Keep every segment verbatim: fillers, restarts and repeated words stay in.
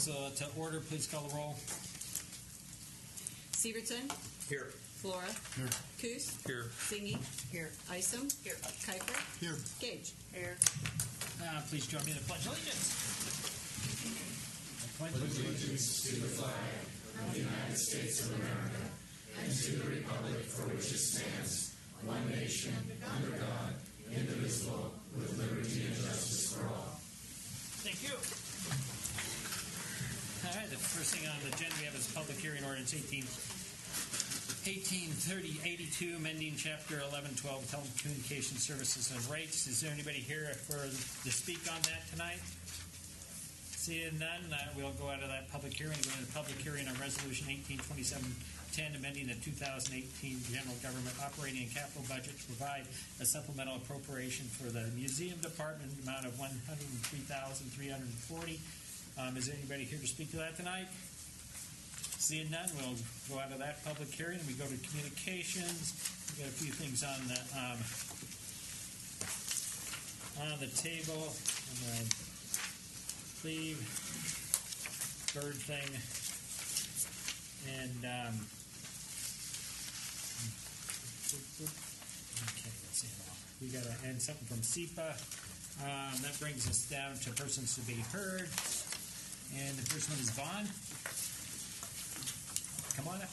council to order. Please call the roll. Severson. Here. Flora. Here. Coos. Here. Singy. Here. Isom. Here. Kuiper. Here. Gage. Here. Uh, please join me in the Pledge of Allegiance. Pledge allegiance to the flag of the United States of America and to the republic for which it stands, one nation, under God, indivisible, with liberty and justice for all. Thank you. All right, the first thing on the agenda we have is public hearing ordinance eighteen thirty eighty-two, amending chapter eleven twelve telecommunication services and rates. Is there anybody here for to speak on that tonight? Seeing none, uh, we'll go out of that public hearing and go into the public hearing on resolution eighteen twenty-seven ten, amending the two thousand eighteen general government operating and capital budget to provide a supplemental appropriation for the museum department in the amount of one hundred three thousand three hundred forty dollars. Um, is there anybody here to speak to that tonight? Seeing none, we'll go out of that public hearing and we go to communications. We've got a few things on the um, on the table. I'm gonna leave bird thing and um, okay, let's see now. We got to end something from S E P A. Um, that brings us down to persons to be heard, and the first one is Vaughn. Come on up.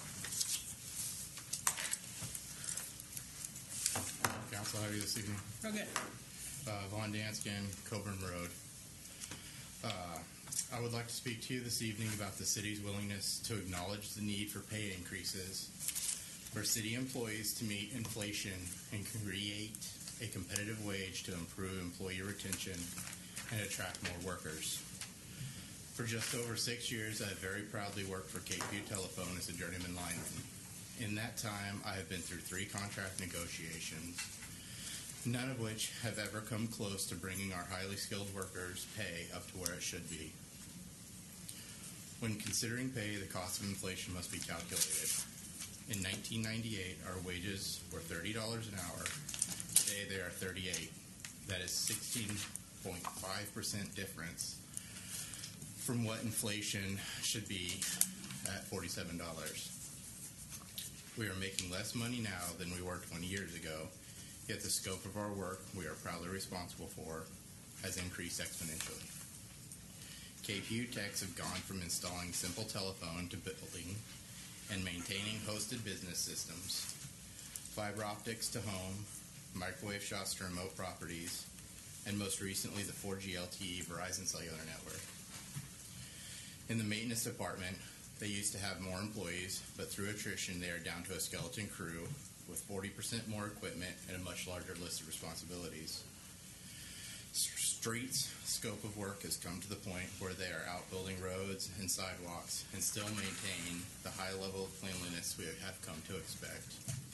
Council, how are you this evening? Okay. Uh, Vaughn Danskin, Coburn Road. Uh, I would like to speak to you this evening about the city's willingness to acknowledge the need for pay increases for city employees to meet inflation and create a competitive wage to improve employee retention and attract more workers. For just over six years, I have very proudly worked for K P U Telephone as a journeyman lineman. In that time, I have been through three contract negotiations, none of which have ever come close to bringing our highly skilled workers' pay up to where it should be. When considering pay, the cost of inflation must be calculated. In nineteen ninety-eight, our wages were thirty dollars an hour. Today, they are thirty-eight dollars. That is sixteen point five percent difference from what inflation should be at forty-seven dollars. We are making less money now than we were twenty years ago, yet the scope of our work we are proudly responsible for has increased exponentially. K P U techs have gone from installing simple telephone to building and maintaining hosted business systems, fiber optics to home, microwave shots to remote properties, and most recently the four G L T E Verizon Cellular Network. In the maintenance department, they used to have more employees, but through attrition they are down to a skeleton crew with forty percent more equipment and a much larger list of responsibilities. Streets' scope of work has come to the point where they are out building roads and sidewalks and still maintain the high level of cleanliness we have come to expect.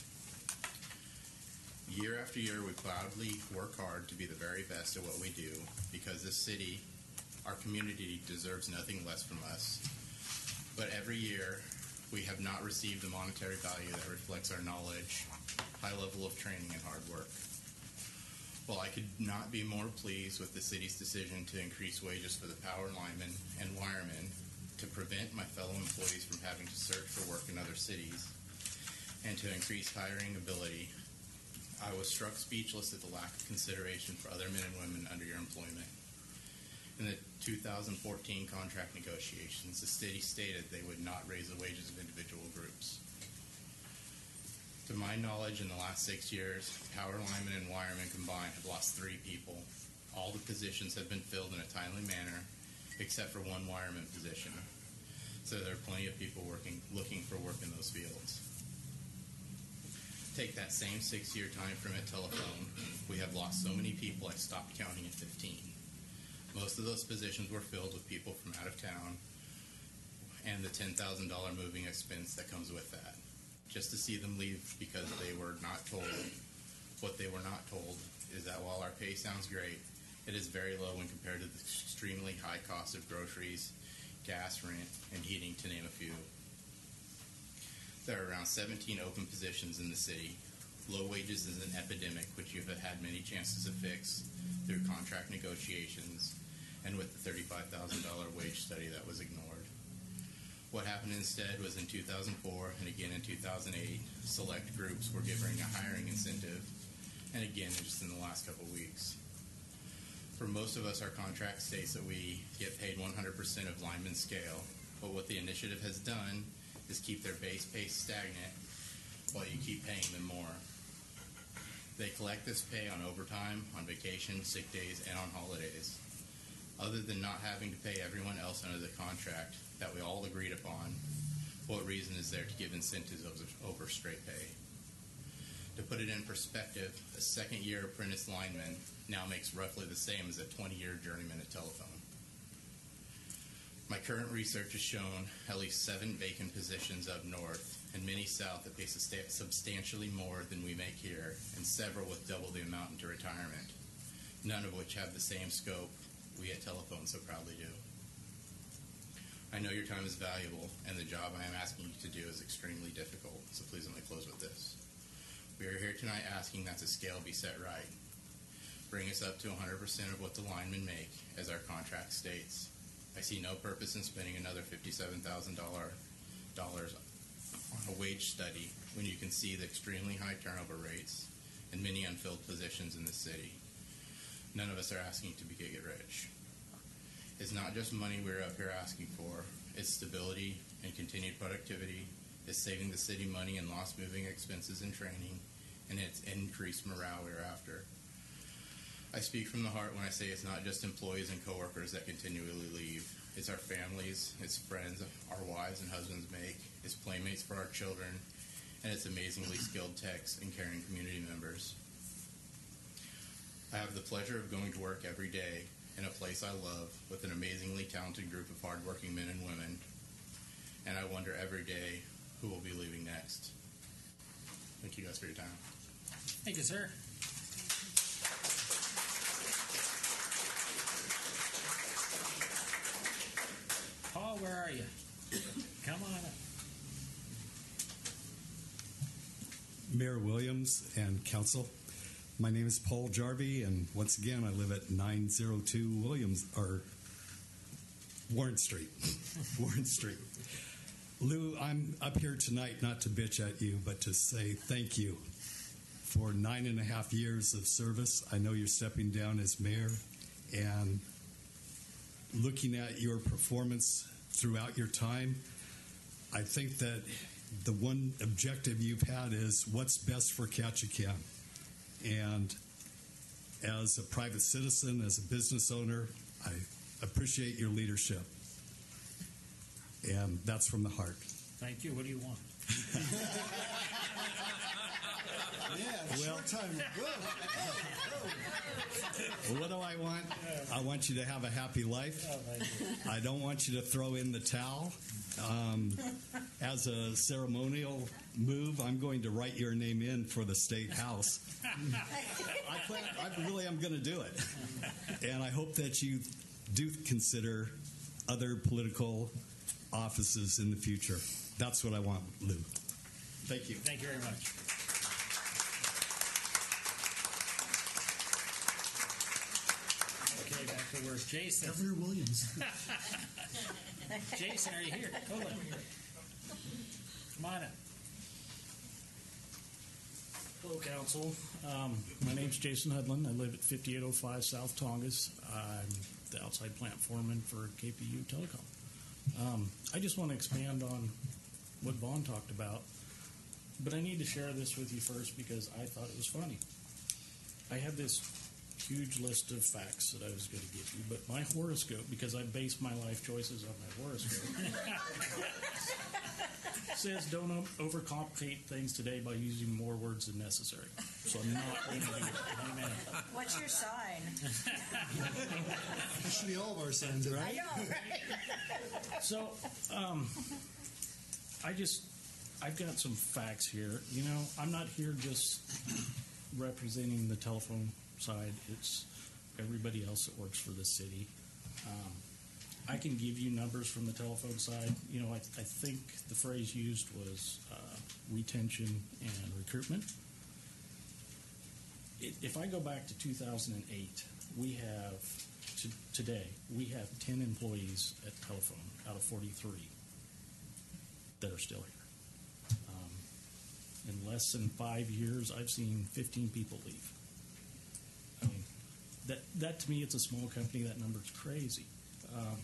Year after year, we proudly work hard to be the very best at what we do because this city, our community, deserves nothing less from us. But every year, we have not received the monetary value that reflects our knowledge, high level of training, and hard work. While I could not be more pleased with the city's decision to increase wages for the power linemen and wiremen to prevent my fellow employees from having to search for work in other cities and to increase hiring ability, I was struck speechless at the lack of consideration for other men and women under your employment. In the two thousand fourteen contract negotiations, the city stated they would not raise the wages of individual groups. To my knowledge, in the last six years, power linemen and wiremen combined have lost three people. All the positions have been filled in a timely manner, except for one wireman position. So there are plenty of people working, looking for work in those fields. Take that same six-year time frame at telephone, we have lost so many people I stopped counting at fifteen. Most of those positions were filled with people from out of town and the ten thousand dollars moving expense that comes with that. Just to see them leave because they were not told, what they were not told is that while our pay sounds great, it is very low when compared to the extremely high cost of groceries, gas, rent, and heating, to name a few. There are around seventeen open positions in the city. Low wages is an epidemic which you have had many chances to fix through contract negotiations and with the thirty-five thousand dollars wage study that was ignored. What happened instead was in two thousand four and again in two thousand eight, select groups were given a hiring incentive, and again just in the last couple of weeks. For most of us, our contract states that we get paid one hundred percent of lineman scale, but what the initiative has done is keep their base pay stagnant while you keep paying them more. They collect this pay on overtime, on vacation, sick days, and on holidays. Other than not having to pay everyone else under the contract that we all agreed upon, what reason is there to give incentives over, over straight pay? To put it in perspective, a second-year apprentice lineman now makes roughly the same as a twenty-year journeyman at telephone. My current research has shown at least seven vacant positions up north and many south that pay substantially more than we make here, and several with double the amount into retirement, none of which have the same scope we at Telephone so proudly do. I know your time is valuable, and the job I am asking you to do is extremely difficult, so please let me close with this. We are here tonight asking that the scale be set right. Bring us up to one hundred percent of what the linemen make, as our contract states. I see no purpose in spending another fifty-seven thousand dollars on a wage study when you can see the extremely high turnover rates and many unfilled positions in the city. None of us are asking to be get rich. It's not just money we're up here asking for. It's stability and continued productivity. It's saving the city money and lost moving expenses and training, and it's increased morale we're after. I speak from the heart when I say it's not just employees and coworkers that continually leave. It's our families, it's friends our wives and husbands make, it's playmates for our children, and it's amazingly skilled techs and caring community members. I have the pleasure of going to work every day in a place I love with an amazingly talented group of hardworking men and women, and I wonder every day who will be leaving next. Thank you guys for your time. Thank you, sir. Paul, where are you? Come on up. Mayor Williams and Council, my name is Paul Jarvie, and once again, I live at nine oh two Williams, or Warren Street. Warren Street. Lou, I'm up here tonight not to bitch at you, but to say thank you for nine and a half years of service. I know you're stepping down as mayor, and looking at your performance throughout your time, I think that the one objective you've had is what's best for Ketchikan. And as a private citizen, as a business owner, I appreciate your leadership. And that's from the heart. Thank you. What do you want? Yeah, Well- short time. Go. What do I want? I want you to have a happy life. Oh, thank you. I don't want you to throw in the towel. Um, as a ceremonial move, I'm going to write your name in for the State House. I, plan, I really am going to do it. And I hope that you do consider other political offices in the future. That's what I want, Lou. Thank you. Thank you very much. Okay, back to work. Jason. Governor Williams. Jason, are you here? Hold on. Come on up. Hello, Council. Um, my name's Jason Hudlin. I live at fifty-eight oh five South Tongass. I'm the outside plant foreman for K P U Telecom. Um, I just want to expand on what Vaughn talked about, but I need to share this with you first because I thought it was funny. I have this huge list of facts that I was going to give you, but my horoscope, because I base my life choices on my horoscope, says don't o- overcomplicate things today by using more words than necessary. So I'm not going to do it. Amen. What's your sign? That should be all of our signs, right? I know, right? So, um, I just, I've got some facts here. You know, I'm not here just representing the telephone side. It's everybody else that works for the city. Um, I can give you numbers from the telephone side. You know, I, I think the phrase used was uh, retention and recruitment. It, if I go back to two thousand eight, we have, to, today, we have ten employees at telephone out of forty-three. that are still here. Um, in less than five years, I've seen fifteen people leave. I mean, that that to me, it's a small company. That number's crazy. Um,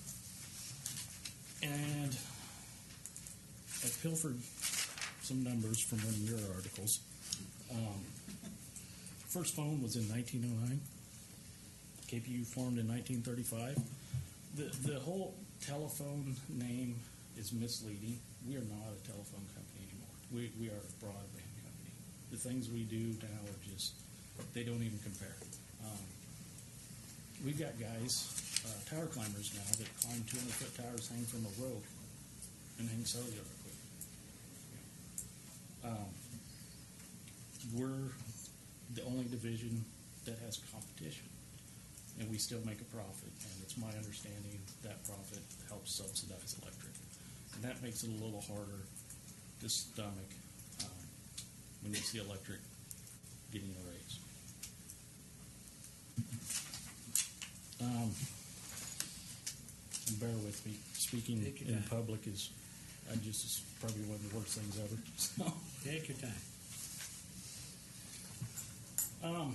and I pilfered some numbers from one of your articles. Um, first phone was in nineteen oh nine. K P U formed in nineteen thirty-five. The the whole telephone name is misleading. We are not a telephone company anymore. We we are a broadband company. The things we do now are just, they don't even compare. Um, we've got guys, uh, tower climbers now, that climb two hundred foot towers, hang from a rope, and hang cellular equipment. Um, we're the only division that has competition, and we still make a profit, and it's my understanding that profit helps subsidize electric. And that makes it a little harder to stomach um, when you see electric getting a raise. Um, and bear with me. Speaking Take your in time. public is, I just, is probably one of the worst things ever. So, Take your time. um,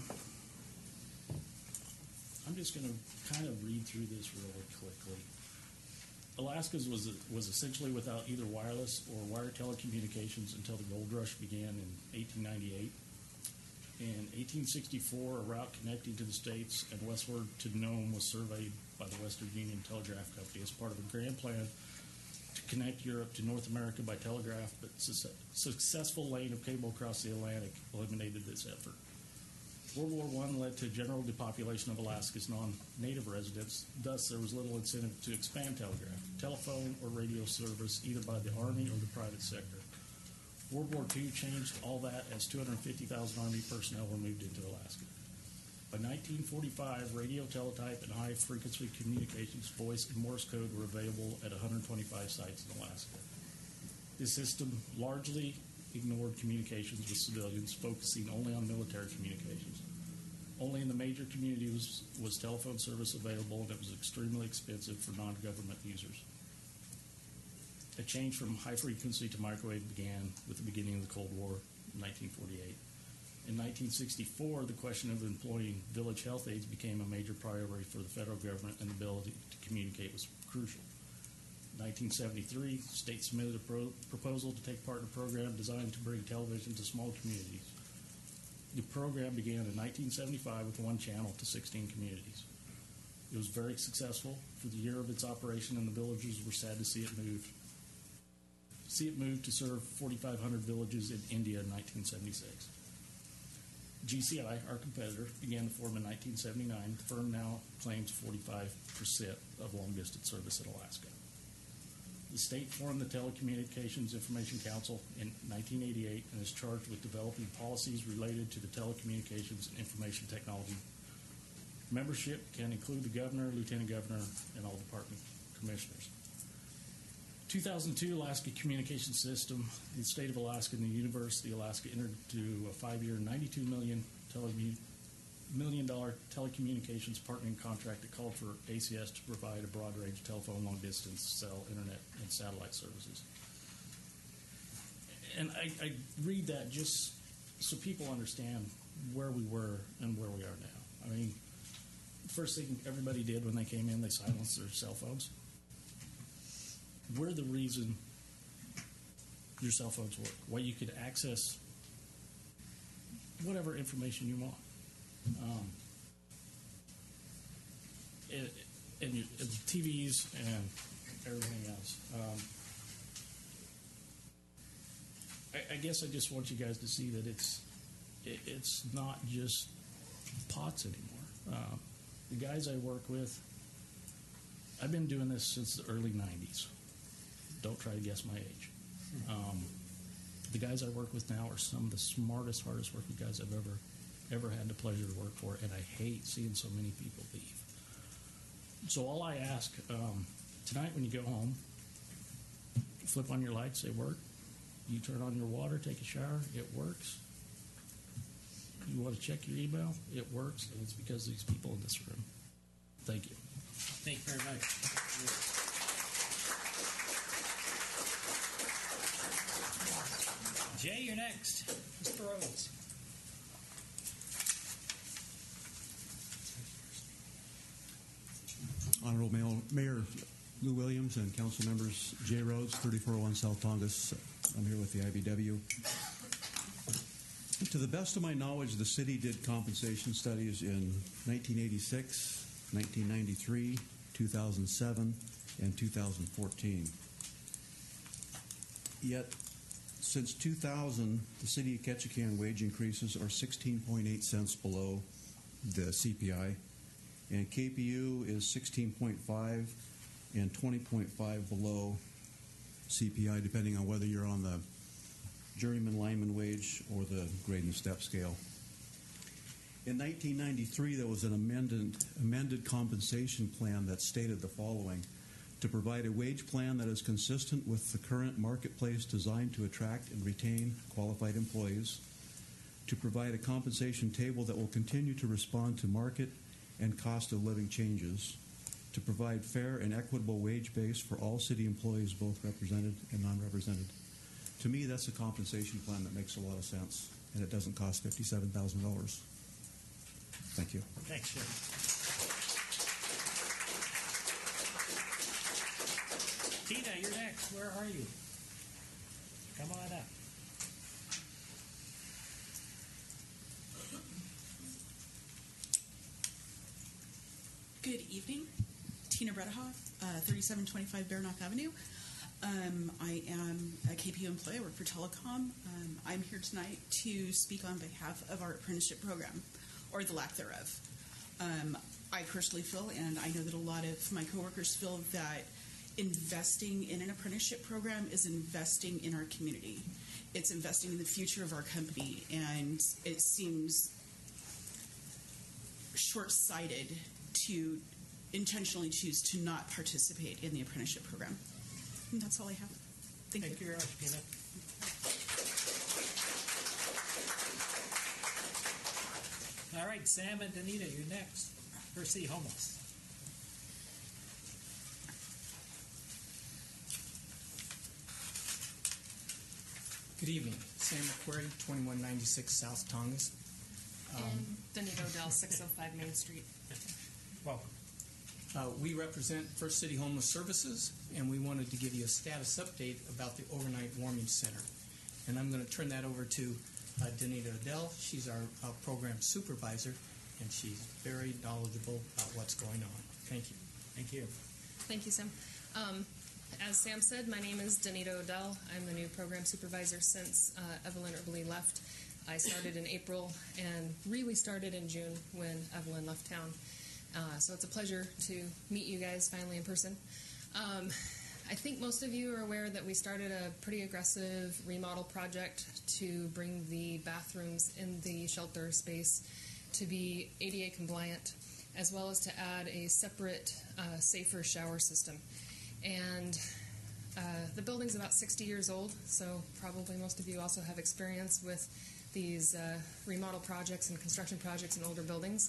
I'm just going to kind of read through this really quickly. Alaska's was was essentially without either wireless or wired telecommunications until the gold rush began in eighteen ninety-eight. In eighteen sixty-four, a route connecting to the States and westward to Nome was surveyed by the Western Union Telegraph Company as part of a grand plan to connect Europe to North America by telegraph, but su- successful laying of cable across the Atlantic eliminated this effort. World War One led to general depopulation of Alaska's non-native residents. Thus, there was little incentive to expand telegraph, telephone, or radio service either by the Army or the private sector. World War Two changed all that as two hundred fifty thousand Army personnel were moved into Alaska. By nineteen forty-five, radio, teletype, and high-frequency communications, voice, and Morse code were available at one hundred twenty-five sites in Alaska. This system largely ignored communications with civilians, focusing only on military communications. Only in the major communities was, was telephone service available, and it was extremely expensive for non-government users. A change from high frequency to microwave began with the beginning of the Cold War in nineteen forty-eight. In nineteen sixty-four, the question of employing village health aides became a major priority for the federal government, and the ability to communicate was crucial. In nineteen seventy-three, the state submitted a pro- proposal to take part in a program designed to bring television to small communities. The program began in nineteen seventy-five with one channel to sixteen communities. It was very successful. For the year of its operation, and the villagers were sad to see it move. See it move to serve forty-five hundred villages in India in nineteen seventy-six. G C I, our competitor, began to form in nineteen seventy-nine. The firm now claims forty-five percent of long-distance service in Alaska. The state formed the Telecommunications Information Council in nineteen eighty-eight and is charged with developing policies related to the telecommunications and information technology. Membership can include the governor, lieutenant governor, and all department commissioners. two thousand two, Alaska Communication System, the state of Alaska and the University of Alaska entered into a five-year, ninety-two million dollars tele- million dollar telecommunications partnering contract that called for A C S to provide a broad range of telephone, long-distance, cell, internet, and satellite services. And I, I read that just so people understand where we were and where we are now. I mean, the first thing everybody did when they came in, they silenced their cell phones. We're the reason your cell phones work, why you could access whatever information you want. Um, it, and, you, and T Vs and everything else. Um, I, I guess I just want you guys to see that it's it, it's not just POTS anymore. Um, the guys I work with, I've been doing this since the early nineties. Don't try to guess my age. Um, the guys I work with now are some of the smartest, hardest working guys I've ever ever had the pleasure to work for, and I hate seeing so many people leave. So all I ask, um, tonight when you go home, flip on your lights, they work. You turn on your water, take a shower, it works. You want to check your email, it works, and it's because of these people in this room. Thank you. Thank you very much. Jay, you're next. Mister Rhodes. Honorable Mayor, Mayor Lou Williams and council members, Jay Rhodes, thirty-four oh one South Tongass. I'm here with the I B W. To the best of my knowledge, the city did compensation studies in nineteen eighty-six, nineteen ninety-three, two thousand seven, and two thousand fourteen. Yet, since two thousand, the city of Ketchikan wage increases are sixteen point eight cents below the C P I, and K P U is sixteen point five and twenty point five below C P I, depending on whether you're on the journeyman lineman wage or the grade and step scale. In nineteen ninety-three, there was an amended, amended compensation plan that stated the following: to provide a wage plan that is consistent with the current marketplace designed to attract and retain qualified employees, to provide a compensation table that will continue to respond to market and cost of living changes, to provide fair and equitable wage base for all city employees, both represented and non-represented. To me, that's a compensation plan that makes a lot of sense, and it doesn't cost fifty-seven thousand dollars. Thank you. Thanks, Jay. Tina, you're next. Where are you? Come on up. Good evening. Tina Bredehoff, uh, thirty-seven twenty-five Bearnock Avenue. Um, I am a K P U employee. I work for Telecom. Um, I'm here tonight to speak on behalf of our apprenticeship program, or the lack thereof. Um, I personally feel, and I know that a lot of my coworkers feel, that investing in an apprenticeship program is investing in our community. It's investing in the future of our company, and it seems short-sighted to intentionally choose to not participate in the apprenticeship program. And that's all I have. Thank, Thank you you. very much, Tina. All right, Sam and Danita, you're next. First City Homeless. Good evening. Sam McQuarrie, twenty-one ninety-six South Tongass. Um, And Danita Odell, six oh five Main Street. Welcome. uh, we represent First City Homeless Services, and we wanted to give you a status update about the Overnight Warming Center. And I'm going to turn that over to uh, Danita Odell. She's our uh, program supervisor, and she's very knowledgeable about what's going on. Thank you. Thank you. Thank you, Sam. Um, as Sam said, my name is Danita Odell. I'm the new program supervisor since uh, Evelyn Erbely left. I started in April and really started in June when Evelyn left town. Uh, so it's a pleasure to meet you guys finally in person. Um, I think most of you are aware that we started a pretty aggressive remodel project to bring the bathrooms in the shelter space to be A D A compliant, as well as to add a separate, uh, safer shower system. And uh, the building's about sixty years old, so probably most of you also have experience with these uh, remodel projects and construction projects in older buildings.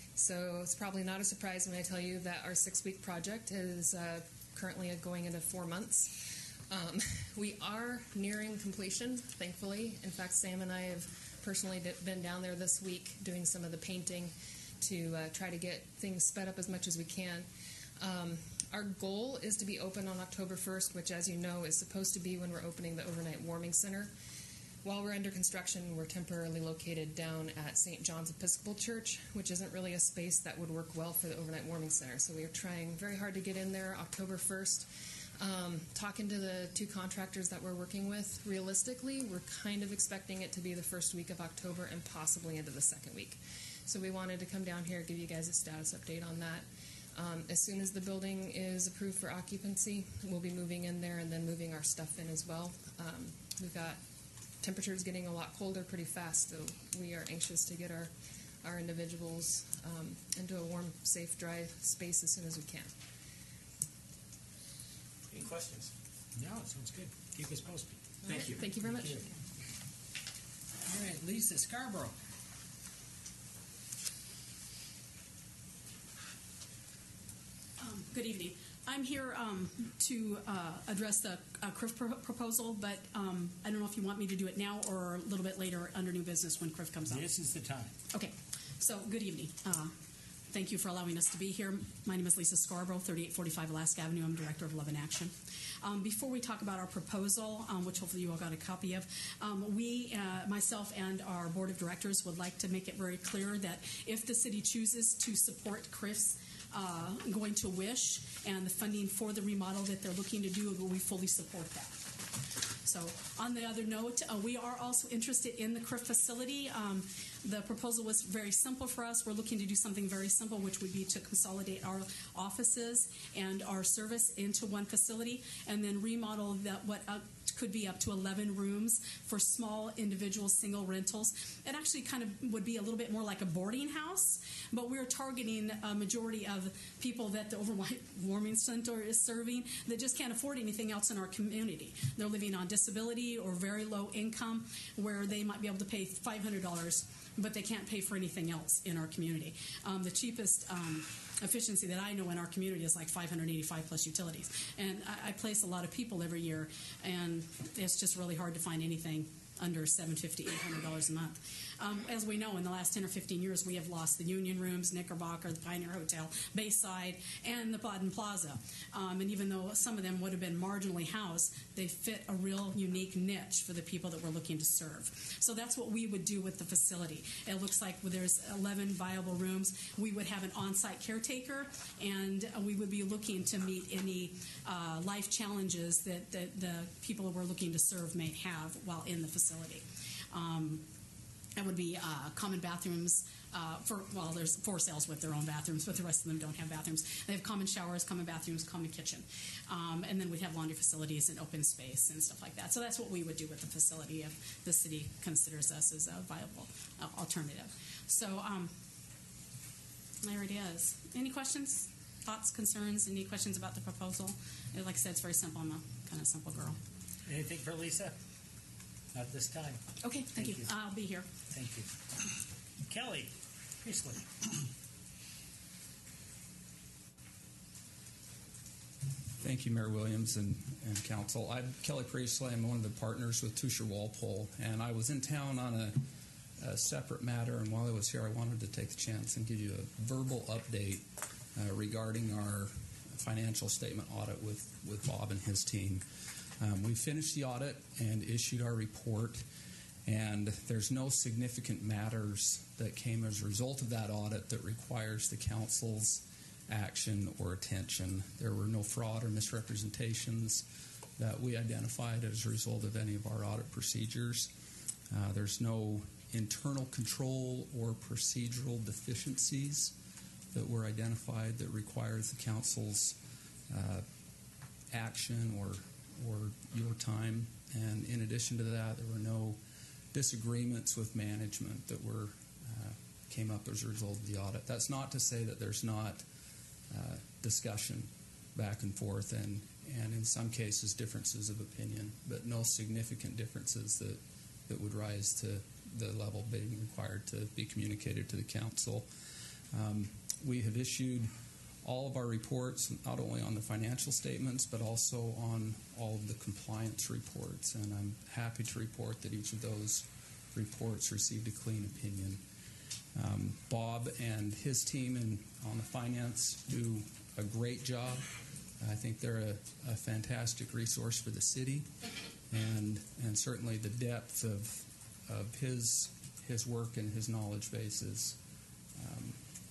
So it's probably not a surprise when I tell you that our six-week project is uh, currently going into four months. Um, we are nearing completion, thankfully. In fact, Sam and I have personally been down there this week doing some of the painting to uh, try to get things sped up as much as we can. Um, our goal is to be open on October first, which, as you know, is supposed to be when we're opening the Overnight Warming Center. While we're under construction, we're temporarily located down at Saint John's Episcopal Church, which isn't really a space that would work well for the Overnight Warming Center. So we are trying very hard to get in there October first. Um, talking to the two contractors that we're working with, realistically, we're kind of expecting it to be the first week of October and possibly into the second week. So we wanted to come down here, give you guys a status update on that. Um, as soon as the building is approved for occupancy, we'll be moving in there and then moving our stuff in as well. Um, we've got temperatures getting a lot colder pretty fast, so we are anxious to get our, our individuals um, into a warm, safe, dry space as soon as we can. Any questions? No, it sounds good. Keep us posted. All Thank right, you. Thank you very much. Thank you. All right, Lisa Scarborough. Um, good evening. I'm here um, to uh, address the uh, C R I F pro- proposal, but um, I don't know if you want me to do it now or a little bit later under new business when C R I F comes up. This is the time. Okay, so good evening. Uh, thank you for allowing us to be here. My name is Lisa Scarborough, thirty-eight forty-five Alaska Avenue. I'm Director of Love in Action. Um, before we talk about our proposal, um, which hopefully you all got a copy of, um, we, uh, myself and our Board of Directors would like to make it very clear that if the city chooses to support C R I F's uh, going to WISH and the funding for the remodel that they're looking to do, we fully support that. So on the other note, uh, we are also interested in the C R I F facility. Um, the proposal was very simple for us. We're looking to do something very simple, which would be to consolidate our offices and our service into one facility and then remodel that what up, could be up to eleven rooms for small individual single rentals. It actually kind of would be a little bit more like a boarding house, but we're targeting a majority of people that the Overnight Warming Center is serving that just can't afford anything else in our community. They're living on disability or very low income where they might be able to pay five hundred dollars, but they can't pay for anything else in our community. Um, the cheapest um, efficiency that I know in our community is like five hundred eighty-five plus utilities. And I, I place a lot of people every year, and it's just really hard to find anything under seven hundred fifty dollars, eight hundred dollars a month. Um, as we know, in the last ten or fifteen years, we have lost the Union Rooms, Knickerbocker, the Pioneer Hotel, Bayside, and the Baden Plaza. Um, and even though some of them would have been marginally housed, they fit a real unique niche for the people that we're looking to serve. So that's what we would do with the facility. It looks like there's eleven viable rooms. We would have an on-site caretaker, and we would be looking to meet any uh, life challenges that, that the people we're looking to serve may have while in the facility. Um, It would be uh, common bathrooms uh, for, well, there's four cells with their own bathrooms, but the rest of them don't have bathrooms. They have common showers, common bathrooms, common kitchen. Um, and then we'd have laundry facilities and open space and stuff like that. So that's what we would do with the facility if the city considers us as a viable uh, alternative. So um, there it is. Any questions, thoughts, concerns, any questions about the proposal? Like I said, it's very simple. I'm a kind of simple girl. Anything for Lisa? Not this time. Okay, thank, Thank you. you. I'll be here. Thank you. Kelly Priestley. Thank you, Mayor Williams and, and Council. I'm Kelly Priestley. I'm one of the partners with Tusher Walpole, and I was in town on a, a separate matter, and while I was here, I wanted to take the chance and give you a verbal update uh, regarding our financial statement audit with, with Bob and his team. Um, we finished the audit and issued our report, and there's no significant matters that came as a result of that audit that requires the council's action or attention. There were no fraud or misrepresentations that we identified as a result of any of our audit procedures. Uh, there's no internal control or procedural deficiencies that were identified that requires the council's uh, action or or your time. And in addition to that, there were no disagreements with management that were uh, came up as a result of the audit. That's not to say that there's not uh, discussion back and forth and, and in some cases differences of opinion, but no significant differences that, that would rise to the level being required to be communicated to the council. Um, we have issued all of our reports, not only on the financial statements, but also on all of the compliance reports. And I'm happy to report that each of those reports received a clean opinion. Um, Bob and his team in, on the finance do a great job. I think they're a, a fantastic resource for the city, and and certainly the depth of of his his work and his knowledge base is um,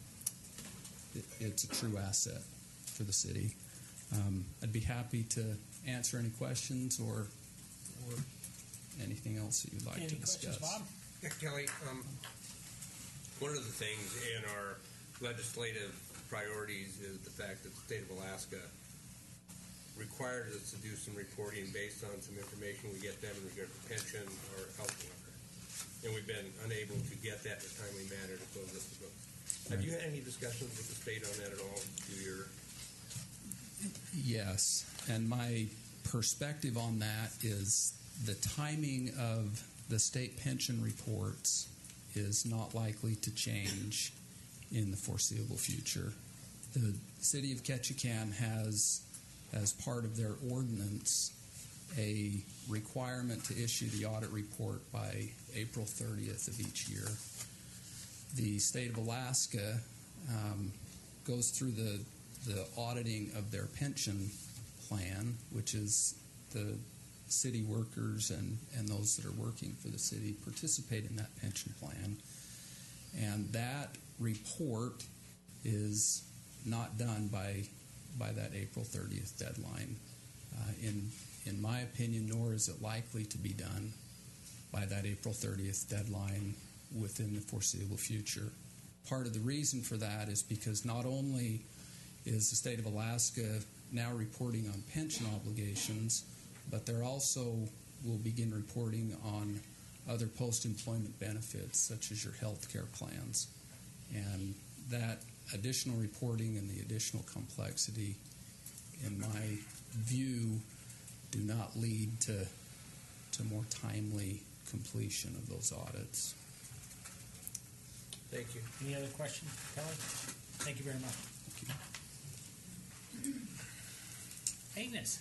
it, it's a true asset for the city. Um, I'd be happy to answer any questions or or anything else that you'd like Any to discuss. questions, Bob? Yeah, Kelly, um, one of the things in our legislative priorities is the fact that the state of Alaska requires us to do some reporting based on some information we get them in regard to pension or health worker. And we've been unable to get that in a timely manner to close this book. Have you had any discussions with the state on that at all through your... Yes, and my perspective on that is the timing of the state pension reports is not likely to change in the foreseeable future. the city of Ketchikan has, as part of their ordinance, a requirement to issue the audit report by April thirtieth of each year. The state of Alaska um, goes through the, the auditing of their pension plan, which is the city workers and, and those that are working for the city participate in that pension plan. And that report is not done by by that April thirtieth deadline. Uh, in in my opinion, nor is it likely to be done by that April thirtieth deadline within the foreseeable future. Part of the reason for that is because not only is the state of Alaska now reporting on pension obligations, but they're also will begin reporting on other post-employment benefits, such as your health care plans. And that additional reporting and the additional complexity, in my view, do not lead to, to more timely completion of those audits. Thank you. Any other questions, Kelly? Thank you very much. Thank you. Agnes.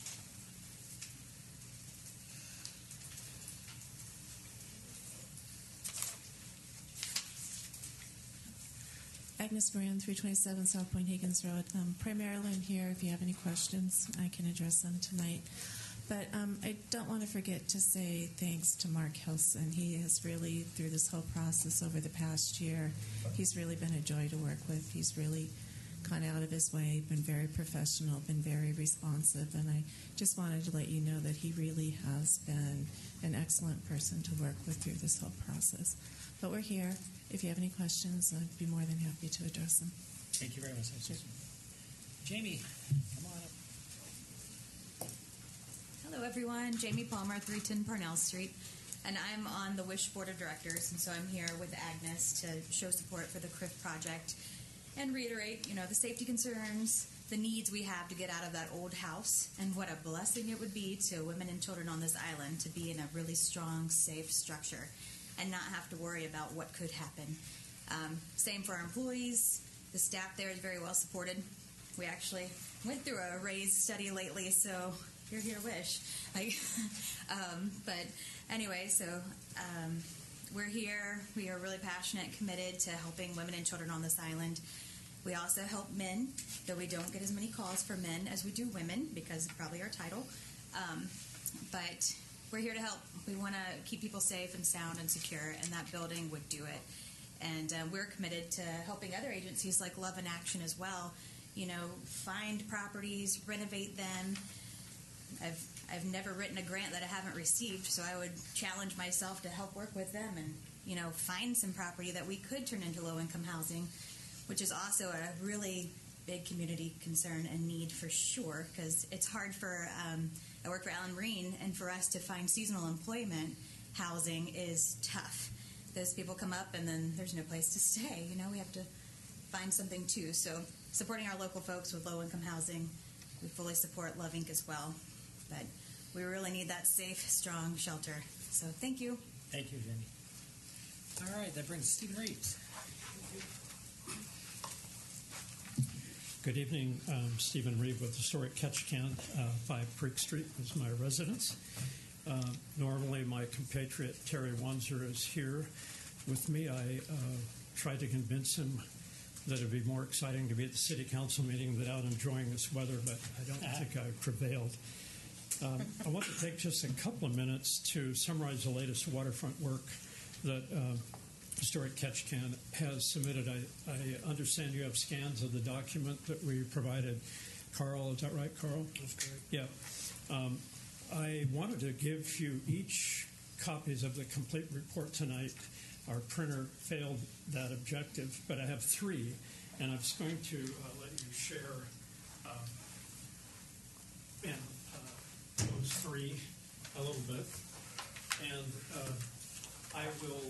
Agnes Moran, three twenty-seven South Point Higgins Road. Um, primarily, I'm here if you have any questions, I can address them tonight. But um, I don't want to forget to say thanks to Mark Hilson. He has really, through this whole process over the past year, he's really been a joy to work with. He's really gone out of his way, been very professional, been very responsive, and I just wanted to let you know that he really has been an excellent person to work with through this whole process. But we're here. If you have any questions, I'd be more than happy to address them. Thank you very much. Sure. Jamie, come on up. Hello, everyone. Jamie Palmer, three ten Parnell Street. And I'm on the WISH Board of Directors, and so I'm here with Agnes to show support for the C R I F project and reiterate, you know, the safety concerns, the needs we have to get out of that old house, and what a blessing it would be to women and children on this island to be in a really strong, safe structure and not have to worry about what could happen. Um, same for our employees. The staff there is very well supported. We actually went through a RAISE study lately, so you're here, wish. Like, um, but anyway, so um, we're here. We are really passionate, committed to helping women and children on this island. We also help men, though we don't get as many calls for men as we do women, because of probably our title. Um, but we're here to help. We want to keep people safe and sound and secure, and that building would do it. And uh, we're committed to helping other agencies like Love in Action as well, you know, find properties, renovate them. I've I've never written a grant that I haven't received, so I would challenge myself to help work with them and, you know, find some property that we could turn into low-income housing, which is also a really big community concern and need for sure, because it's hard for, um, I work for Allen Marine, and for us to find seasonal employment housing is tough. Those people come up and then there's no place to stay. You know, we have to find something too. So supporting our local folks with low-income housing, we fully support Love Incorporated as well. But we really need that safe, strong shelter. So thank you. Thank you, Jamie. All right, that brings Stephen Reeves. Good evening. I'm Stephen Reeve with Historic Ketchikan. Uh, Five Creek Street is my residence. Uh, normally, my compatriot Terry Wanzer is here with me. I uh, tried to convince him that it would be more exciting to be at the City Council meeting without enjoying this weather, but I don't think I prevailed. Um, I want to take just a couple of minutes to summarize the latest waterfront work that uh, Historic Ketchikan has submitted. I, I understand you have scans of the document that we provided. Carl, is that right, Carl? That's correct. Yeah. Um, I wanted to give you each copies of the complete report tonight. Our printer failed that objective, but I have three, and I'm just going to uh, let you share uh, in uh, those three a little bit, and uh, I will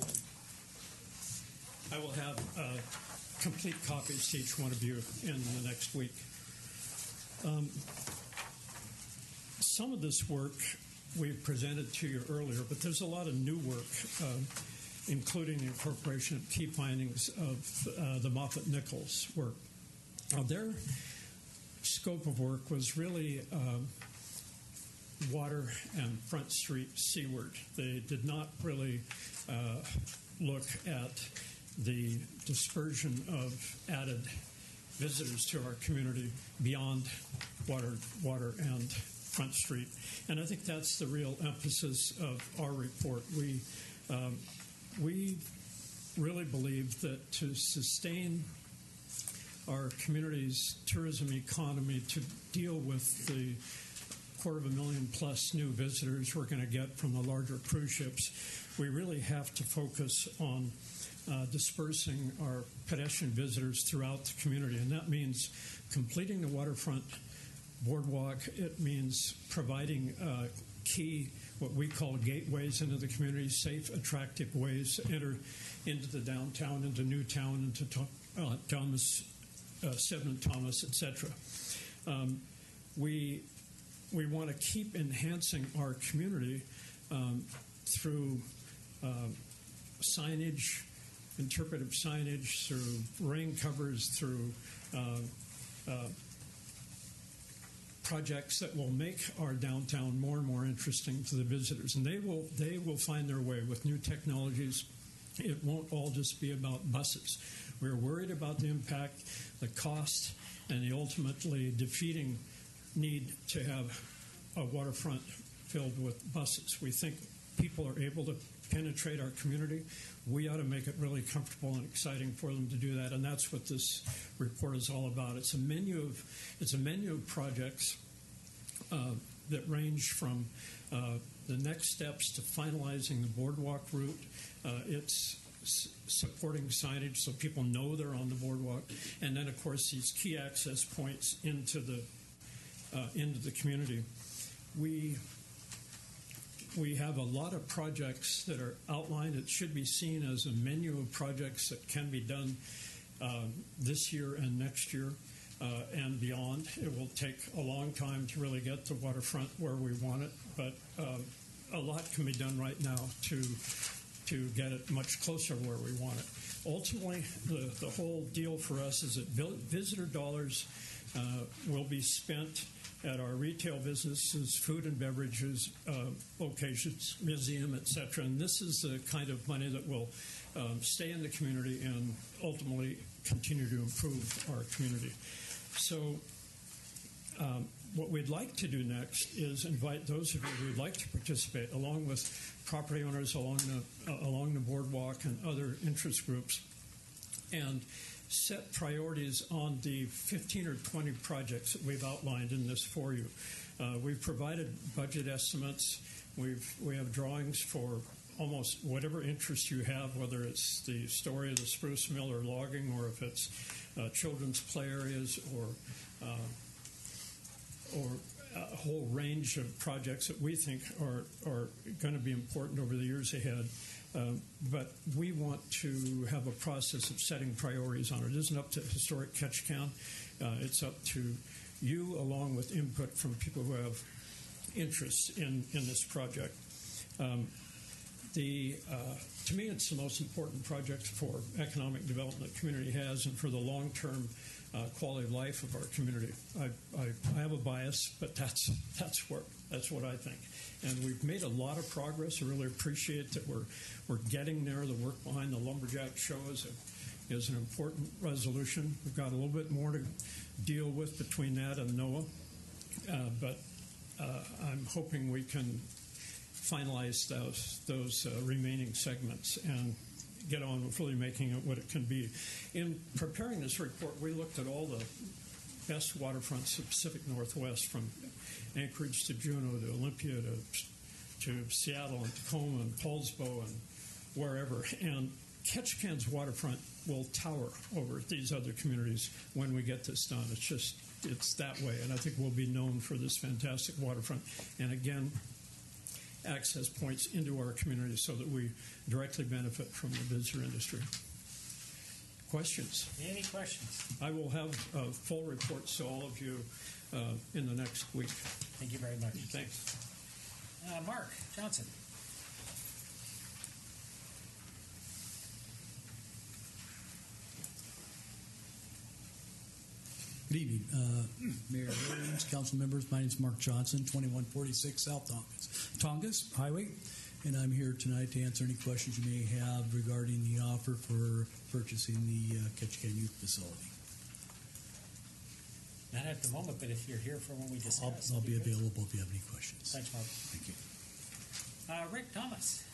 I will have uh, complete copies to each one of you in the next week. Um, some of this work we've presented to you earlier, but there's a lot of new work, uh, including the incorporation of key findings of uh, the Moffett-Nichols work. Uh, their scope of work was really um, water and Front Street seaward. They did not really uh, look at the dispersion of added visitors to our community beyond water, water and Front Street. And I think that's the real emphasis of our report. We, um, we really believe that to sustain our community's tourism economy, to deal with the quarter of a million plus new visitors we're going to get from the larger cruise ships, we really have to focus on uh, dispersing our pedestrian visitors throughout the community. And that means completing the waterfront boardwalk. It means providing uh, key, what we call gateways into the community, safe, attractive ways to enter into the downtown, into Newtown, into uh, Thomas, uh, Seven Thomas, et cetera. Um, we we want to keep enhancing our community um, through uh, signage, interpretive signage, through rain covers, through uh, uh, projects that will make our downtown more and more interesting to the visitors. And they will they will find their way with new technologies. It won't all just be about buses. We're worried about the impact, the cost, and the ultimately defeating need to have a waterfront filled with buses. We think people are able to penetrate our community. We ought to make it really comfortable and exciting for them to do that, and that's what this report is all about. It's a menu of it's a menu of projects uh, that range from uh, the next steps to finalizing the boardwalk route. Uh, it's s- supporting signage so people know they're on the boardwalk, and then of course these key access points into the uh, into the community. We We have a lot of projects that are outlined. It should be seen as a menu of projects that can be done uh, this year and next year uh, and beyond. It will take a long time to really get the waterfront where we want it, but uh, a lot can be done right now to to get it much closer where we want it. Ultimately, the, the whole deal for us is that visitor dollars uh, will be spent at our retail businesses, food and beverages, uh, locations, museum, et cetera. And this is the kind of money that will um, stay in the community and ultimately continue to improve our community. So um, what we'd like to do next is invite those of you who would like to participate, along with property owners along the, uh, along the boardwalk and other interest groups, and set priorities on the fifteen or twenty projects that we've outlined in this for you. Uh, we've provided budget estimates. We've, we have drawings for almost whatever interest you have, whether it's the story of the spruce mill or logging, or if it's uh, children's play areas, or uh, or a whole range of projects that we think are, are going to be important over the years ahead. Um, but we want to have a process of setting priorities on it. It isn't up to Historic Ketchikan. Uh, it's up to you, along with input from people who have interests in, in this project. Um, the uh, to me, it's the most important project for economic development the community has, and for the long-term uh, quality of life of our community. I, I, I have a bias, but that's that's what that's what I think. And we've made a lot of progress. I really appreciate that we're we're getting there. The work behind the Lumberjack Show is a, is an important resolution. We've got a little bit more to deal with between that and NOAA, uh, but uh, I'm hoping we can finalize those those uh, remaining segments and get on with really making it what it can be. In preparing this report, we looked at all the best waterfronts of Pacific Northwest, from Anchorage to Juneau to Olympia to, to Seattle and Tacoma and Paulsbo and wherever. And Ketchikan's waterfront will tower over these other communities when we get this done. It's just, it's that way. And I think we'll be known for this fantastic waterfront. And again, access points into our community so that we directly benefit from the visitor industry. Questions? Any questions? I will have uh, full reports to all of you uh, in the next week. Thank you very much. Thanks. Uh, Mark Johnson. Good evening, uh, Mayor Williams, council members. My name is Mark Johnson, twenty-one forty-six South Tongass, Tongass Highway, and I'm here tonight to answer any questions you may have regarding the offer for purchasing the uh, Ketchikan Youth Facility. Not at the moment, but if you're here for when we discuss, I'll, I'll be good. available if you have any questions. Thanks, Mark. Thank you. Uh, Rick Thomas.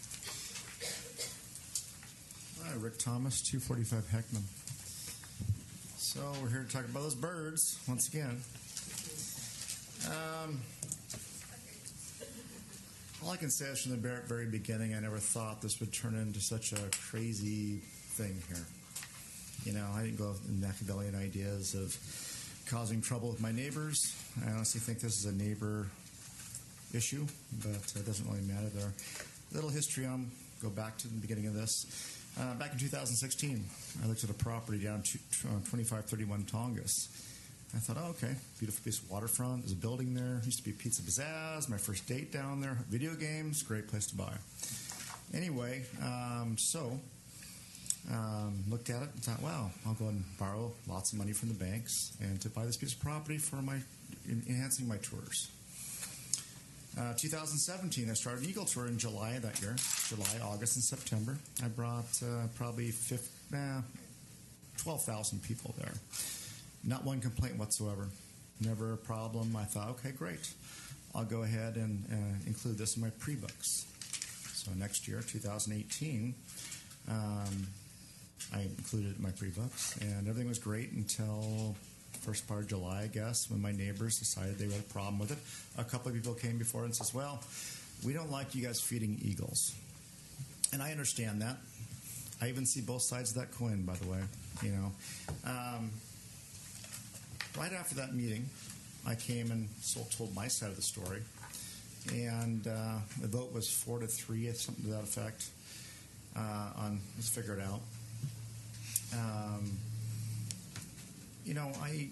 Hi, Rick Thomas, two forty-five Heckman. So we're here to talk about those birds once again. Um, all I can say is from the very, very beginning, I never thought this would turn into such a crazy thing here. You know, I didn't go with Machiavellian ideas of causing trouble with my neighbors. I honestly think this is a neighbor issue, but it doesn't really matter. There are little history on, go back to the beginning of this. Uh, back in two thousand sixteen, I looked at a property down to uh, twenty-five thirty-one Tongass. I thought, oh, okay, beautiful piece of waterfront. There's a building there. Used to be Pizza Pizzazz, my first date down there. Video games, great place to buy. Anyway, um, so um, looked at it and thought, wow, I'll go and borrow lots of money from the banks and to buy this piece of property for my in, enhancing my tours. Uh, two thousand seventeen, I started an Eagle Tour in July of that year. July, August, and September. I brought uh, probably fifty, eh, twelve thousand people there. Not one complaint whatsoever. Never a problem. I thought, okay, great. I'll go ahead and uh, include this in my pre-books. So next year, two thousand eighteen, um, I included it in my pre-books, and everything was great until first part of July, I guess, when my neighbors decided they had a problem with it. A couple of people came before and says, well, we don't like you guys feeding eagles. And I understand that. I even see both sides of that coin, by the way. You know, um, right after that meeting, I came and so told my side of the story. And uh, the vote was four to three, something to that effect, uh, on let's figure it out. Um, You know, I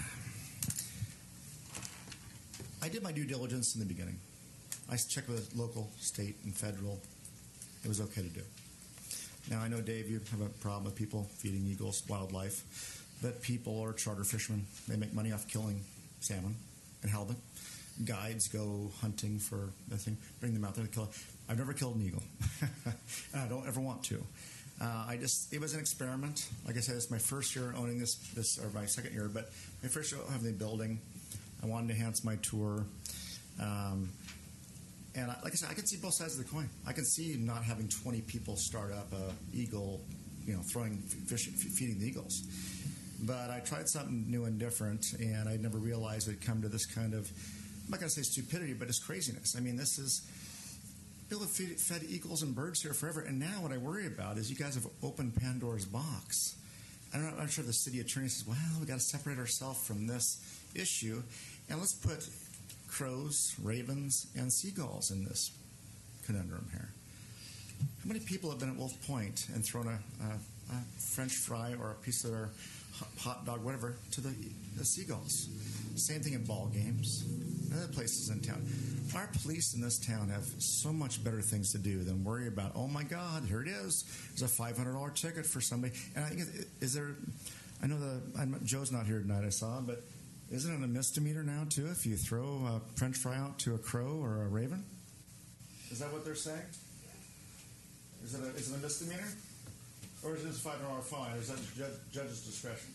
I did my due diligence in the beginning. I checked with local, state, and federal. It was okay to do. Now, I know, Dave, you have a problem with people feeding eagles, wildlife, but people are charter fishermen. They make money off killing salmon and halibut. Guides go hunting for the thing, bring them out there to kill it. I've never killed an eagle, and I don't ever want to. Uh, I just, it was an experiment. Like I said, it's my first year owning this, this or my second year, but my first year having the building. I wanted to enhance my tour. Um, and I, like I said, I can see both sides of the coin. I can see not having twenty people start up a eagle, you know, throwing fish, feeding the eagles. But I tried something new and different, and I never realized it'd come to this kind of, I'm not going to say stupidity, but it's craziness. I mean, this is, people have fed, fed eagles and birds here forever, and now what I worry about is you guys have opened Pandora's box. I'm not, I'm not sure the city attorney says, well, we've got to separate ourselves from this issue, and let's put crows, ravens, and seagulls in this conundrum here. How many people have been at Wolf Point and thrown a, a, a French fry or a piece of their hot dog, whatever, to the, the seagulls? Same thing in ball games and other places in town. Our police in this town have so much better things to do than worry about, oh my God, here it is. There's a five hundred dollars ticket for somebody. And I think, is there, I know the, I'm, Joe's not here tonight, I saw him, but isn't it a misdemeanor now, too, if you throw a French fry out to a crow or a raven? Is that what they're saying? Is it a, is it a misdemeanor? Or is it a five hundred dollars fine? Or is that judge, judge's discretion?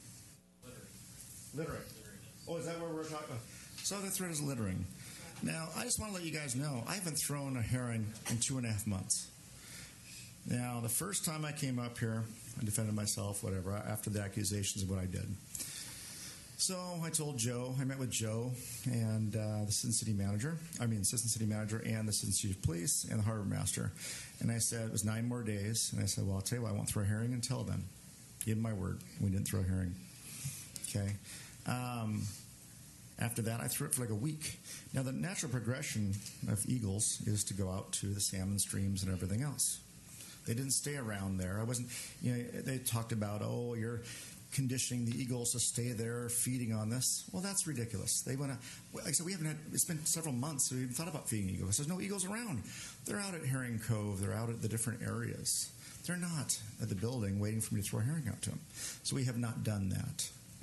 Littering. Littering. Oh, is that where we're talking? So the threat is littering. Now, I just want to let you guys know, I haven't thrown a heron in two and a half months. Now, the first time I came up here, I defended myself, whatever, after the accusations of what I did. So I told Joe, I met with Joe and uh, the assistant city manager, I mean, assistant city manager and the assistant chief of police and the harbor master. And I said, it was nine more days. And I said, well, I'll tell you what, I won't throw a herring until then. Give him my word. We didn't throw a herring. Okay. Um, after that, I threw it for like a week. Now, the natural progression of eagles is to go out to the salmon streams and everything else. They didn't stay around there. I wasn't, you know, they talked about, oh, you're conditioning the eagles to stay there feeding on this. Well, that's ridiculous. They want to, like I said, we haven't had, it's been several months so we haven't thought about feeding eagles. There's no eagles around. They're out at Herring Cove. They're out at the different areas. They're not at the building waiting for me to throw a herring out to them. So we have not done that.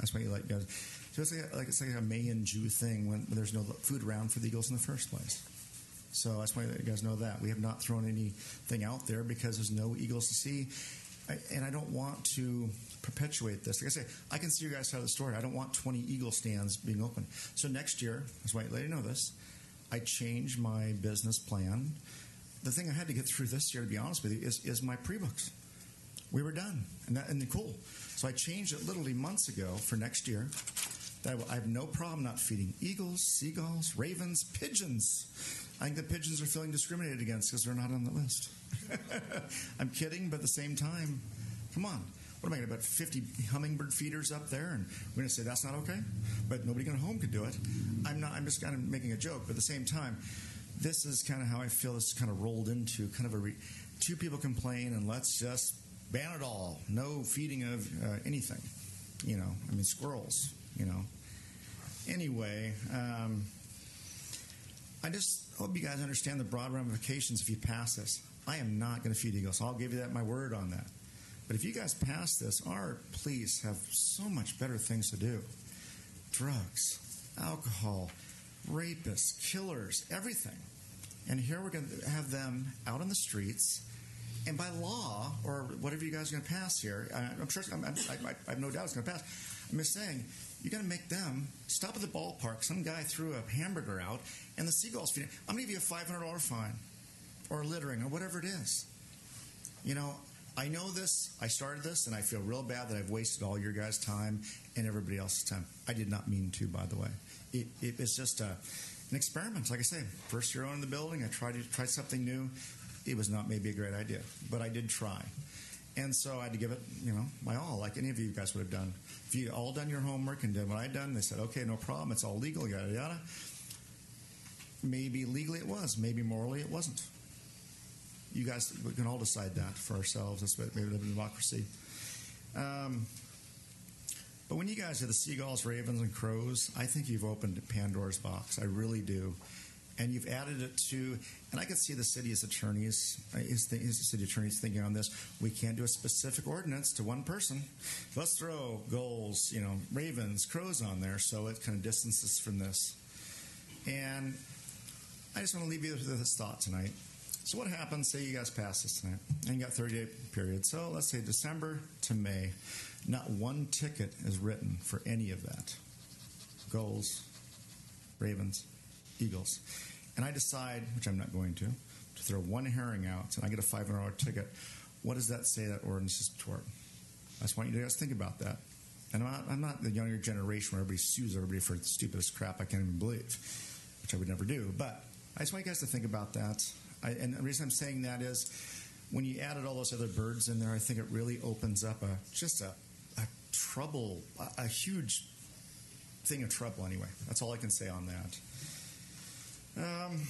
That's why you like guys. So it's like, like it's like a May and June thing when, when there's no food around for the eagles in the first place. So that's why you guys know that. We have not thrown anything out there because there's no eagles to see. I, and I don't want to perpetuate this. Like I say, I can see your guys' side of the story. I don't want twenty eagle stands being open. So next year, that's why I let you know this, I changed my business plan. The thing I had to get through this year, to be honest with you, is, is my pre-books. We were done, and that and cool. So I changed it literally months ago for next year. That I have no problem not feeding eagles, seagulls, ravens, pigeons. I think the pigeons are feeling discriminated against because they're not on the list. I'm kidding, but at the same time, come on. What am I going to put fifty hummingbird feeders up there, and we're going to say that's not okay? But nobody at home could do it. I'm not. I'm just kind of making a joke, but at the same time, this is kind of how I feel this kind of rolled into kind of a re- two people complain, and let's just ban it all. No feeding of uh, anything. You know, I mean squirrels. You know. Anyway, um, I just hope you guys understand the broad ramifications if you pass this. I am not going to feed eagles. I'll give you that my word on that. But if you guys pass this, our police have so much better things to do. Drugs, alcohol, rapists, killers, everything. And here we're going to have them out on the streets. And by law, or whatever you guys are going to pass here, I'm sure I'm, I'm, I, I have no doubt it's going to pass. I'm just saying, you're going to make them stop at the ballpark. Some guy threw a hamburger out, and the seagulls feeding. I'm going to give you a five hundred dollars fine, or littering, or whatever it is. You know, I know this. I started this, and I feel real bad that I've wasted all your guys' time and everybody else's time. I did not mean to, by the way. It, it, it's just a, an experiment. Like I say, first year owning the building, I tried to try something new. It was not maybe a great idea, but I did try. And so I had to give it, you know, my all, like any of you guys would have done. If you all done your homework and did what I'd done, they said, okay, no problem, it's all legal, yada, yada. Maybe legally it was. Maybe morally it wasn't. You guys, we can all decide that for ourselves. That's what maybe we live in a democracy. Um, but when you guys have the seagulls, ravens, and crows, I think you've opened Pandora's box. I really do. And you've added it to, and I could see the city's attorneys, is the, is the city attorneys thinking on this, we can't do a specific ordinance to one person. Let's throw gulls, you know, ravens, crows on there, so it kind of distances from this. And I just want to leave you with this thought tonight. So what happens, say you guys pass this tonight, and you got thirty-day period. So let's say December to May, not one ticket is written for any of that. Gulls, ravens, eagles. And I decide, which I'm not going to, to throw one herring out, and I get a five hundred dollars ticket. What does that say that ordinance is toward? I just want you guys to think about that. And I'm not, I'm not the younger generation where everybody sues everybody for the stupidest crap I can't even believe, which I would never do. But I just want you guys to think about that. I, and the reason I'm saying that is when you added all those other birds in there, I think it really opens up a just a, a trouble, a, a huge thing of trouble anyway. That's all I can say on that. Um,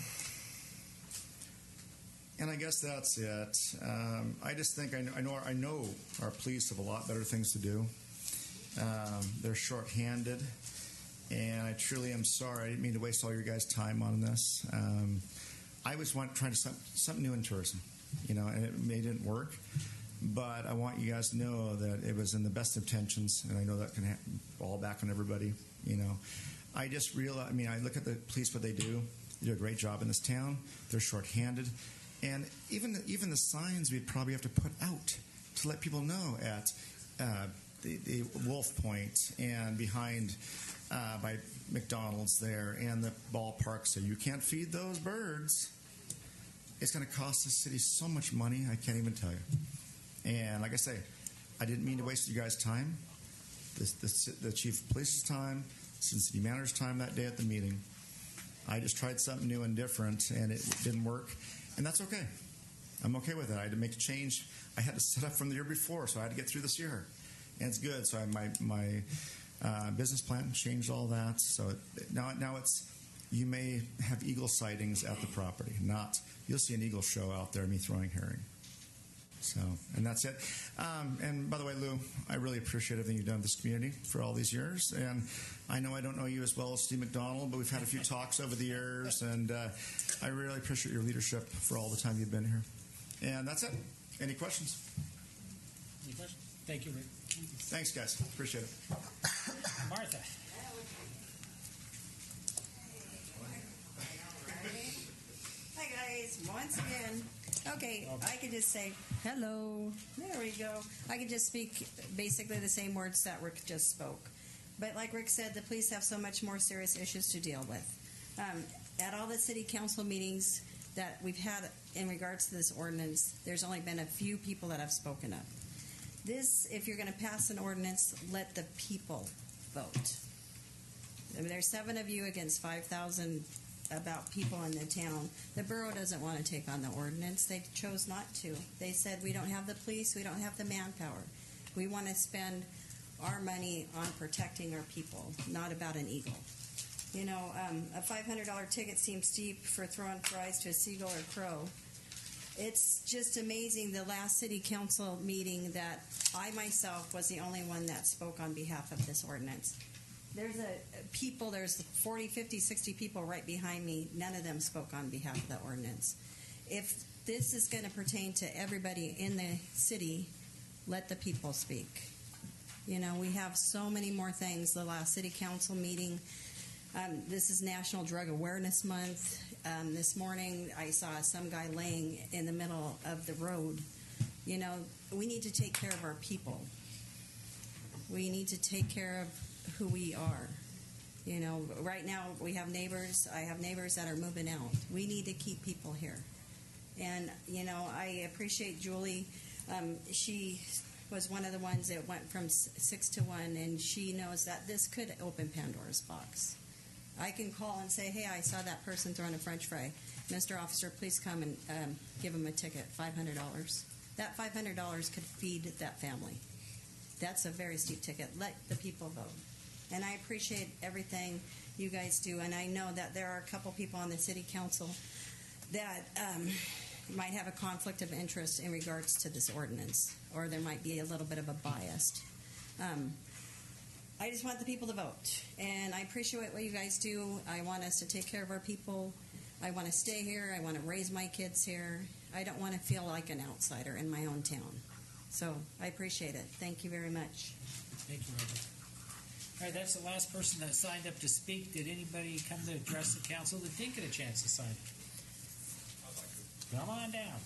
and I guess that's it. Um, I just think I know, I know our, I know our police have a lot better things to do. Um, they're short-handed, and I truly am sorry. I didn't mean to waste all your guys' time on this. Um, I was want, trying to some, something new in tourism, you know, and it, it didn't work. But I want you guys to know that it was in the best intentions, and I know that can ha- fall back on everybody. You know, I just realize. I mean, I look at the police, what they do. They do a great job in this town. They're short-handed, and even the, even the signs we'd probably have to put out to let people know at uh, the, the Wolf Point and behind uh, by McDonald's there and the ballpark. So you can't feed those birds. It's going to cost the city so much money. I can't even tell you. And like I say, I didn't mean to waste you guys' time. The, the, the chief of police's time, the city manager's time that day at the meeting. I just tried something new and different, and it didn't work, and that's okay. I'm okay with it. I had to make a change. I had to set up from the year before, so I had to get through this year, and it's good. So I, my my uh, business plan changed all that. So it, now now it's you may have eagle sightings at the property. Not you'll see an eagle show out there, me throwing herring. So, and that's it. Um, and by the way, Lou, I really appreciate everything you've done in this community for all these years. And I know I don't know you as well as Steve McDonald, but we've had a few talks over the years. And uh, I really appreciate your leadership for all the time you've been here. And that's it. Any questions? Any questions? Thank you, Rick. Thanks, guys. Appreciate it. Martha. Hi guys, once again. Okay, I could just say hello. There we go. I could just speak basically the same words that Rick just spoke. But like Rick said, the police have so much more serious issues to deal with. Um, at all the city council meetings that we've had in regards to this ordinance, there's only been a few people that have spoken up. This, if you're going to pass an ordinance, let the people vote. I mean, there's seven of you against five thousand about people in the town. The borough doesn't want to take on the ordinance. They chose not to. They said, we don't have the police, we don't have the manpower. We want to spend our money on protecting our people, not about an eagle. You know, um, a five hundred dollars ticket seems steep for throwing fries to a seagull or crow. It's just amazing, the last city council meeting, that I myself was the only one that spoke on behalf of this ordinance. There's a people, there's forty, fifty, sixty people right behind me. None of them spoke on behalf of the ordinance. If this is going to pertain to everybody in the city, let the people speak. You know, we have so many more things. The last city council meeting, um, this is National Drug Awareness Month. Um, this morning I saw some guy laying in the middle of the road. You know, we need to take care of our people. We need to take care of who we are. You know, right now we have neighbors. I have neighbors that are moving out. We need to keep people here. And, you know, I appreciate Julie. Um, she was one of the ones that went from six to one, and she knows that this could open Pandora's box. I can call and say, hey, I saw that person throwing a French fry. Mister Officer, please come and um, give him a ticket, five hundred dollars. That five hundred dollars could feed that family. That's a very steep ticket. Let the people vote. And I appreciate everything you guys do. And I know that there are a couple people on the city council that um, might have a conflict of interest in regards to this ordinance, or there might be a little bit of a bias. Um, I just want the people to vote. And I appreciate what you guys do. I want us to take care of our people. I want to stay here. I want to raise my kids here. I don't want to feel like an outsider in my own town. So I appreciate it. Thank you very much. Thank you, Robert. All right, that's the last person that signed up to speak. Did anybody come to address the council that didn't get a chance to sign? Come on down.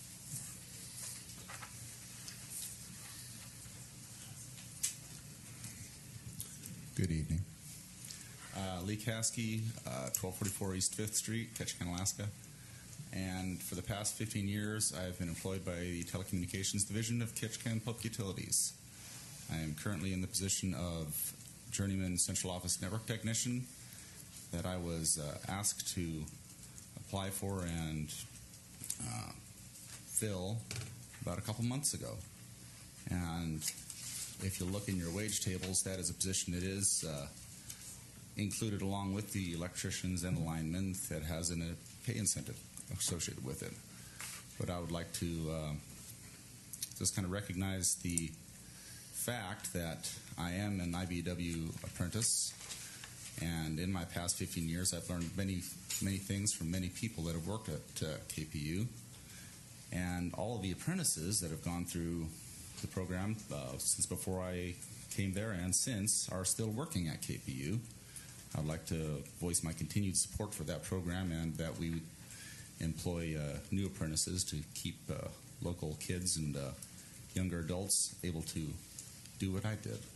Good evening. Uh, Lee Caskey, uh, twelve forty-four East fifth Street, Ketchikan, Alaska. And for the past fifteen years, I've been employed by the Telecommunications Division of Ketchikan Public Utilities. I am currently in the position of Journeyman Central Office Network Technician that I was uh, asked to apply for and uh, fill about a couple months ago. And if you look in your wage tables, that is a position that is uh, included along with the electricians and the linemen that has an, a pay incentive associated with it. But I would like to uh, just kind of recognize the fact that I am an I B W apprentice, and in my past fifteen years I've learned many, many things from many people that have worked at uh, K P U, and all of the apprentices that have gone through the program uh, since before I came there and since are still working at K P U. I'd like to voice my continued support for that program, and that we employ uh, new apprentices to keep uh, local kids and uh, younger adults able to do what I did.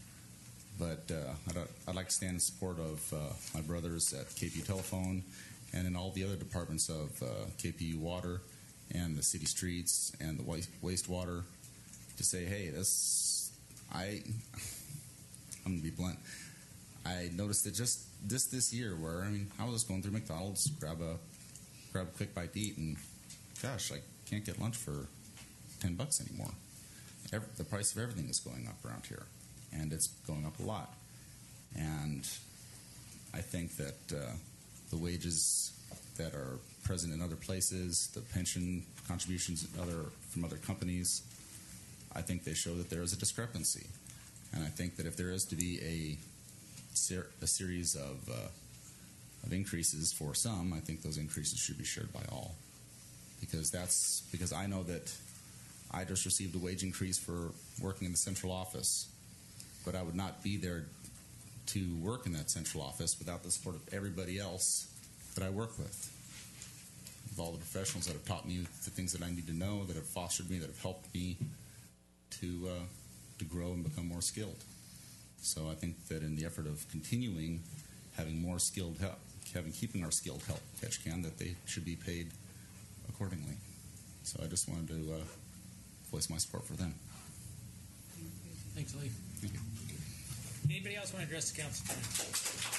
But uh, I'd, I'd like to stand in support of uh, my brothers at K P U Telephone and in all the other departments of uh, K P U Water and the city streets and the waste, wastewater to say, hey, this, I, I'm going to be blunt. I noticed it just this this year where, I mean, I was just going through McDonald's, grab a grab a quick bite to eat, and gosh, I can't get lunch for ten bucks anymore. Every, the price of everything is going up around here, and it's going up a lot. And I think that uh, the wages that are present in other places, the pension contributions other from other companies, I think they show that there is a discrepancy. And I think that if there is to be a ser- a series of uh, of increases for some, I think those increases should be shared by all. Because that's because I know that I just received a wage increase for working in the central office, but I would not be there to work in that central office without the support of everybody else that I work with. Of all the professionals that have taught me the things that I need to know, that have fostered me, that have helped me to uh, to grow and become more skilled. So I think that in the effort of continuing having more skilled help, having keeping our skilled help Ketchikan, that they should be paid accordingly. So I just wanted to uh, voice my support for them. Thanks, Lee. Thank you. Anybody else want to address the council tonight?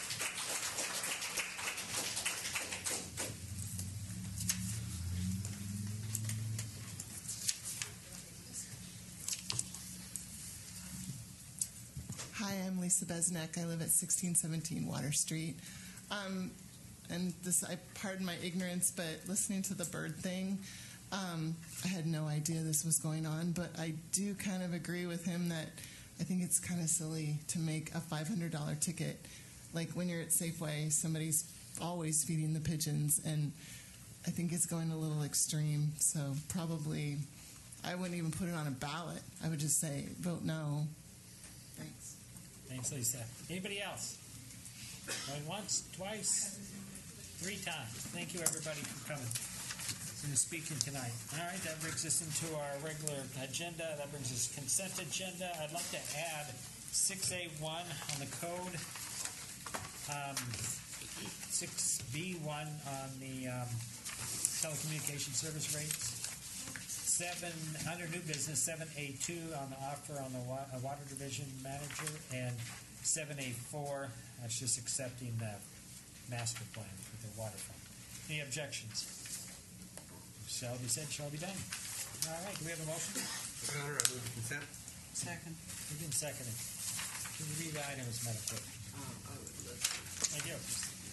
Hi, I'm Lisa Besnek. I live at sixteen seventeen Water Street. Um, and this, I pardon my ignorance, but listening to the bird thing, um, I had no idea this was going on. But I do kind of agree with him that I think it's kind of silly to make a five hundred dollars ticket. Like when you're at Safeway, somebody's always feeding the pigeons, and I think it's going a little extreme. So probably, I wouldn't even put it on a ballot. I would just say, vote no. Thanks. Thanks, Lisa. Anybody else? Going once, twice, three times. Thank you, everybody, for coming and speaking tonight. All right, that brings us into our regular agenda. That brings us consent agenda. I'd like to add six A one on the code, um, six B one on the um, telecommunication service rates, seven under new business, seven A two on the offer on the wa- uh, water division manager, and seven A four, that's just accepting the master plan for the waterfront. Any objections? Shall be said, shall be done. All right, do we have a motion? Your Honor, I move to consent. Second. Moved and seconded. Can you read the items, Madam Clerk? Oh, I would love Thank you.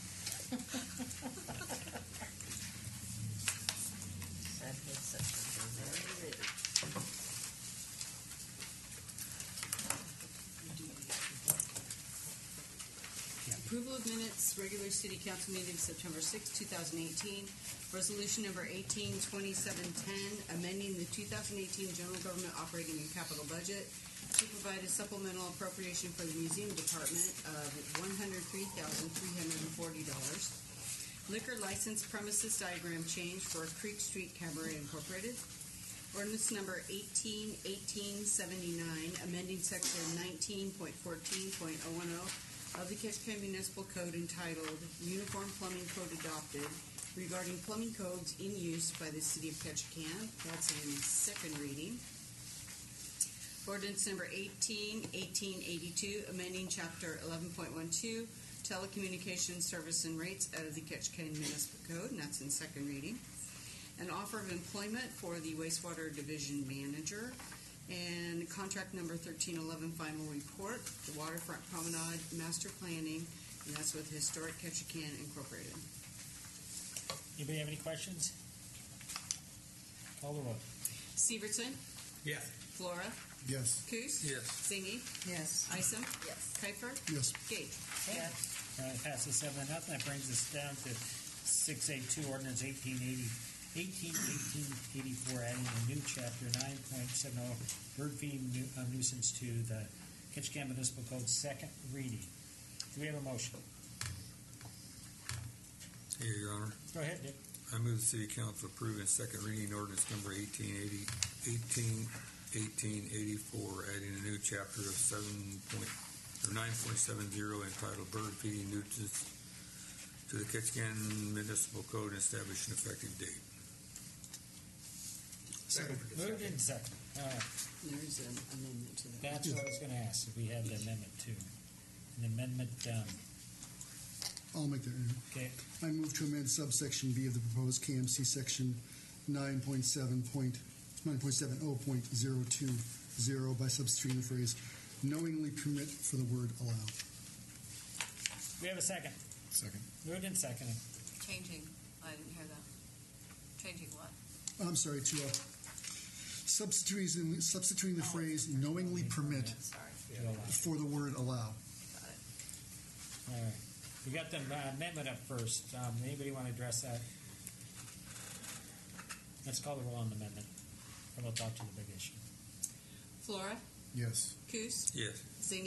Approval of minutes, regular city council meeting September sixth, two thousand eighteen. Resolution number eighteen twenty-seven ten, amending the two thousand eighteen general government operating and capital budget to provide a supplemental appropriation for the museum department of one hundred three thousand three hundred forty dollars. Liquor license premises diagram change for Creek Street Cabaret Incorporated. Ordinance number eighteen eighteen seventy-nine, amending section nineteen point fourteen point oh one oh of the Ketchikan Municipal Code entitled Uniform Plumbing Code Adopted regarding plumbing codes in use by the City of Ketchikan. That's in second reading. Ordinance number eighteen eighteen eighty-two, amending Chapter eleven point twelve, Telecommunications Service and Rates out of the Ketchikan Municipal Code, and that's in second reading. An offer of employment for the wastewater division manager, and contract number thirteen eleven final report, the Waterfront Promenade Master Planning, and that's with Historic Ketchikan Incorporated. Anybody have any questions? Call the roll. Severson? Yes. Flora? Yes. Coos? Yes. Zingy? Yes. Isom? Yes. Kuiper? Yes. Gage? Yes. All right, passes seven to nothing. That brings us down to six eight two, ordinance eighteen eighty, eighteen eighteen eighty-four, adding a new chapter nine point seven oh, bird feeding nu- uh, nuisance to the Ketchikan Municipal Code, second reading. Do we have a motion? Here, Your Honor. Go ahead, Dick. I move the City Council approve in second reading ordinance number eighteen eighty, eighteen eighteen eighty-four, adding a new chapter of seven point or nine point seven zero entitled Bird Feeding Nuisance to the Ketchikan Municipal Code and establish an effective date. Second. Moved in second. All right. There's an amendment to that. That's what I was going to ask, if we had the amendment too. An amendment, um, I'll make that. okay. I move to amend subsection B of the proposed K M C section nine point seven point nine point seven oh point zero two zero by substituting the phrase knowingly permit for the word allow. We have a second. Second. Moved in second. Changing, I didn't hear that. Changing what? I'm sorry, to uh, substituting, substituting the phrase knowingly permit for the word allow. All right. We got the uh, amendment up first. Um, anybody want to address that? Let's call the roll on the amendment, and we'll talk to the big issue. Flora? Yes. Coos? Yes. Zingy?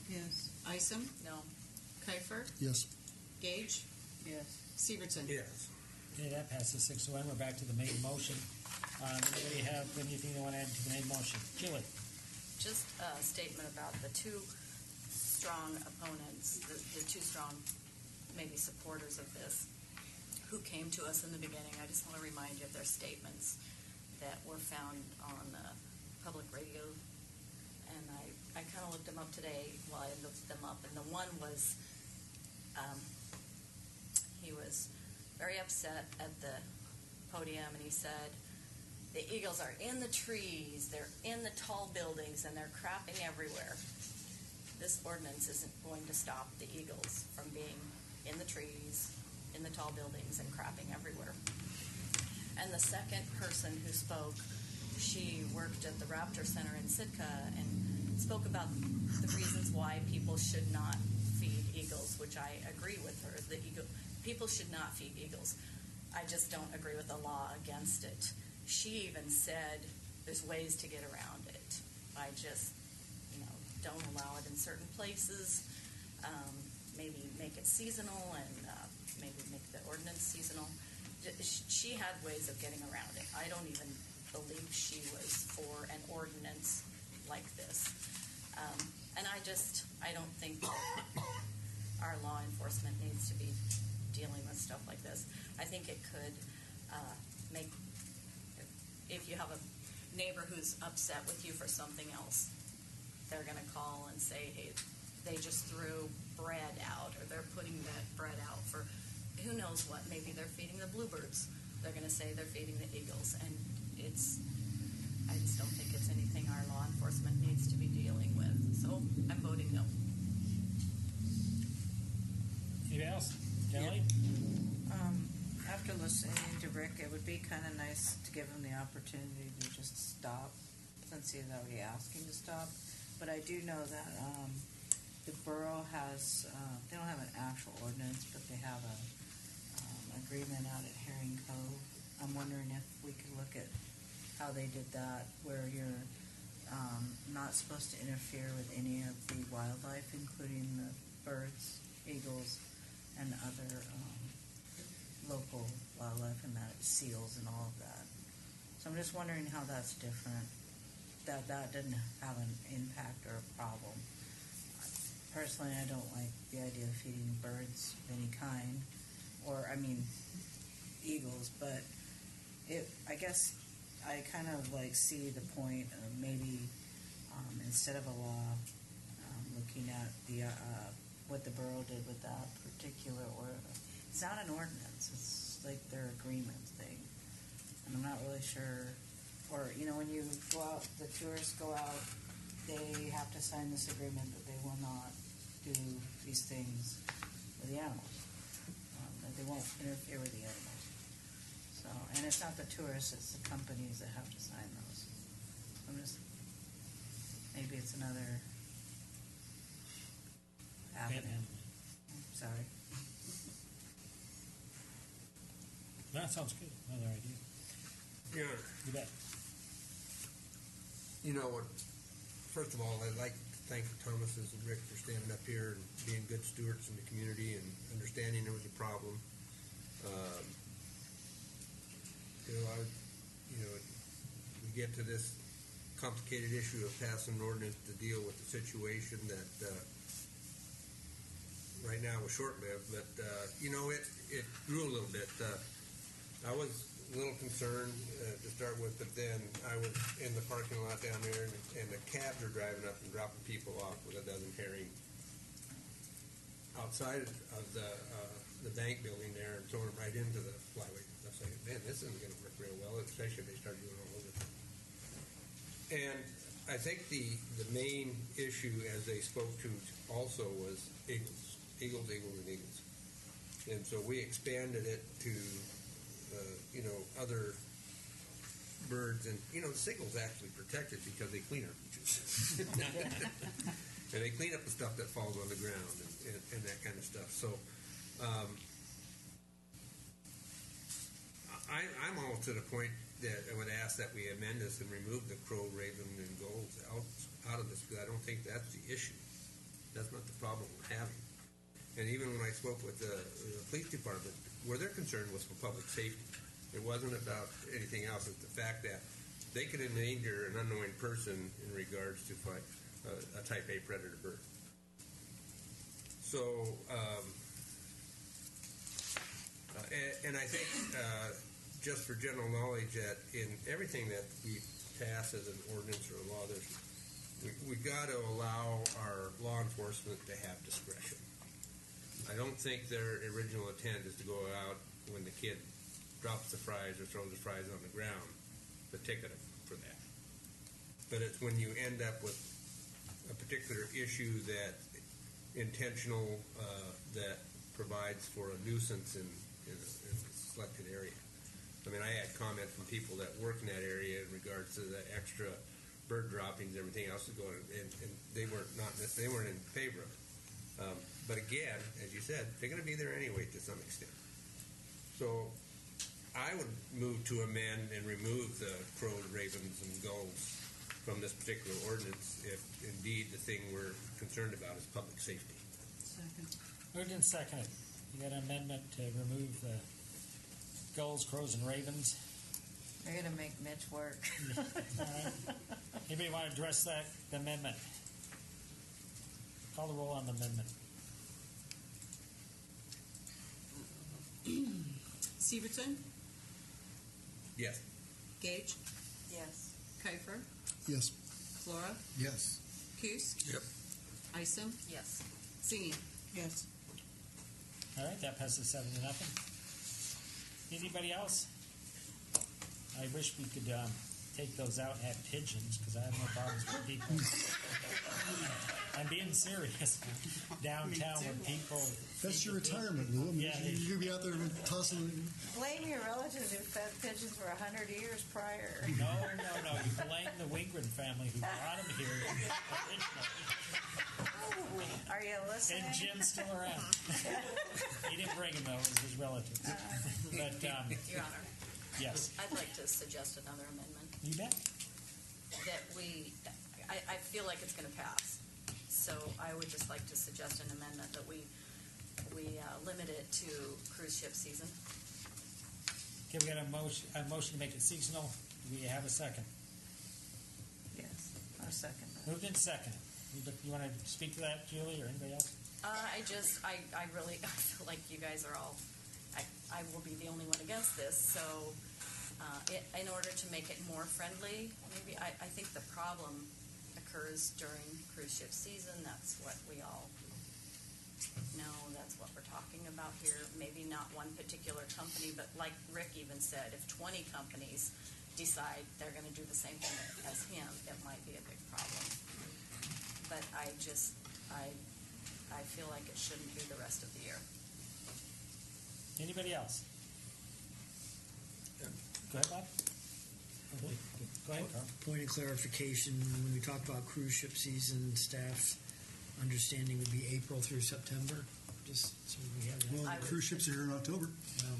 Yes. Isom? No. Kiefer? Yes. Gage? Yes. Severson? Yes. Okay, that passes six to one. We're back to the main motion. Um, anybody have anything they want to add to the main motion? Julie? Just a statement about the two strong opponents, the, the two strong maybe supporters of this, who came to us in the beginning. I just want to remind you of their statements that were found on uh, public radio. And I, I kind of looked them up today while I looked them up. And the one was, um, he was very upset at the podium, and he said, the eagles are in the trees, they're in the tall buildings, and they're crapping everywhere. This ordinance isn't going to stop the eagles from being in the trees, in the tall buildings, and crapping everywhere. And the second person who spoke, she worked at the Raptor Center in Sitka and spoke about the reasons why people should not feed eagles, which I agree with her. The eagle, people should not feed eagles. I just don't agree with the law against it. She even said there's ways to get around it by just, you know, don't allow it in certain places, um, maybe make it seasonal, and uh, maybe make the ordinance seasonal. She had ways of getting around it. I don't even believe she was for an ordinance like this. Um, and I just, I don't think that our law enforcement needs to be dealing with stuff like this. I think it could uh, make, if you have a neighbor who's upset with you for something else, they're going to call and say, hey, they just threw bread out, or they're putting that bread out for who knows what. Maybe they're feeding the bluebirds. They're going to say they're feeding the eagles. And it's, I just don't think it's anything our law enforcement needs to be dealing with. So I'm voting no. Anybody else? Kelly? Um, after listening to Rick, it would be kind of nice to give him the opportunity to just stop, since he's already asking to stop. But I do know that um, the borough has, uh, they don't have an actual ordinance, but they have a um, agreement out at Herring Cove. I'm wondering if we could look at how they did that, where you're um, not supposed to interfere with any of the wildlife, including the birds, eagles, and other um, local wildlife, and that seals and all of that. So I'm just wondering how that's different, that that didn't have an impact or a problem. Personally, I don't like the idea of feeding birds of any kind, or, I mean, eagles, but it, I guess I kind of like see the point of maybe um, instead of a law, um, looking at the uh, what the borough did with that particular order. It's not an ordinance. It's like their agreement thing. And I'm not really sure. Or, you know, when you go out, the tourists go out, they have to sign this agreement that they will not do these things with the animals. Um, that they won't interfere with the animals. So, and it's not the tourists, it's the companies that have to sign those. So I'm just, maybe it's another avenue. Sorry. That sounds good. Another idea. Yeah. You bet. You know what? First of all, I'd like to thank the Thomases and Rick for standing up here and being good stewards in the community and understanding there was a problem. Um, you know, I, you know, we get to this complicated issue of passing an ordinance to deal with the situation that uh, right now was short-lived, but uh, you know, it it grew a little bit. Uh, I was a little concerned uh, to start with, but then I was in the parking lot down there, and, and the cabs are driving up and dropping people off with a dozen herring outside of the uh, the bank building there and throwing them right into the flyway. I was like, man, this isn't going to work real well, especially if they start doing all over. And I think the the main issue, as they spoke to also, was eagles, eagles, eagles, and eagles. And so we expanded it to Uh, you know, other birds, and you know, the signal's actually protected because they clean our beaches. And they clean up the stuff that falls on the ground and, and, and that kind of stuff. So um, I, I'm all to the point that I would ask that we amend this and remove the crow, raven, and gulls out out of this, because I don't think that's the issue. That's not the problem we're having. And even when I spoke with the, the police department, where their concern was for public safety. It wasn't about anything else. It's the fact that they could endanger an unknowing person in regards to fight, uh, a type A predator bird. So, um, uh, and, and I think uh, just for general knowledge that in everything that we pass as an ordinance or a law, there's, we, we got to allow our law enforcement to have discretion. I don't think their original intent is to go out when the kid drops the fries or throws the fries on the ground, to ticket them for that. But it's when you end up with a particular issue that intentional, uh, that provides for a nuisance in, in, a, in a selected area. I mean, I had comment from people that work in that area in regards to the extra bird droppings and everything else that's going on, and, and they weren't not they weren't in favor of it. Um, but again, as you said, they're going to be there anyway to some extent. So I would move to amend and remove the crows, ravens, and gulls from this particular ordinance if indeed the thing we're concerned about is public safety. Second. Moved and seconded. You got an amendment to remove the gulls, crows, and ravens. You're going to make Mitch work. All right. Anybody want to address that amendment? Call the roll on the amendment. Severson? Yes. Gage? Yes. Kiefer? Yes. Flora? Yes. Coos? Yep. Isom? Yes. Singing? Yes. All right, that passes seven to nothing. Anybody else? I wish we could um, take those out and have pigeons, because I have no problems with people. I'm being serious. Downtown where people... That's your retirement, Lou. I mean, Yeah, they- you're going to be out there tossing... Blame your relatives who fed pigeons for a hundred years prior. No, no, no. You blame the Wingren family who brought them here originally. Are you listening? And Jim's still around. He didn't bring him, though. It was his relatives. But, um, Your Honor, yes. I'd like to suggest another amendment. You bet. That we, I, I feel like it's going to pass. So I would just like to suggest an amendment that we, we uh, limit it to cruise ship season. Okay, we got a motion, a motion to make it seasonal. Do we have a second? Yes, I'll second that. Moved in second. You, you want to speak to that, Julie, or anybody else? Uh, I just, I, I really, I feel like you guys are all, I, I will be the only one against this, so uh, it, in order to make it more friendly, maybe, I, I think the problem occurs during cruise ship season. That's what we all know. That's what we're talking about here. Maybe not one particular company, but like Rick even said, if twenty companies decide they're going to do the same thing as him, it might be a big problem. But I just, I, I feel like it shouldn't be the rest of the year. Anybody else? Go ahead, Bob. Go ahead, Carl. Point of clarification, when we talk about cruise ship season, staff's understanding would be April through September, just so we have that. Well, I cruise would- ships are here in October.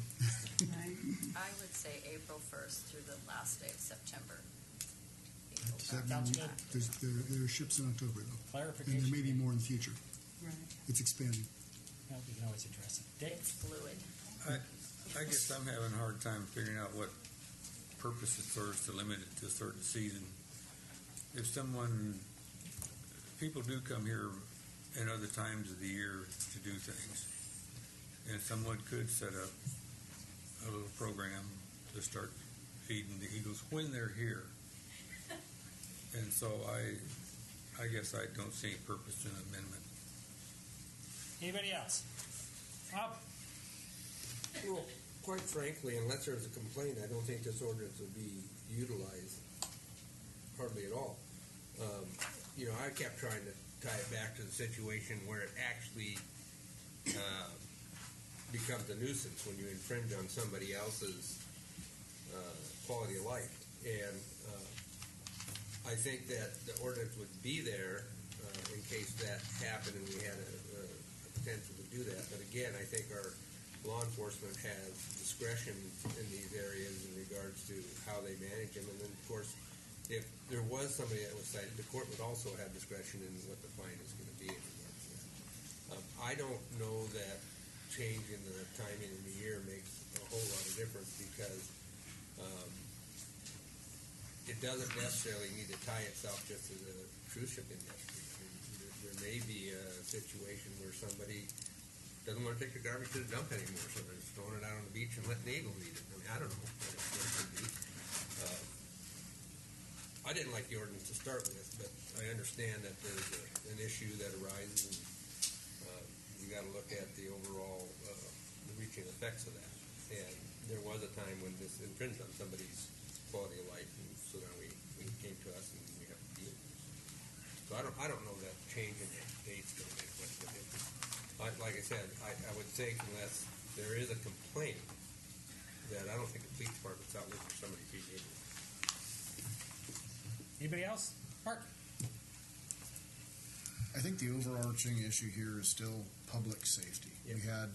I would say April first through the last day of September. Does that Sounds mean good. there's, there, there are ships in October, though? Clarification. And there may be more in the future. Right. It's expanding. No, we can always address it. Dave? It's fluid. I, I guess I'm having a hard time figuring out what purpose it serves to limit it to a certain season. If someone, people do come here in other times of the year to do things, and someone could set up a little program to start feeding the eagles when they're here. And so I, I guess I don't see any purpose to an amendment. Anybody else? Bob? Well, quite frankly, unless there's a complaint, I don't think this ordinance would be utilized hardly at all. Um, you know, I kept trying to tie it back to the situation where it actually uh, becomes a nuisance when you infringe on somebody else's uh, quality of life. And uh, I think that the ordinance would be there uh, in case that happened and we had a, a, a potential to do that. But again, I think our law enforcement has discretion in these areas in regards to how they manage them. And then, of course, if there was somebody that was cited, the court would also have discretion in what the fine is going to be in regards to Um, I don't know that changing the timing of the year makes a whole lot of difference because um, it doesn't necessarily need to tie itself just to the cruise ship industry. I mean, there, there may be a situation where somebody doesn't want to take the garbage to the dump anymore, so they're just throwing it out on the beach and letting the eagles eat it. I mean, I don't know what it's going to be. Uh, I didn't like the ordinance to start with, but I understand that there's a, an issue that arises, and uh, you got to look at the overall uh, the reaching effects of that. And there was a time when this infringed on somebody's quality of life, and so now we, we came to us and we have to deal with this. So I don't I don't know that changing the date's going to make much of a difference. I, like I said, I, I would think unless there is a complaint that I don't think the police department's out looking for somebody feeding eagles. Anybody else? Mark? I think the overarching issue here is still public safety. Yep. We had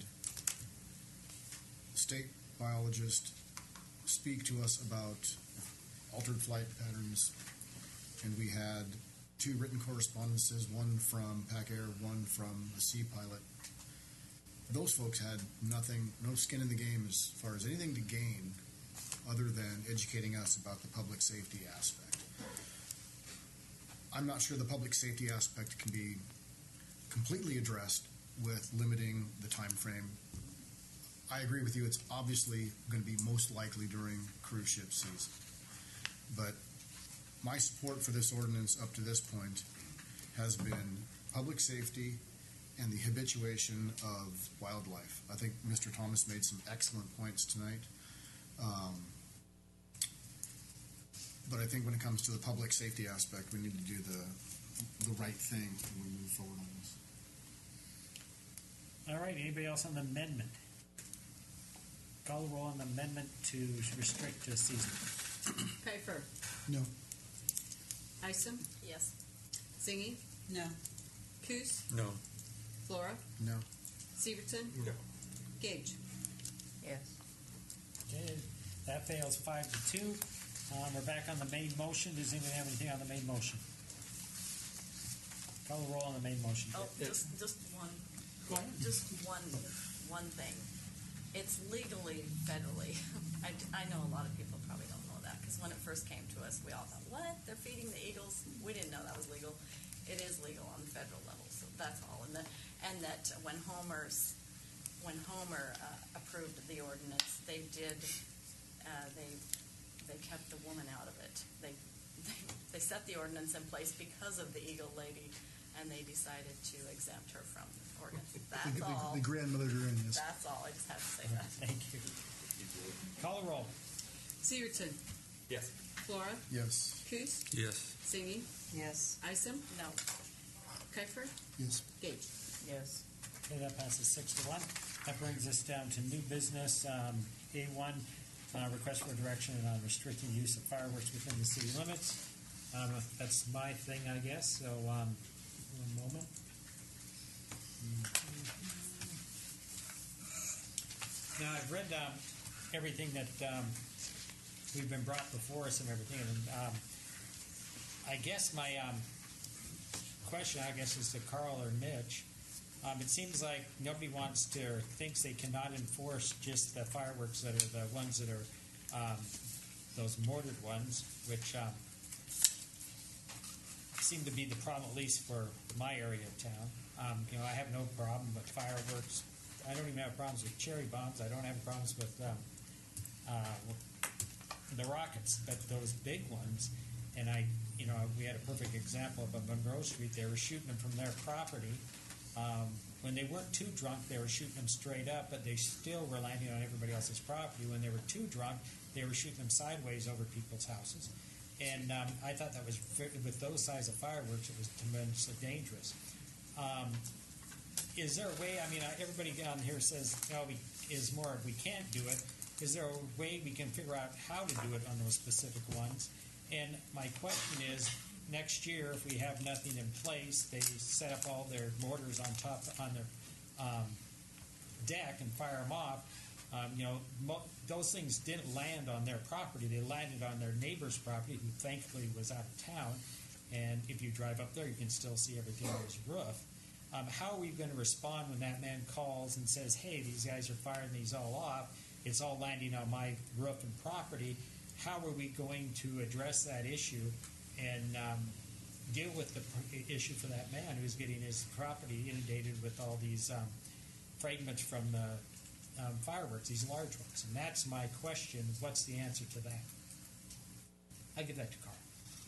state biologists speak to us about altered flight patterns, and we had two written correspondences, one from Pac Air, one from the Sea Pilot. Those folks had nothing, no skin in the game as far as anything to gain other than educating us about the public safety aspect. I'm not sure the public safety aspect can be completely addressed with limiting the time frame. I agree with you, it's obviously going to be most likely during cruise ship season. But my support for this ordinance up to this point has been public safety and the habituation of wildlife. I think Mister Thomas made some excellent points tonight. Um, but I think when it comes to the public safety aspect, we need to do the the right thing when we move forward on this. All right, anybody else on the amendment? Call the roll on the amendment to restrict the season. Pfeiffer. No. Isom. Yes. Zingy. No. Coos. No. Flora. No. Severson. No. Gage. Yes. Okay, that fails five to two. Um, we're back on the main motion. Does anyone have anything on the main motion? Call the roll on the main motion. Oh, just just one. Go ahead. Just one one thing. It's legally federally. I, I know a lot of people probably don't know that because when it first came to us, we all thought, "What? They're feeding the eagles?" We didn't know that was legal. It is legal on the federal level, so that's all. And that and that when Homer's when Homer uh, approved the ordinance, they did uh, they they kept the woman out of it. They, they they set the ordinance in place because of the Eagle Lady, and they decided to exempt her from the ordinance. That's the, all. The, the grandmother during this. That's all. I just have to say that. Thank you. Call the roll. Severson. Yes. Flora. Yes. Coos. Yes. Zingy. Yes. Isom. No. Kiefer. Yes. Gage. Yes. Okay, that passes six to one. That brings us down to new business. Um, A one, uh, request for direction on restricting the use of fireworks within the city limits. Um, that's my thing, I guess. So, um, one moment. Now, I've read um, everything that um, we've been brought before us and everything, and um, I guess my um, question, I guess, is to Carl or Mitch. Um, it seems like nobody wants to or thinks they cannot enforce just the fireworks that are the ones that are um, those mortared ones, which um, seem to be the problem, at least for my area of town. Um, you know, I have no problem with fireworks. I don't even have problems with cherry bombs. I don't have problems with um, uh, the rockets, but those big ones. And I, you know, we had a perfect example of Monroe Street. They were shooting them from their property. Um, when they weren't too drunk, they were shooting them straight up, but they still were landing on everybody else's property. When they were too drunk, they were shooting them sideways over people's houses. And um, I thought that was, with those size of fireworks, it was tremendously dangerous. Um, is there a way, I mean, everybody down here says, no, we, is more, we can't do it. Is there a way we can figure out how to do it on those specific ones? And my question is, next year, if we have nothing in place, they set up all their mortars on top, on their um, deck and fire them off. Um, you know, mo- those things didn't land on their property. They landed on their neighbor's property, who thankfully was out of town. And if you drive up there, you can still see everything on his roof. Um, how are we going to respond when that man calls and says, hey, these guys are firing these all off, it's all landing on my roof and property? How are we going to address that issue and um, deal with the pr- issue for that man who's getting his property inundated with all these um, fragments from the um, fireworks, these large ones? And that's my question. What's the answer to that? I give that to Carl.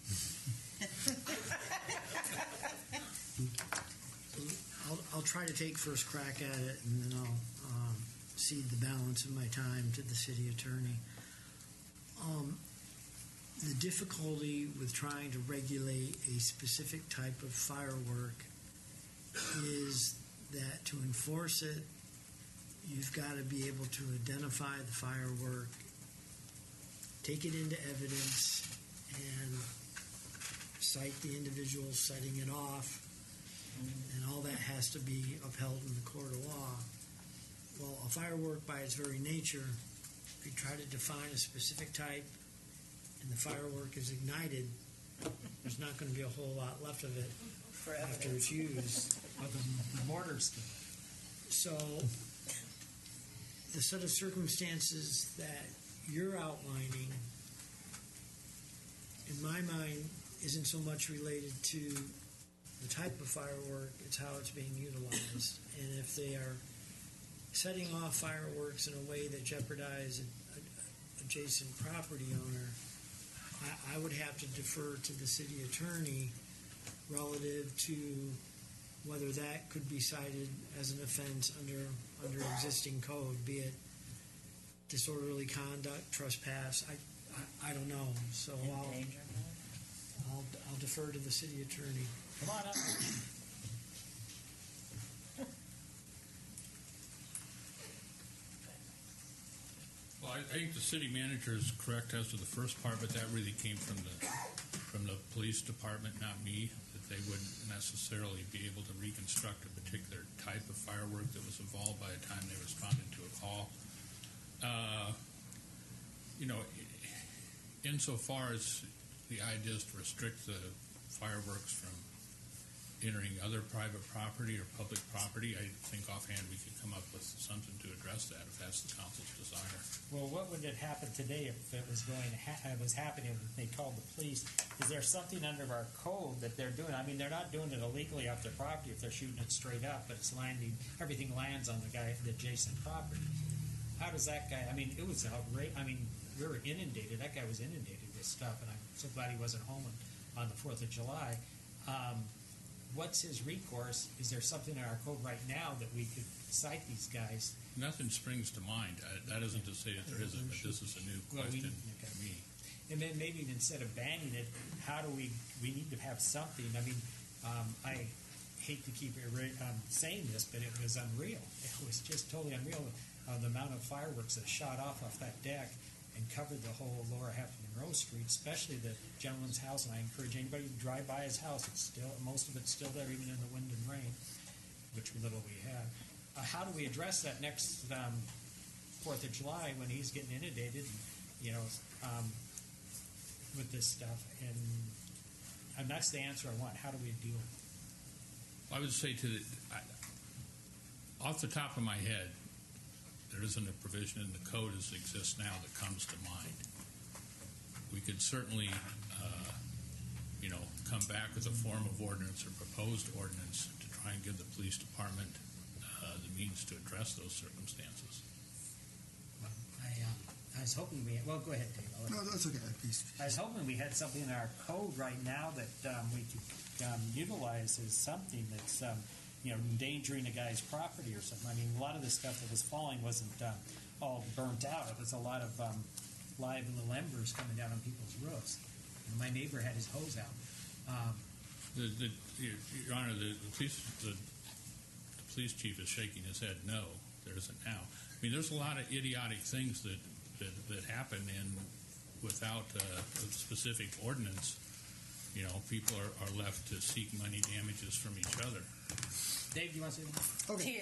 I'll, I'll try to take first crack at it, and then I'll um, cede the balance of my time to the city attorney. Um, the difficulty with trying to regulate a specific type of firework is that to enforce it, you've got to be able to identify the firework, take it into evidence, and cite the individual setting it off, and all that has to be upheld in the court of law. Well, a firework by its very nature, if you try to define a specific type and the firework is ignited, there's not going to be a whole lot left of it after it's used. Of the, the mortar skill. So the set of circumstances that you're outlining, in my mind, isn't so much related to the type of firework, it's how it's being utilized. And if they are setting off fireworks in a way that jeopardize an adjacent property owner, I, I would have to defer to the city attorney relative to whether that could be cited as an offense under under existing code, be it disorderly conduct, trespass. I I, I don't know. So I'll, I'll I'll defer to the city attorney. Come on up. Well, I, I think the city manager is correct as to the first part, but that really came from the from the police department, not me. That they wouldn't necessarily be able to reconstruct a particular type of firework that was involved by the time they responded to a call. Uh, you know, insofar as the idea is to restrict the fireworks from entering other private property or public property, I think offhand we could come up with something to address that if that's the council's desire. Well, what would it happen today if it was going to ha- it was happening if they called the police? Is there something under our code that they're doing? I mean, they're not doing it illegally off their property if they're shooting it straight up, but it's landing, everything lands on the guy, the adjacent property. How does that guy, I mean, it was outrageous. I mean, we were inundated. That guy was inundated with stuff, and I'm so glad he wasn't home on, on the fourth of July. Um, what's his recourse? Is there something in our code right now that we could cite these guys? Nothing springs to mind. I, that isn't to say that there isn't, but this is a new Well, we- question okay. to me. And then maybe instead of banning it, how do we, we need to have something. I mean, um, I hate to keep it re- um, saying this, but it was unreal. It was just totally unreal, uh, the amount of fireworks that shot off off that deck and covered the whole lower half of Monroe Street, especially the gentleman's house. And I encourage anybody to drive by his house. It's still, most of it's still there, even in the wind and rain, which little we had. Uh, how do we address that next um, fourth of July when he's getting inundated, and, you know, um, with this stuff? And, and that's the answer I want. How do we deal with it? I would say to the, I, off the top of my head, there isn't a provision in the code as it exists now that comes to mind. We could certainly, uh, you know, come back with a form of ordinance or proposed ordinance to try and give the police department uh, the means to address those circumstances. Well, I, uh, I was hoping we had, well, go ahead, Dave. I'll let No, you- that's okay. Please. I was hoping we had something in our code right now that um, we could um, utilize as something that's, um, you know, endangering a guy's property or something. I mean, a lot of the stuff that was falling wasn't um, all burnt out. It was a lot of um, live little embers coming down on people's roofs. And my neighbor had his hose out. Um, The, the, Your, Your Honor, the, the police the, the police chief is shaking his head. No, there isn't now. I mean, there's a lot of idiotic things that that, that happen, and without uh, a specific ordinance, you know, people are, are left to seek money damages from each other. Dave, do you want to say that? Okay.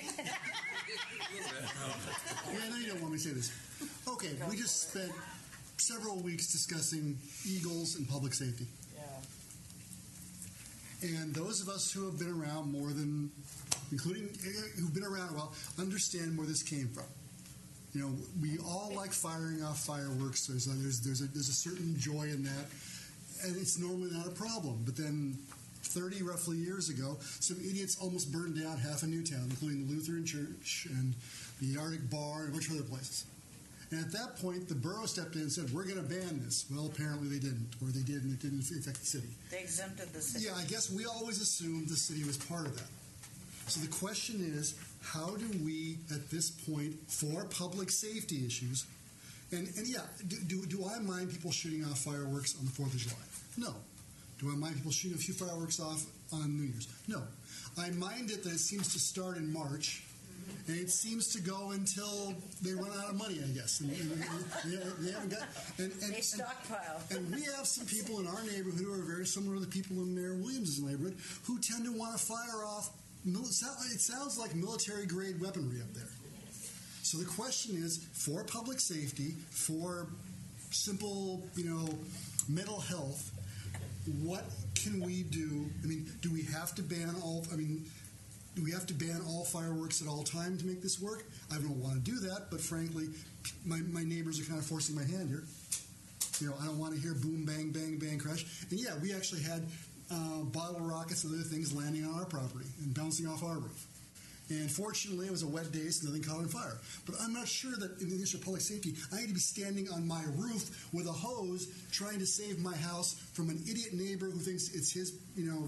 Yeah, I know you don't want me to say this. Okay, we just spent several weeks discussing eagles and public safety. Yeah. And those of us who have been around more than including who've been around a while, understand where this came from. You know, we all like firing off fireworks. There's a, there's there's a, there's a certain joy in that, and it's normally not a problem. But then, thirty roughly years ago, some idiots almost burned down half of Newtown, including the Lutheran Church and the Arctic Bar and a bunch of other places. And at that point, the borough stepped in and said, "We're going to ban this." Well, apparently they didn't, or they did, and it didn't affect the city. They exempted the city. Yeah, I guess we always assumed the city was part of that. So the question is, how do we, at this point, for public safety issues, and, and yeah, do, do, do I mind people shooting off fireworks on the fourth of July? No. Do I mind people shooting a few fireworks off on New Year's? No. I mind it that it seems to start in March, and it seems to go until they run out of money, I guess. And, and, and, they, they haven't got. And, and, they stockpile. And, and we have some people in our neighborhood who are very similar to the people in Mayor Williams' neighborhood who tend to want to fire off. It sounds like military-grade weaponry up there. So the question is, for public safety, for simple, you know, mental health, what can we do? I mean, do we have to ban all? I mean, do we have to ban all fireworks at all time to make this work? I don't want to do that, but frankly, my, my neighbors are kind of forcing my hand here. You know, I don't want to hear boom, bang, bang, bang, crash. And yeah, we actually had uh, bottle rockets and other things landing on our property and bouncing off our roof. And fortunately, it was a wet day, so nothing caught on fire. But I'm not sure that in the issue of public safety, I need to be standing on my roof with a hose trying to save my house from an idiot neighbor who thinks it's his, you know,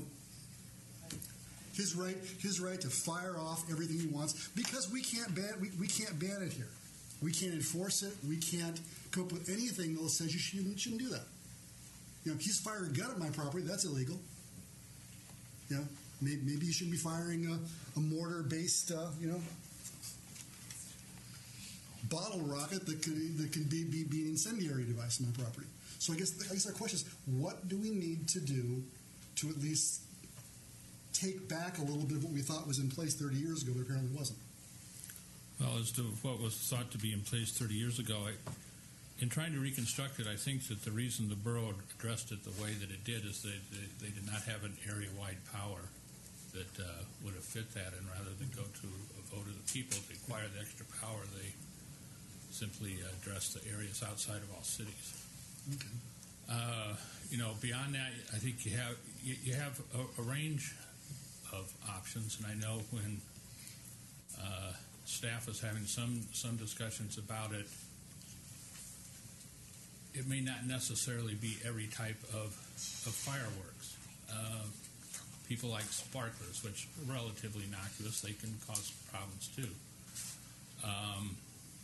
his right, his right to fire off everything he wants, because we can't ban, we, we can't ban it here. We can't enforce it. We can't come up with anything that says you shouldn't, shouldn't do that. You know, if he's firing a gun at my property, that's illegal. You know, maybe, maybe you shouldn't be firing a, a mortar-based, uh, you know, bottle rocket that can that can be, be, be an incendiary device on my property. So I guess I guess our question is, what do we need to do to at least take back a little bit of what we thought was in place thirty years ago, but apparently wasn't? Well, as to what was thought to be in place thirty years ago, I, in trying to reconstruct it, I think that the reason the borough addressed it the way that it did is that they, they did not have an area-wide power that uh, would have fit that, and rather than go to a vote of the people to acquire the extra power, they simply addressed the areas outside of all cities. Okay. Uh, you know, beyond that, I think you have you, you have a, a range of options, and I know when uh, staff was having some some discussions about it, it may not necessarily be every type of, of fireworks. Uh, people like sparklers, which are relatively innocuous, they can cause problems too. Um,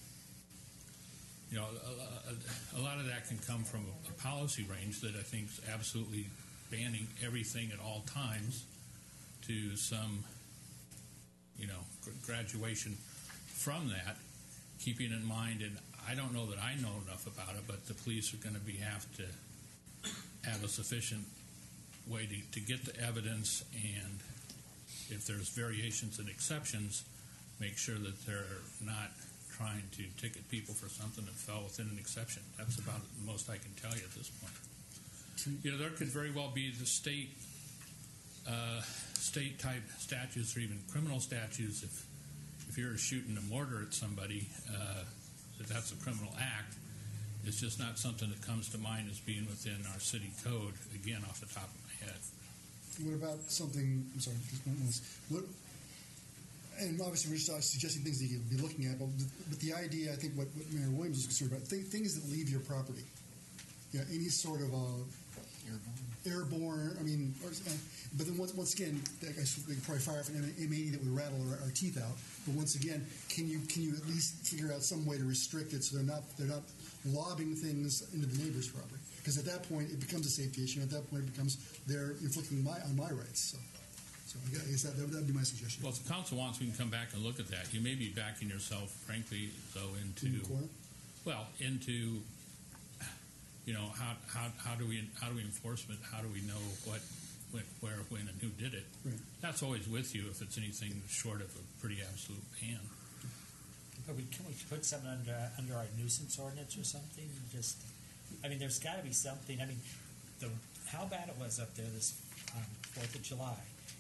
you know, a, a, a lot of that can come from a, a policy range that I think is absolutely banning everything at all times to some, you know, graduation from that, keeping in mind, and I don't know that I know enough about it, but the police are going to be have to have a sufficient way to, to get the evidence, and if there's variations and exceptions, make sure that they're not trying to ticket people for something that fell within an exception. That's about the most I can tell you at this point. You know, there could very well be the state uh, state type statutes or even criminal statutes. If if you're shooting a mortar at somebody, uh, that that's a criminal act. It's just not something that comes to mind as being within our city code. Again, off the top of my head. What about something? I'm sorry. What? And obviously, we're just uh, suggesting things that you could be looking at, but the, but the idea, I think, what, what Mayor Williams was concerned about, th- things that leave your property. Yeah, any sort of uh, airborne. I mean, or, uh, but then once, once again, I guess they could probably fire off an M eighty that would rattle our, our teeth out. But once again, can you can you at least figure out some way to restrict it so they're not they're not lobbing things into the neighbor's property? Because at that point, it becomes a safety issue. At that point, it becomes they're inflicting my on my rights. So. So I guess that would be my suggestion. Well, if the council wants, we can come back and look at that. You may be backing yourself, frankly, though, into in the corner? well, into you know how how how do we how do we enforcement? How do we know what, when, where, when, and who did it? Right. That's always with you if it's anything short of a pretty absolute ban. But we can we put something under under our nuisance ordinance or something? Just, I mean, there's got to be something. I mean, the how bad it was up there this um, Fourth of July.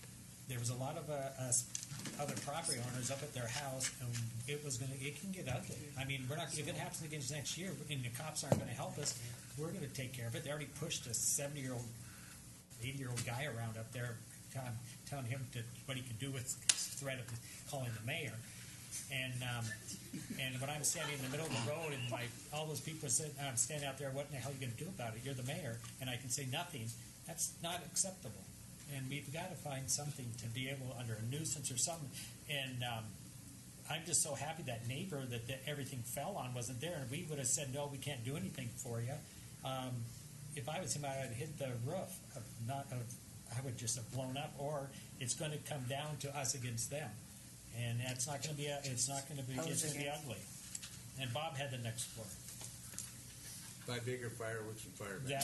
there was a lot of uh, us other property owners up at their house, and it was going to, it can get ugly. I mean, we're not, if it happens again next year, and the cops aren't going to help us, we're going to take care of it. They already pushed a seventy-year-old, eighty-year-old guy around up there, telling, telling him to, what he could do with threat of calling the mayor. And um, and when I'm standing in the middle of the road and my all those people are sitting, I'm standing out there, what in the hell are you going to do about it? You're the mayor, and I can say nothing. That's not acceptable. And we've got to find something to be able, under a nuisance or something. And um, I'm just so happy that neighbor that, that everything fell on wasn't there. And we would have said, no, we can't do anything for you. Um, if I was him, I would hit the roof. Of not of, I would just have blown up. Or it's going to come down to us against them. And that's not going to be. A, it's not going to be. It's going to be ugly. And Bob had the next floor. Buy bigger fireworks and firemen. Yeah.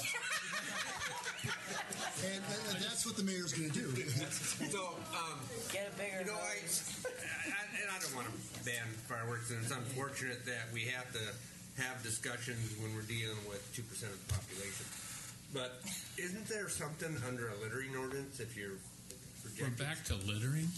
and, and that's what the mayor's going to do. So, um, get a bigger. You know, I, I, and I don't want to ban fireworks, and it's unfortunate that we have to have discussions when we're dealing with two percent of the population. But isn't there something under a littering ordinance if you're We're back to littering?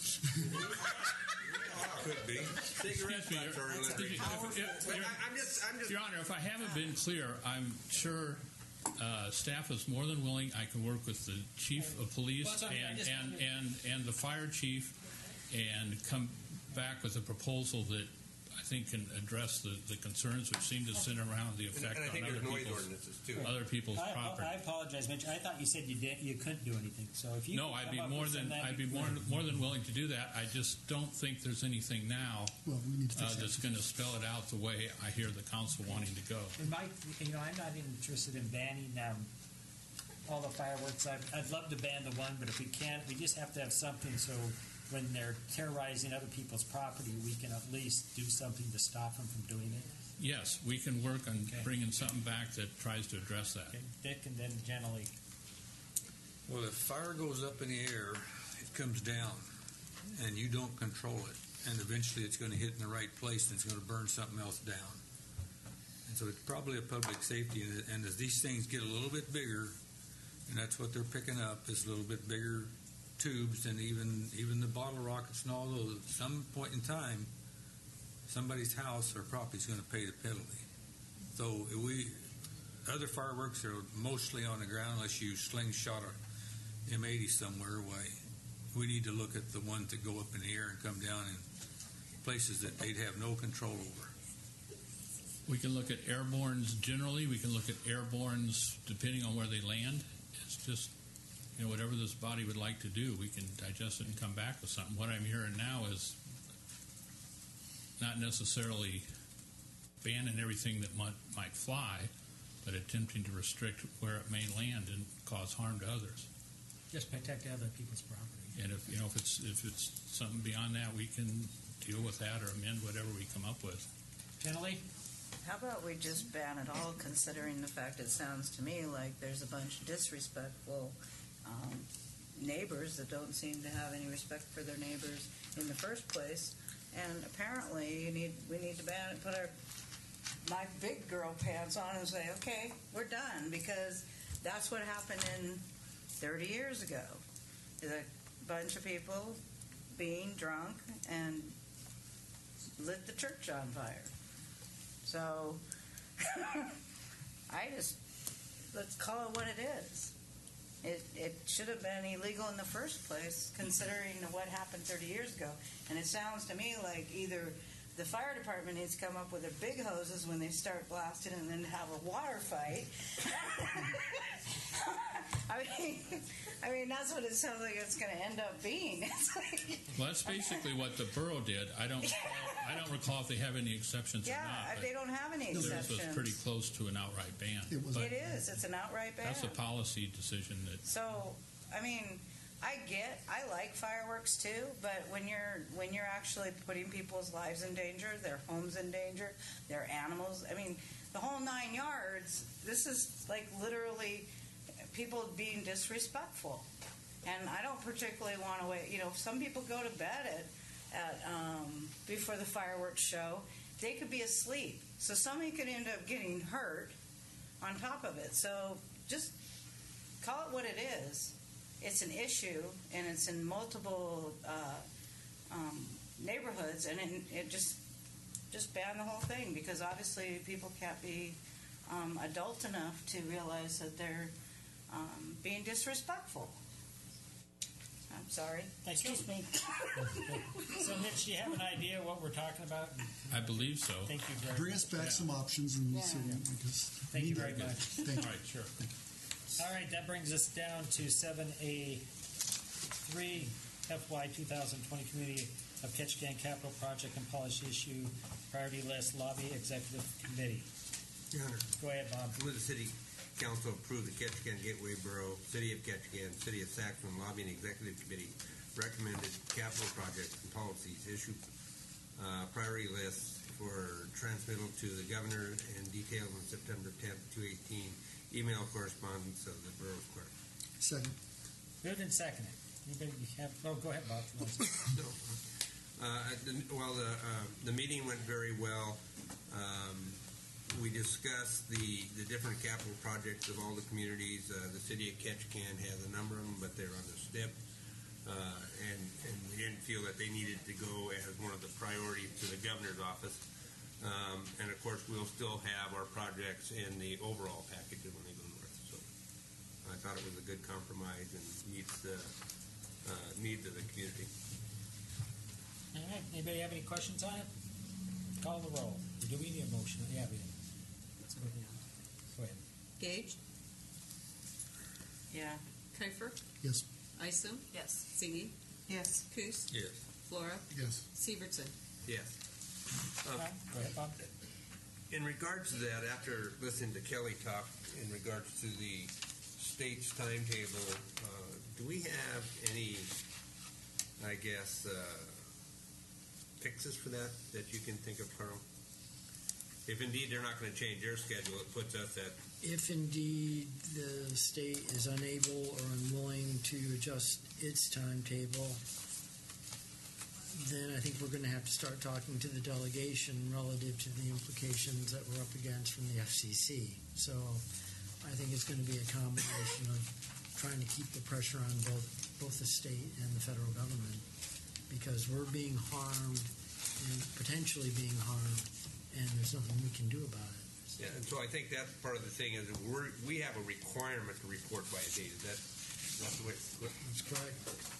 Could be. Cigarette Excuse me, butts are Your- littering. if- if- But I- I'm just, I'm just. Your Honor, if I haven't been clear, I'm sure uh, staff is more than willing. I can work with the chief of police Well, that's what I mean. I and, just- and, and, and the fire chief and come back with a proposal that I think can address the, the concerns which seem to sit around the effect And I think on other there's noise people's, ordinances, too. other people's I, property. I apologize, Mitch. I thought you said you did, you couldn't do anything. So if you No, could I'd come be up more with than some, that'd I'd be great. more more than willing to do that. I just don't think there's anything now Well, we need to uh, fix that's that. going to spell it out the way I hear the council wanting to go. And Mike, you know, I'm not interested in banning um, all the fireworks. I'd, I'd love to ban the one, but if we can't, we just have to have something so when they're terrorizing other people's property, we can at least do something to stop them from doing it. Yes, we can work on Okay. bringing something back that tries to address that. Okay. Dick, and then generally, Well, if fire goes up in the air, it comes down, and you don't control it, and eventually it's going to hit in the right place, and it's going to burn something else down. And so it's probably a public safety, and- and as these things get a little bit bigger, and that's what they're picking up, is a little bit bigger tubes than even even the bottle rockets and all those. At some point in time, somebody's house or property is going to pay the penalty. So if we other fireworks are mostly on the ground unless you slingshot a M eighty somewhere. Why we need to look at the ones that go up in the air and come down in places that they'd have no control over. We can look at airbornes generally. We can look at airbornes depending on where they land. It's just, you know, whatever this body would like to do, we can digest it and come back with something. What I'm hearing now is not necessarily banning everything that might, might fly, but attempting to restrict where it may land and cause harm to others. just protect other people's property. And if you know if it's if it's something beyond that, we can deal with that or amend whatever we come up with. Generally, How about we just ban it all, considering the fact it sounds to me like there's a bunch of disrespectful um, neighbors that don't seem to have any respect for their neighbors in the first place. And apparently, you need we need to ban it, put our my big girl pants on, and say, okay, we're done, because that's what happened in thirty years ago. Is a bunch of people being drunk and lit the church on fire. So, I just, let's call it what it is. It, it should have been illegal in the first place, considering what happened thirty years ago. And it sounds to me like either the fire department needs to come up with their big hoses when they start blasting and then have a water fight. I mean, I mean, that's what it sounds like it's going to end up being. It's like, Well, that's basically what the borough did. I don't recall, I don't recall if they have any exceptions yeah, or not. but they don't have any theirs exceptions. was pretty close to an outright ban. It was. But It is. It's an outright ban. That's a policy decision that So, I mean, I get, I like fireworks too, but when you're when you're actually putting people's lives in danger, their homes in danger, their animals, I mean, the whole nine yards. This is like literally people being disrespectful, and I don't particularly want to wait. You know, some people go to bed at at um, before the fireworks show. They could be asleep, so somebody could end up getting hurt on top of it. So just call it what it is. it's an issue, and it's in multiple uh, um, neighborhoods, and it, it just just ban the whole thing, because obviously people can't be um, adult enough to realize that they're um, being disrespectful. I'm sorry. Excuse me. So, Mitch, do you have an idea what we're talking about? I believe so. Thank you very Bring us back yeah. some options, and Yeah. so we just Thank you need very that. much. Thank you. All right, sure. All right, that brings us down to seven A three F Y twenty twenty Community of Ketchikan Capital Project and Policy Issue Priority List Lobby Executive Committee. Your Honor. Go ahead, Bob. Move the City Council approve the Ketchikan Gateway Borough, City of Ketchikan, City of Saxon Lobbying Executive Committee recommended capital projects and policies issue uh, priority lists for transmittal to the governor and detailed on September tenth, twenty eighteen email correspondence of the borough clerk. Second. Moved and seconded. Anybody have? Oh, go ahead, Bob. No. Uh, the, well, the uh, the meeting went very well. Um, we discussed the, the different capital projects of all the communities. Uh, the city of Ketchikan has a number of them, but they're on the S T I P, uh, and and we didn't feel that they needed to go as one of the priorities to the governor's office. Um, and of course, we'll still have our projects in the overall package of Legal North. So I thought it was a good compromise and meets the uh, needs of the community. All right. Anybody have any questions on it? Call the roll. Do we need a motion? Yeah, we do. Let's go ahead. Go ahead. Gage? Yeah. Kiefer? Yes. Isom? Yes. Zingy? Yes. Coos? Yes. Flora? Yes. Severson? Yes. Um, Go ahead, Bob. In regards to that, after listening to Kelly talk in regards to the state's timetable, uh, do we have any, I guess, uh, fixes for that that you can think of, Carl? If indeed they're not going to change their schedule, it puts us at. If indeed the state is unable or unwilling to adjust its timetable, then I think we're going to have to start talking to the delegation relative to the implications that we're up against from the F C C. So I think it's going to be a combination of trying to keep the pressure on both both the state and the federal government, because we're being harmed and potentially being harmed, and there's nothing we can do about it. Yeah, and so I think that's part of the thing is that we're, we have a requirement to report by a date. Is that that's the way? That's correct.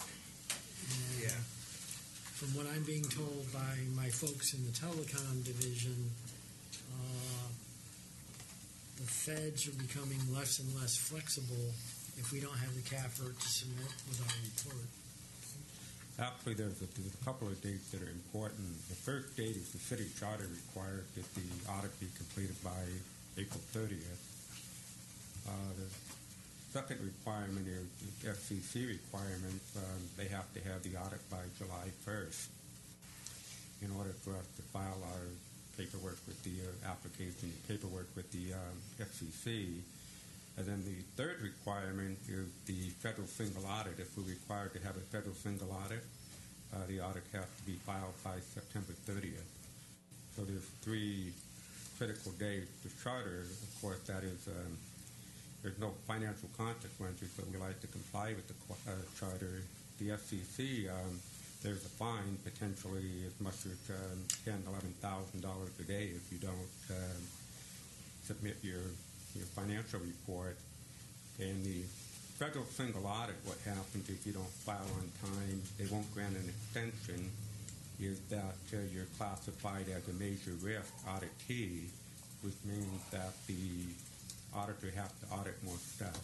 And yeah. From what I'm being told by my folks in the telecom division, uh, the feds are becoming less and less flexible if we don't have the C A F R to submit with our report. Actually, there's a, there's a couple of dates that are important. The first date is the city charter required that the audit be completed by April thirtieth. Uh, the second requirement is the F C C requirement. Um, they have to have the audit by July first in order for us to file our paperwork with the uh, application, paperwork with the um, F C C. And then the third requirement is the federal single audit. If we're required to have a federal single audit, uh, the audit has to be filed by September thirtieth. So there's three critical dates. The charter, of course, that is, um, there's no financial consequences, but we like to comply with the uh, charter. The F C C, um, there's a fine, potentially as much as um, ten thousand dollars, eleven thousand dollars a day if you don't um, submit your your financial report. And the federal single audit, what happens if you don't file on time, they won't grant an extension, is that uh, you're classified as a major risk auditee, which means that the auditor has to audit more stuff.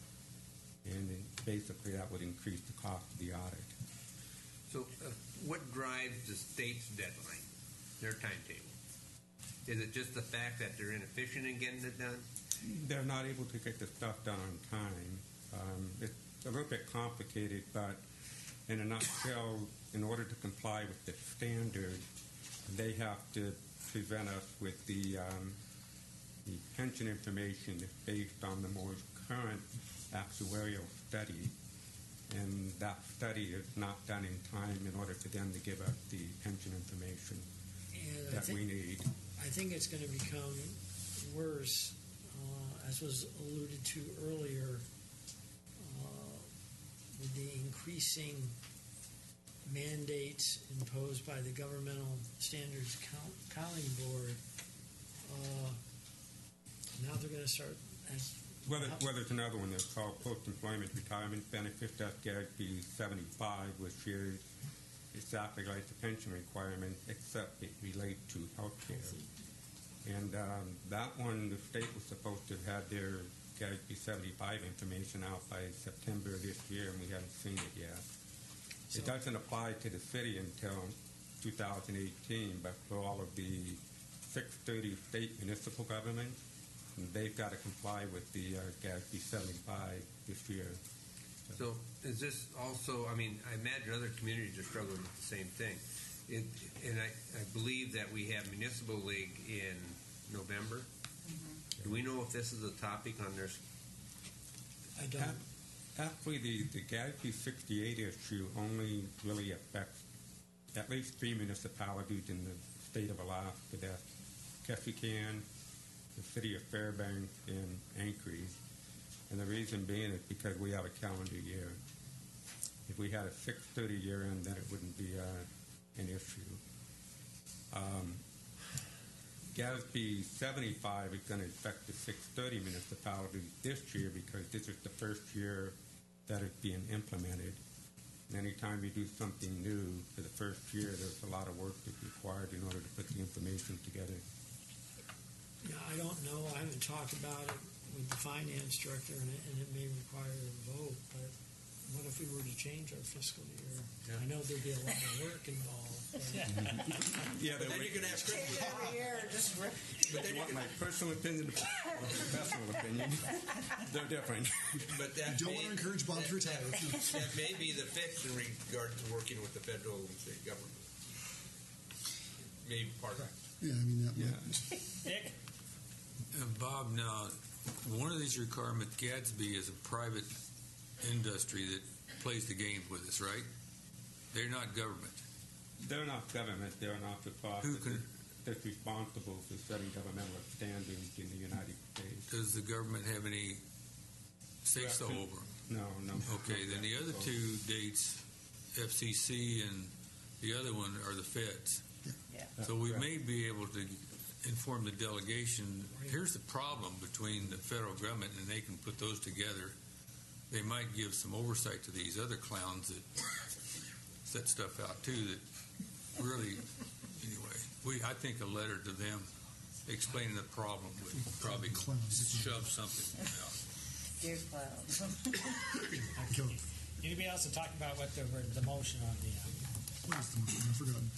And then basically that would increase the cost of the audit. So, uh, what drives the state's deadline, their timetable? Is it just the fact that they're inefficient in getting it done? They're not able to get the stuff done on time. Um, it's a little bit complicated, but in a nutshell, in order to comply with the standard, they have to present us with the, um, the pension information based on the most current actuarial study, and that study is not done in time in order for them to give us the pension information And I that think- we need. I think it's going to become worse, uh, as was alluded to earlier. Uh, with the increasing mandates imposed by the Governmental Standards Accounting Board, uh, now they're going to start. As, Well, there- well, there's another one that's called post-employment retirement benefit. That's G A S B seventy-five, which is exactly like the pension requirement, except it relates to health care. And um, that one, the state was supposed to have had their G A S B seventy-five information out by September this year, and we haven't seen it yet. So- It doesn't apply to the city until two thousand eighteen, but for all of the six thirty state municipal governments, they've got to comply with the uh, G A S B seventy-five this year. So is this also, I mean, I imagine other communities are struggling with the same thing. It, and I, I believe that we have Municipal League in November. Do we know if this is a topic on their? I don't. Actually, the, the G A S B sixty-eight issue only really affects at least three municipalities in the state of Alaska. That's Ketchikan, the city of Fairbanks, and Anchorage. And the reason being is because we have a calendar year. If we had a six thirty year end, then it wouldn't be uh, an issue. Um, G A S B seventy-five is going to affect the six thirty municipalities this year because this is the first year that it's being implemented. And anytime you do something new for the first year, there's a lot of work that's required in order to put the information together. Yeah, I don't know. I haven't talked about it with the finance director, and it, and it may require a vote. But what if we were to change our fiscal year? Yeah. I know there'd be a lot of work involved. But Yeah, But then you can have Christmas. Every year, just rip. But then you you want can, my personal opinion or professional opinion? They're different. but that You don't may, want to encourage Bob to retire. that may be the fix in regard to working with the federal and state government. Maybe part of it. Yeah, I mean, that Yeah. might- Nick? And Bob, now, one of these requirements, Gadsby is a private industry that plays the game with us, right? They're not government. They're not government. They're an not-for-profit. Who can- That's responsible for setting governmental standards in the United States. Does the government have any say-so Correct. over them? No, no. Okay, then the other two dates, F C C and the other one, are the feds. Yeah. So we may be able to inform the delegation, here's the problem between the federal government, and they can put those together. They might give some oversight to these other clowns that set stuff out too that really, anyway, we, I think a letter to them explaining the problem would probably shove something out. Dear clouds. Anybody else to talk about what the, the motion on the, uh, what is the motion? I've forgotten.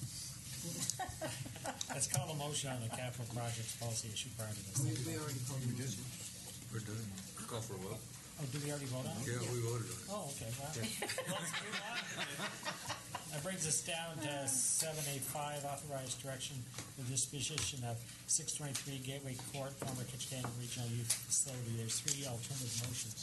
let's call a motion on the capital projects policy issue prior to this. We already called we did. We're done. Call for a vote. Oh, did we already vote on it? Yeah, we voted on it. Oh, okay. Well, let's move on. That brings us down to seven A five, authorized direction for the disposition of six twenty-three Gateway Court, former Ketchikan Regional Youth Facility. There's three alternative motions.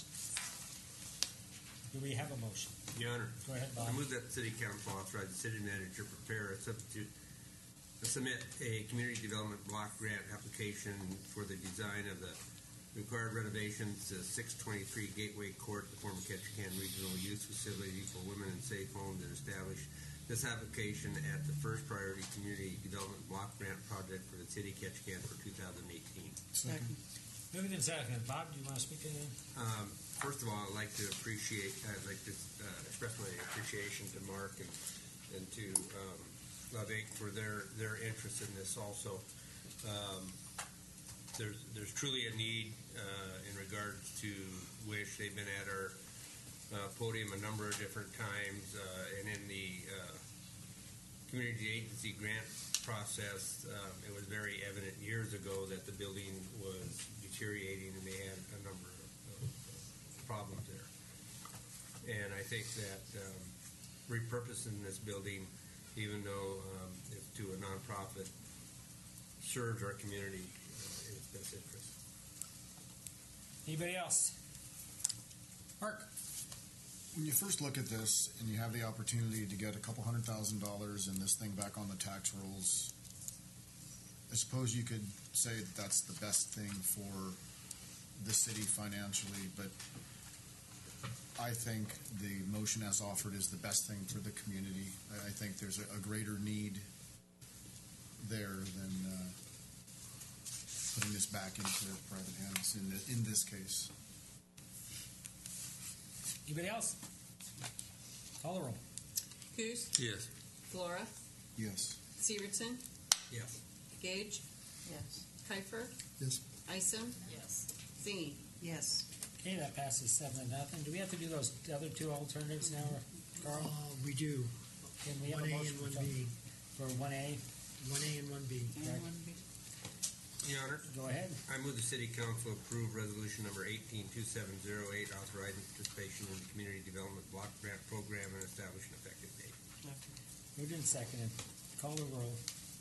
Do we have a motion? Your Honor. Go ahead, Bob. I move that the City Council authorize the City Manager to prepare a substitute, to submit a community development block grant application for the design of the required renovations to six twenty-three Gateway Court, the former Ketchikan Regional Youth Facility for Women and Safe Homes, and establish this application at the first priority community development block grant project for the City of Ketchikan for two thousand eighteen. Second. Moving in second. Bob, do you want to speak to anything? Um, first of all, I'd like to appreciate, I'd like to uh, express my appreciation to Mark and, and to um, Lavik for their, their interest in this also. Um, there's, there's truly a need uh, in regards to WISH. They've been at our uh, podium a number of different times, uh, and in the uh, community agency grant process, um, it was very evident years ago that the building was deteriorating and they had a number of, of, of problems there. And I think that um, repurposing this building, even though um, it's to a nonprofit, serves our community uh, in its best interest. Anybody else? Mark? When you first look at this and you have the opportunity to get a couple hundred thousand dollars and this thing back on the tax rolls, I suppose you could say that that's the best thing for the city financially, but I think the motion as offered is the best thing for the community. I, I think there's a, a greater need there than uh, putting this back into private hands in, the, in this case. Anybody else? Call the roll. Coos? Yes. Flora? Yes. Severson? Yes. Gage? Yes. Kiefer? Yes. Isom? Yes. Zingy? Yes. Okay, that passes seven to nothing. Do we have to do those other two alternatives now, Carl? Uh, we do. Can we have one a A motion and one B. for one A? One A and one B. Correct. Your Honor. Go ahead. I move the City Council approve resolution number eighteen two seven zero eight, authorizing participation in the Community Development Block Grant Program and establish an effective date. Moved and seconded. Call the roll.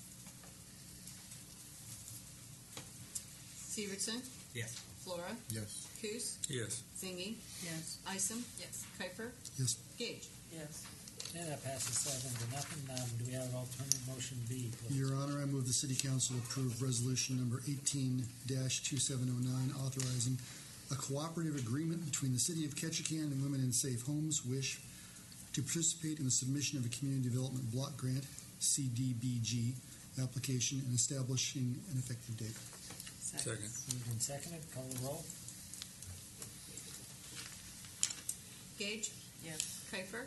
Severson? Yes. Flora? Yes. Coos? Yes. Zingy? Yes. Isom? Yes. Kiefer? Yes. Gage? Yes. Yeah, that passes seven to nothing. Um, do we have an alternative motion B, please? Your Honor, I move the City Council approve resolution number eighteen two seven oh nine, authorizing a cooperative agreement between the City of Ketchikan and Women in Safe Homes, WISH, to participate in the submission of a Community Development Block Grant, C D B G, application and establishing an effective date. Second. Moved and seconded. Call the roll. Gage? Yes. Kiefer?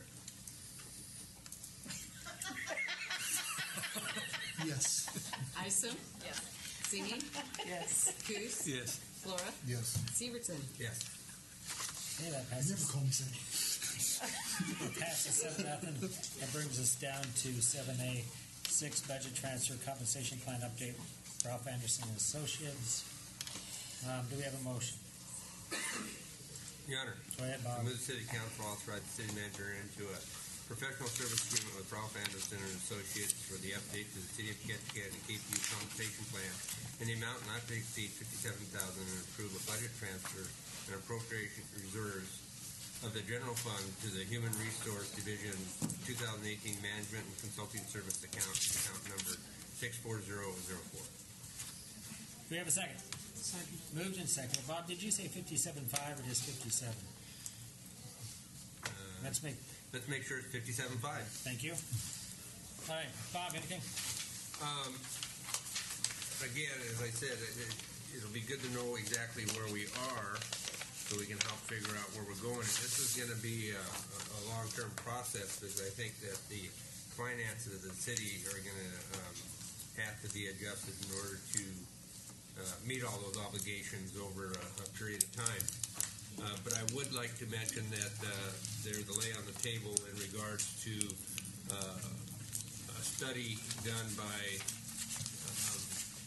Yes. Isom? Yes. Zingy? Yes. Coos? Yes. Flora? Yes. Severson? Yes. Okay, that You passes. never call me Sandy. It passes seven nothing. That brings us down to seven A, six budget transfer compensation plan update. Ralph Anderson and Associates. Um, do we have a motion? Your Honor. Go ahead, I Bob. move the City Council authorize the City Manager into a professional service agreement with Ralph Anderson and Associates for the update to the City of Ketchikan and K P U compensation plan in the amount not to exceed fifty-seven thousand dollars and approve a budget transfer and appropriation reserves of the general fund to the Human Resource Division two thousand eighteen Management and Consulting Service account, account number six four zero zero four. Do we have a second? Second. Moved and seconded. Bob, did you say fifty-seven five or just fifty-seven? Uh, Let's make. Let's make sure it's fifty-seven five. Thank you. All right, Bob, anything? Um, again, as I said, it, it, it'll be good to know exactly where we are so we can help figure out where we're going. And this is going to be a, a, a long-term process because I think that the finances of the city are going to um, have to be adjusted in order to uh, meet all those obligations over a, a period of time. Uh, but I would like to mention that uh, there's a lay on the table in regards to uh, a study done by um,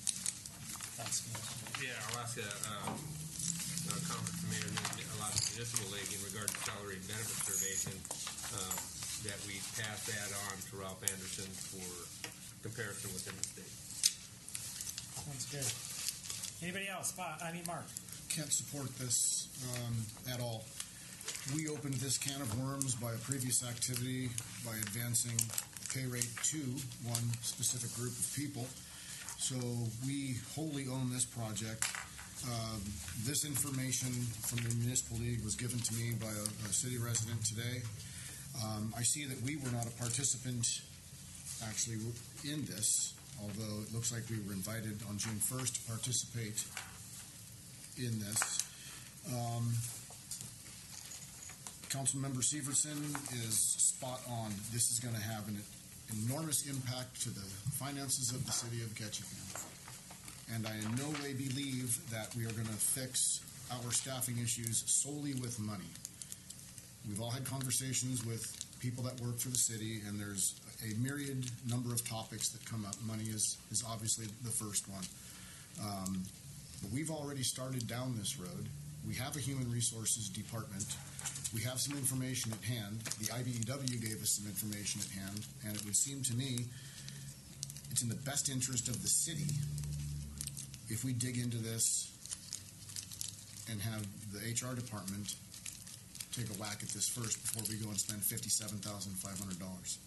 yeah, Alaska um, uh, Conference of Mayors and Alaska Municipal League in regards to salary and benefit surveys, and um, that we pass that on to Ralph Anderson for comparison within the state. Sounds good. Anybody else? Bob, I mean, Mark. Can't support this um, at all. We opened this can of worms by a previous activity by advancing pay rate to one specific group of people. So we wholly own this project. Um, this information from the Municipal League was given to me by a, a city resident today. Um, I see that we were not a participant actually in this, although it looks like we were invited on June first to participate in this. Um, Councilmember Severson is spot on. This is going to have an enormous impact to the finances of the city of Ketchikan. And I in no way believe that we are going to fix our staffing issues solely with money. We've all had conversations with people that work for the city, and there's a myriad number of topics that come up. Money is, is obviously the first one. Um, But we've already started down this road. We have a human resources department. We have some information at hand. The I B E W gave us some information at hand, and it would seem to me it's in the best interest of the city if we dig into this and have the H R department take a whack at this first before we go and spend fifty-seven thousand five hundred dollars.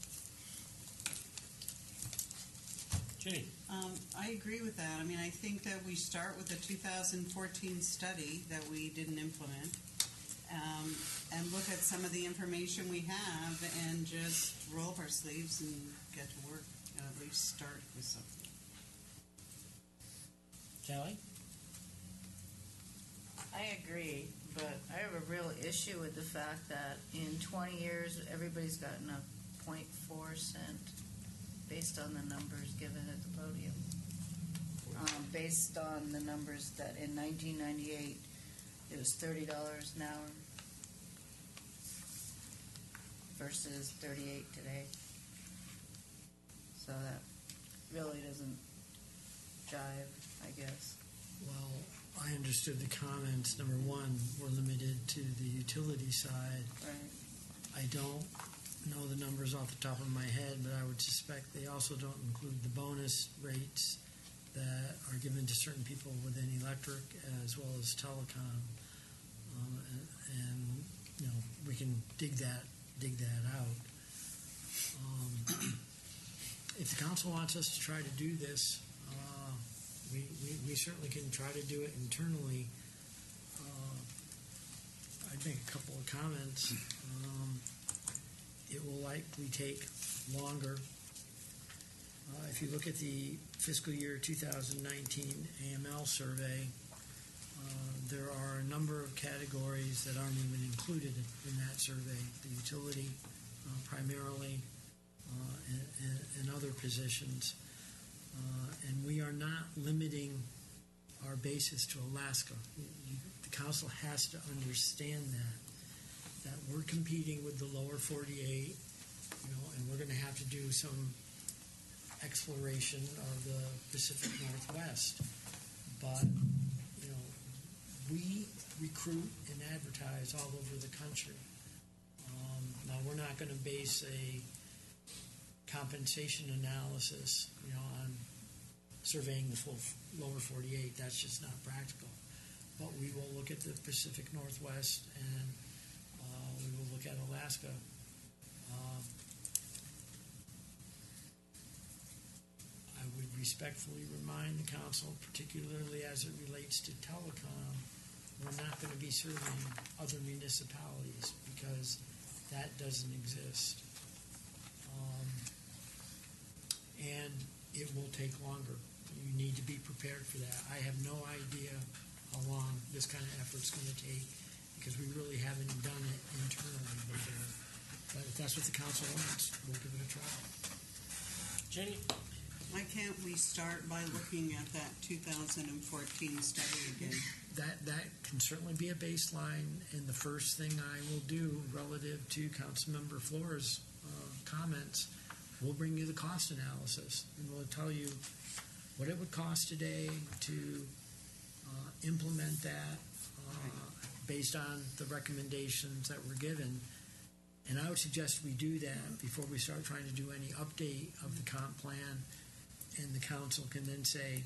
Judy. Um, I agree with that. I mean, I think that we start with the two thousand fourteen study that we didn't implement, um, and look at some of the information we have and just roll up our sleeves and get to work and at least start with something. Kelly? I agree, but I have a real issue with the fact that in twenty years, everybody's gotten a point four cent based on the numbers given at the podium. Um, based on the numbers that in nineteen ninety-eight, it was thirty dollars an hour versus thirty-eight today. So that really doesn't jive, I guess. Well, I understood the comments. Number one, we're limited to the utility side. Right. I don't know the numbers off the top of my head, but I would suspect they also don't include the bonus rates that are given to certain people within electric as well as telecom. Um, and, and, you know, we can dig that dig that out. Um, if the council wants us to try to do this, uh, we, we, we certainly can try to do it internally. Uh, I'd make a couple of comments. Um, it will likely take longer. Uh, if you look at the fiscal year two thousand nineteen A M L survey, uh, there are a number of categories that aren't even included in that survey. The utility, uh, primarily, uh, and, and, and other positions. Uh, and we are not limiting our basis to Alaska. You, the council has to understand that, that we're competing with the lower forty-eight, you know, and we're going to have to do some exploration of the Pacific Northwest. But, you know, we recruit and advertise all over the country. Um, now, we're not going to base a compensation analysis, you know, on surveying the full lower forty-eight. That's just not practical. But we will look at the Pacific Northwest and uh, we will look at Alaska. Uh, I would respectfully remind the council, particularly as it relates to telecom, we're not going to be serving other municipalities because that doesn't exist. Um, and it will take longer. You need to be prepared for that. I have no idea how long this kind of effort is going to take because we really haven't done it internally before. But if that's what the council wants, we'll give it a try. Jenny? Why can't we start by looking at that two thousand fourteen study again? That that can certainly be a baseline, and the first thing I will do relative to Councilmember Flores' uh, comments, we'll bring you the cost analysis, and we'll tell you what it would cost today to uh, implement that uh, based on the recommendations that were given. And I would suggest we do that before we start trying to do any update of the comp plan, and the council can then say,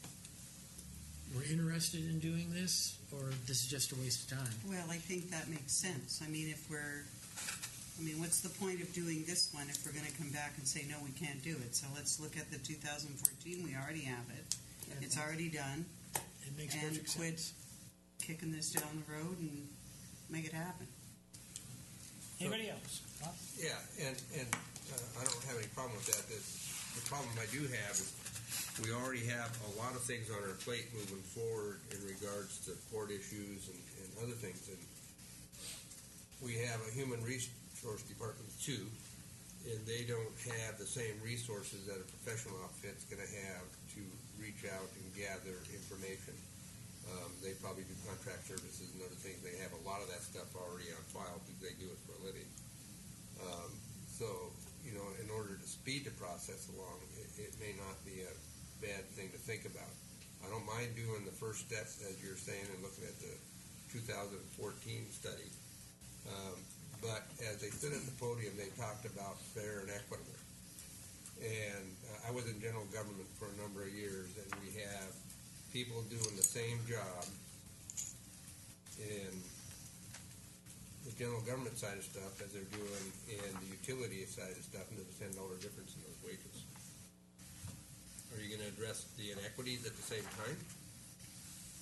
we're interested in doing this, or this is just a waste of time. Well, I think that makes sense. I mean, if we're, I mean, what's the point of doing this one if we're going to come back and say, no, we can't do it? So let's look at the two thousand fourteen. We already have it. It's already done. It makes and perfect quit sense. kicking this down the road and make it happen. Anybody else? Huh? Yeah, and, and uh, I don't have any problem with that. The, the problem I do have is we already have a lot of things on our plate moving forward in regards to port issues and, and other things. And we have a human resource department too, and they don't have the same resources that a professional outfit's going to have to reach out and gather information. Um, they probably do contract services and other things. They have a lot of that stuff already on file because they do it for a living. Um, so, you know, in order to speed the process along, it, it may not be a bad thing to think about. I don't mind doing the first steps, as you're saying, and looking at the two thousand fourteen study. Um, but as they stood at the podium, they talked about fair and equitable. And uh, I was in general government for a number of years, and we have people doing the same job in the general government side of stuff as they're doing in the utility side of stuff, and there's a ten dollar difference in those wages. Are you going to address the inequities at the same time?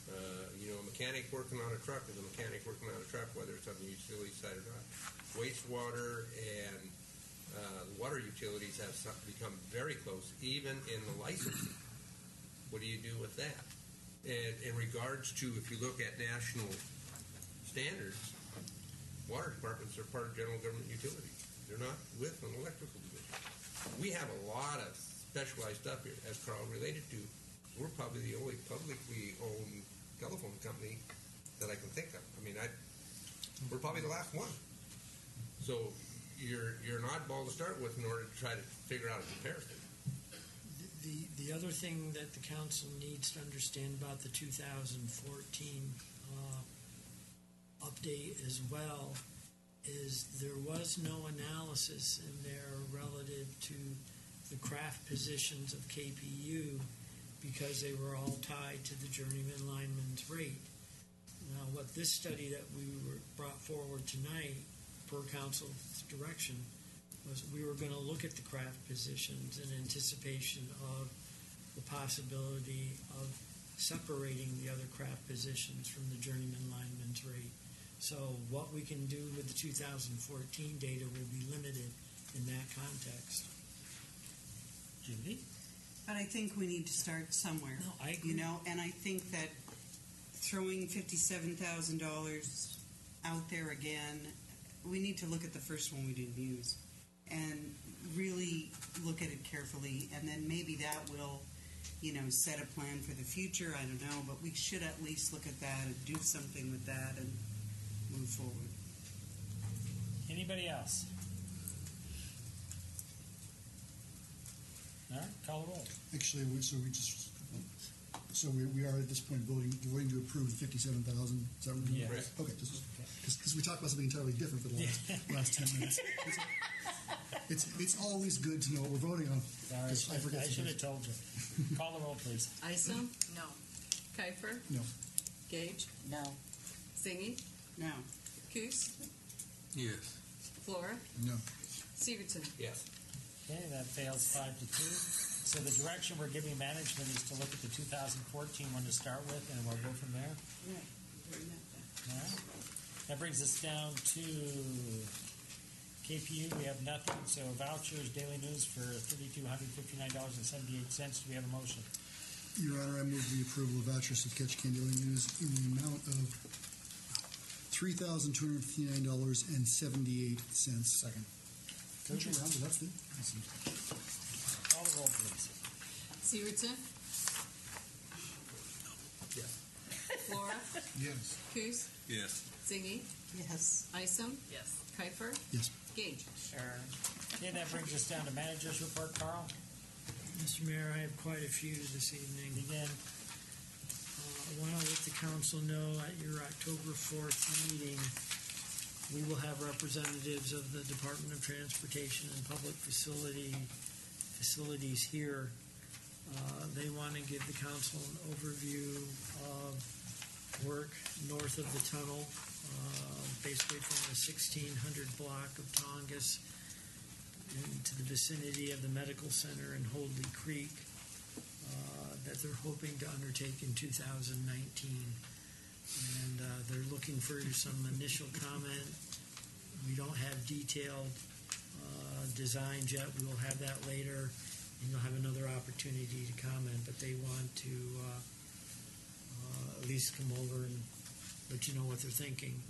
Uh, you know, a mechanic working on a truck is a mechanic working on a truck, whether it's on the utility side or not. Wastewater and uh, water utilities have some, become very close, even in the licensing. What do you do with that? And in regards to, if you look at national standards, water departments are part of general government utilities. They're not with an electrical division. We have a lot of specialized stuff here, as Carl related to. We're probably the only publicly owned telephone company that I can think of. I mean, I we're probably the last one. So you're you're an oddball to start with in order to try to figure out a comparison. The, the other thing that the council needs to understand about the two thousand fourteen uh, update as well is there was no analysis in there relative to the craft positions of K P U because they were all tied to the journeyman lineman's rate. Now, what this study that we were brought forward tonight, per council's direction, was we were going to look at the craft positions in anticipation of the possibility of separating the other craft positions from the journeyman lineman's rate. So what we can do with the two thousand fourteen data will be limited in that context. Judy? But I think we need to start somewhere. No, I agree. You know, and I think that throwing fifty-seven thousand dollars out there again, we need to look at the first one we didn't use and really look at it carefully, and then maybe that will, you know, set a plan for the future. I don't know, but we should at least look at that and do something with that and move forward. Anybody else? All right, call the roll. Actually, we, so we just, so we, we are at this point voting, voting to approve fifty-seven thousand. Is that what we're doing? Yes. Okay, just because we talked about something entirely different for the last last ten minutes. It's, it's it's always good to know what we're voting on. Sorry, 'cause I forget I should sometimes. have told you. Call the roll, please. Isom? No. Kiefer? No. Gage? No. Zingy? No. Coos? Yes. Flora? No. Severson? Yes. Okay, that fails five to two. So the direction we're giving management is to look at the two thousand fourteen one to start with, and we'll go from there. Yeah. bring that back. All right. That brings us down to K P U. We have nothing. So vouchers, daily news for thirty-two hundred fifty-nine dollars and seventy-eight cents. Do we have a motion? Your Honor, I move the approval of vouchers of Ketchikan Daily News in the amount of three thousand two hundred fifty-nine dollars and seventy-eight cents. Second. Don't you round it up, then? Call the roll, please. Severson? Yes. Flora? Yes. Coos? Yes. Zingy? Yes. Isom? Yes. Kiefer? Yes. Gage? Sure. Okay, that brings us down to manager's report. Carl, Mister Mayor, I have quite a few this evening. begin. Uh, I want to let the council know at your October fourth meeting, we will have representatives of the Department of Transportation and Public Facility facilities here. Uh, they want to give the council an overview of work north of the tunnel, uh, basically from the sixteen hundred block of Tongass into the vicinity of the medical center in Hoadley Creek, uh, that they're hoping to undertake in two thousand nineteen. And uh, they're looking for some initial comment. We don't have detailed uh, designs yet. We will have that later, and you'll have another opportunity to comment. But they want to uh, uh, at least come over and let you know what they're thinking.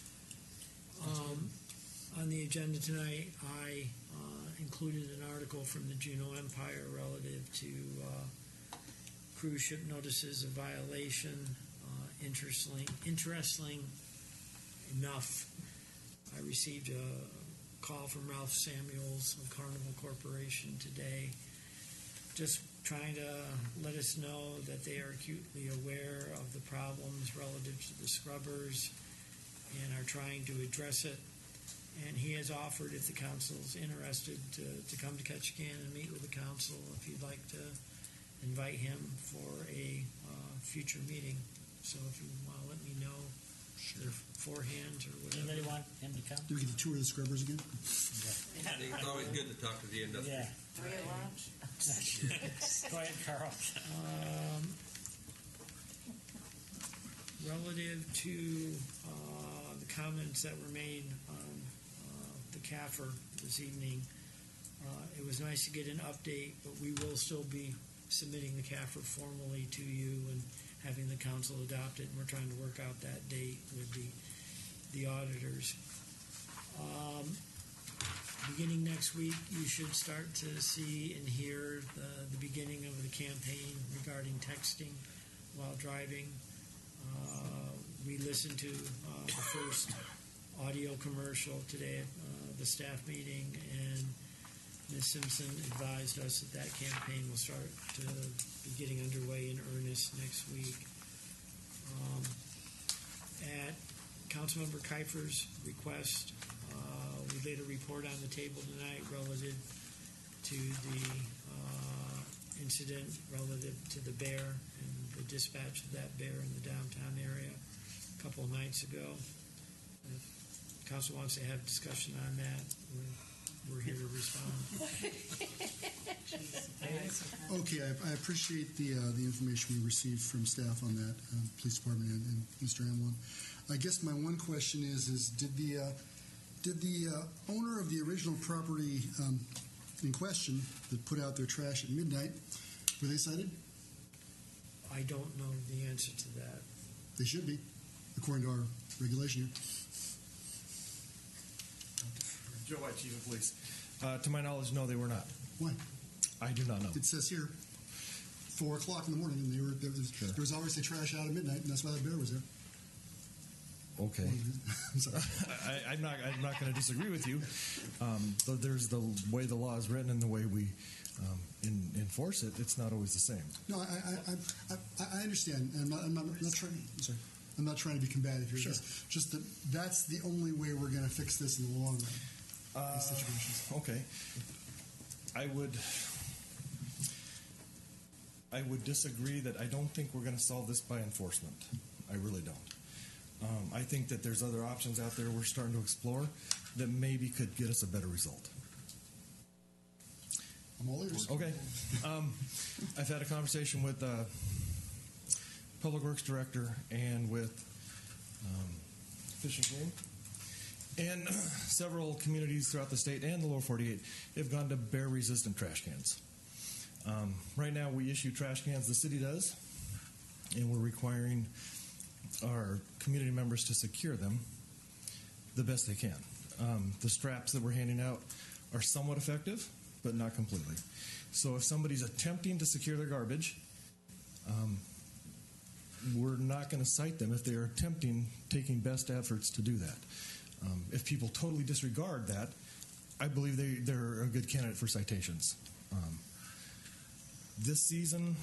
Um, on the agenda tonight, I uh, included an article from the Juneau Empire relative to uh, cruise ship notices of violation. Uh, interesting, interesting enough, I received a call from Ralph Samuels of Carnival Corporation today, just trying to let us know that they are acutely aware of the problems relative to the scrubbers and are trying to address it. And he has offered, if the council is interested, to, to come to Ketchikan and meet with the council, if you'd like to invite him for a uh, future meeting. So if you want to let me know, sure, beforehand or whatever. Anybody want him to come? Do we get the tour of the scrubbers again? I think it's always good to talk to the industry. Yeah. Do we have lunch? Go ahead, Carl. Um, relative to uh, the comments that were made on uh, the C A F R this evening, uh, it was nice to get an update, but we will still be submitting the C A F R formally to you and having the council adopt it, and we're trying to work out that date with the the auditors. Um, beginning next week, you should start to see and hear the, the beginning of the campaign regarding texting while driving. Uh, we listened to uh, the first audio commercial today at uh, the staff meeting, and Miz Simpson advised us that that campaign will start to be getting underway in earnest next week. Um, at Councilmember Kiefer's request, uh, we laid a report on the table tonight relative to the uh, incident relative to the bear and the dispatch of that bear in the downtown area a couple of nights ago. If council wants to have discussion on that, we're, we're here to respond. Okay, I, I appreciate the uh, the information we received from staff on that, uh, police department and, and Mister Amlon. I guess my one question is: is did the uh, did the uh, owner of the original property um, in question that put out their trash at midnight, were they cited? I don't know the answer to that. They should be, according to our regulation here. Joe White, Chief of Police. Uh, to my knowledge, no, they were not. Why? I do not know. It says here, four o'clock in the morning, and they were there was, Sure. there was obviously trash out at midnight, and that's why that bear was there. Okay. I'm sorry. I, I'm not. I'm not going to disagree with you. Um, but there's the way the law is written and the way we um, in, enforce it. It's not always the same. No, I I, I, I, I understand. I'm not. I'm not, I'm not trying. I'm sorry. I'm not trying to be combative here. Sure. Just, just that that's the only way we're going to fix this in the long run. Uh, these situations. Okay. I would. I would disagree that I don't think we're going to solve this by enforcement. I really don't. Um, I think that there's other options out there we're starting to explore that maybe could get us a better result. I'm all ears. Okay. Um, I've had a conversation with uh, Public Works Director and with um, Fish and Game, and several communities throughout the state and the lower forty-eight have gone to bear-resistant trash cans. Um, right now, we issue trash cans, the city does, and we're requiring our community members to secure them the best they can. Um, the straps that we're handing out are somewhat effective, but not completely. So if somebody's attempting to secure their garbage, um, we're not going to cite them if they are attempting, taking best efforts to do that. Um, if people totally disregard that, I believe they, they're a good candidate for citations. Um, this season,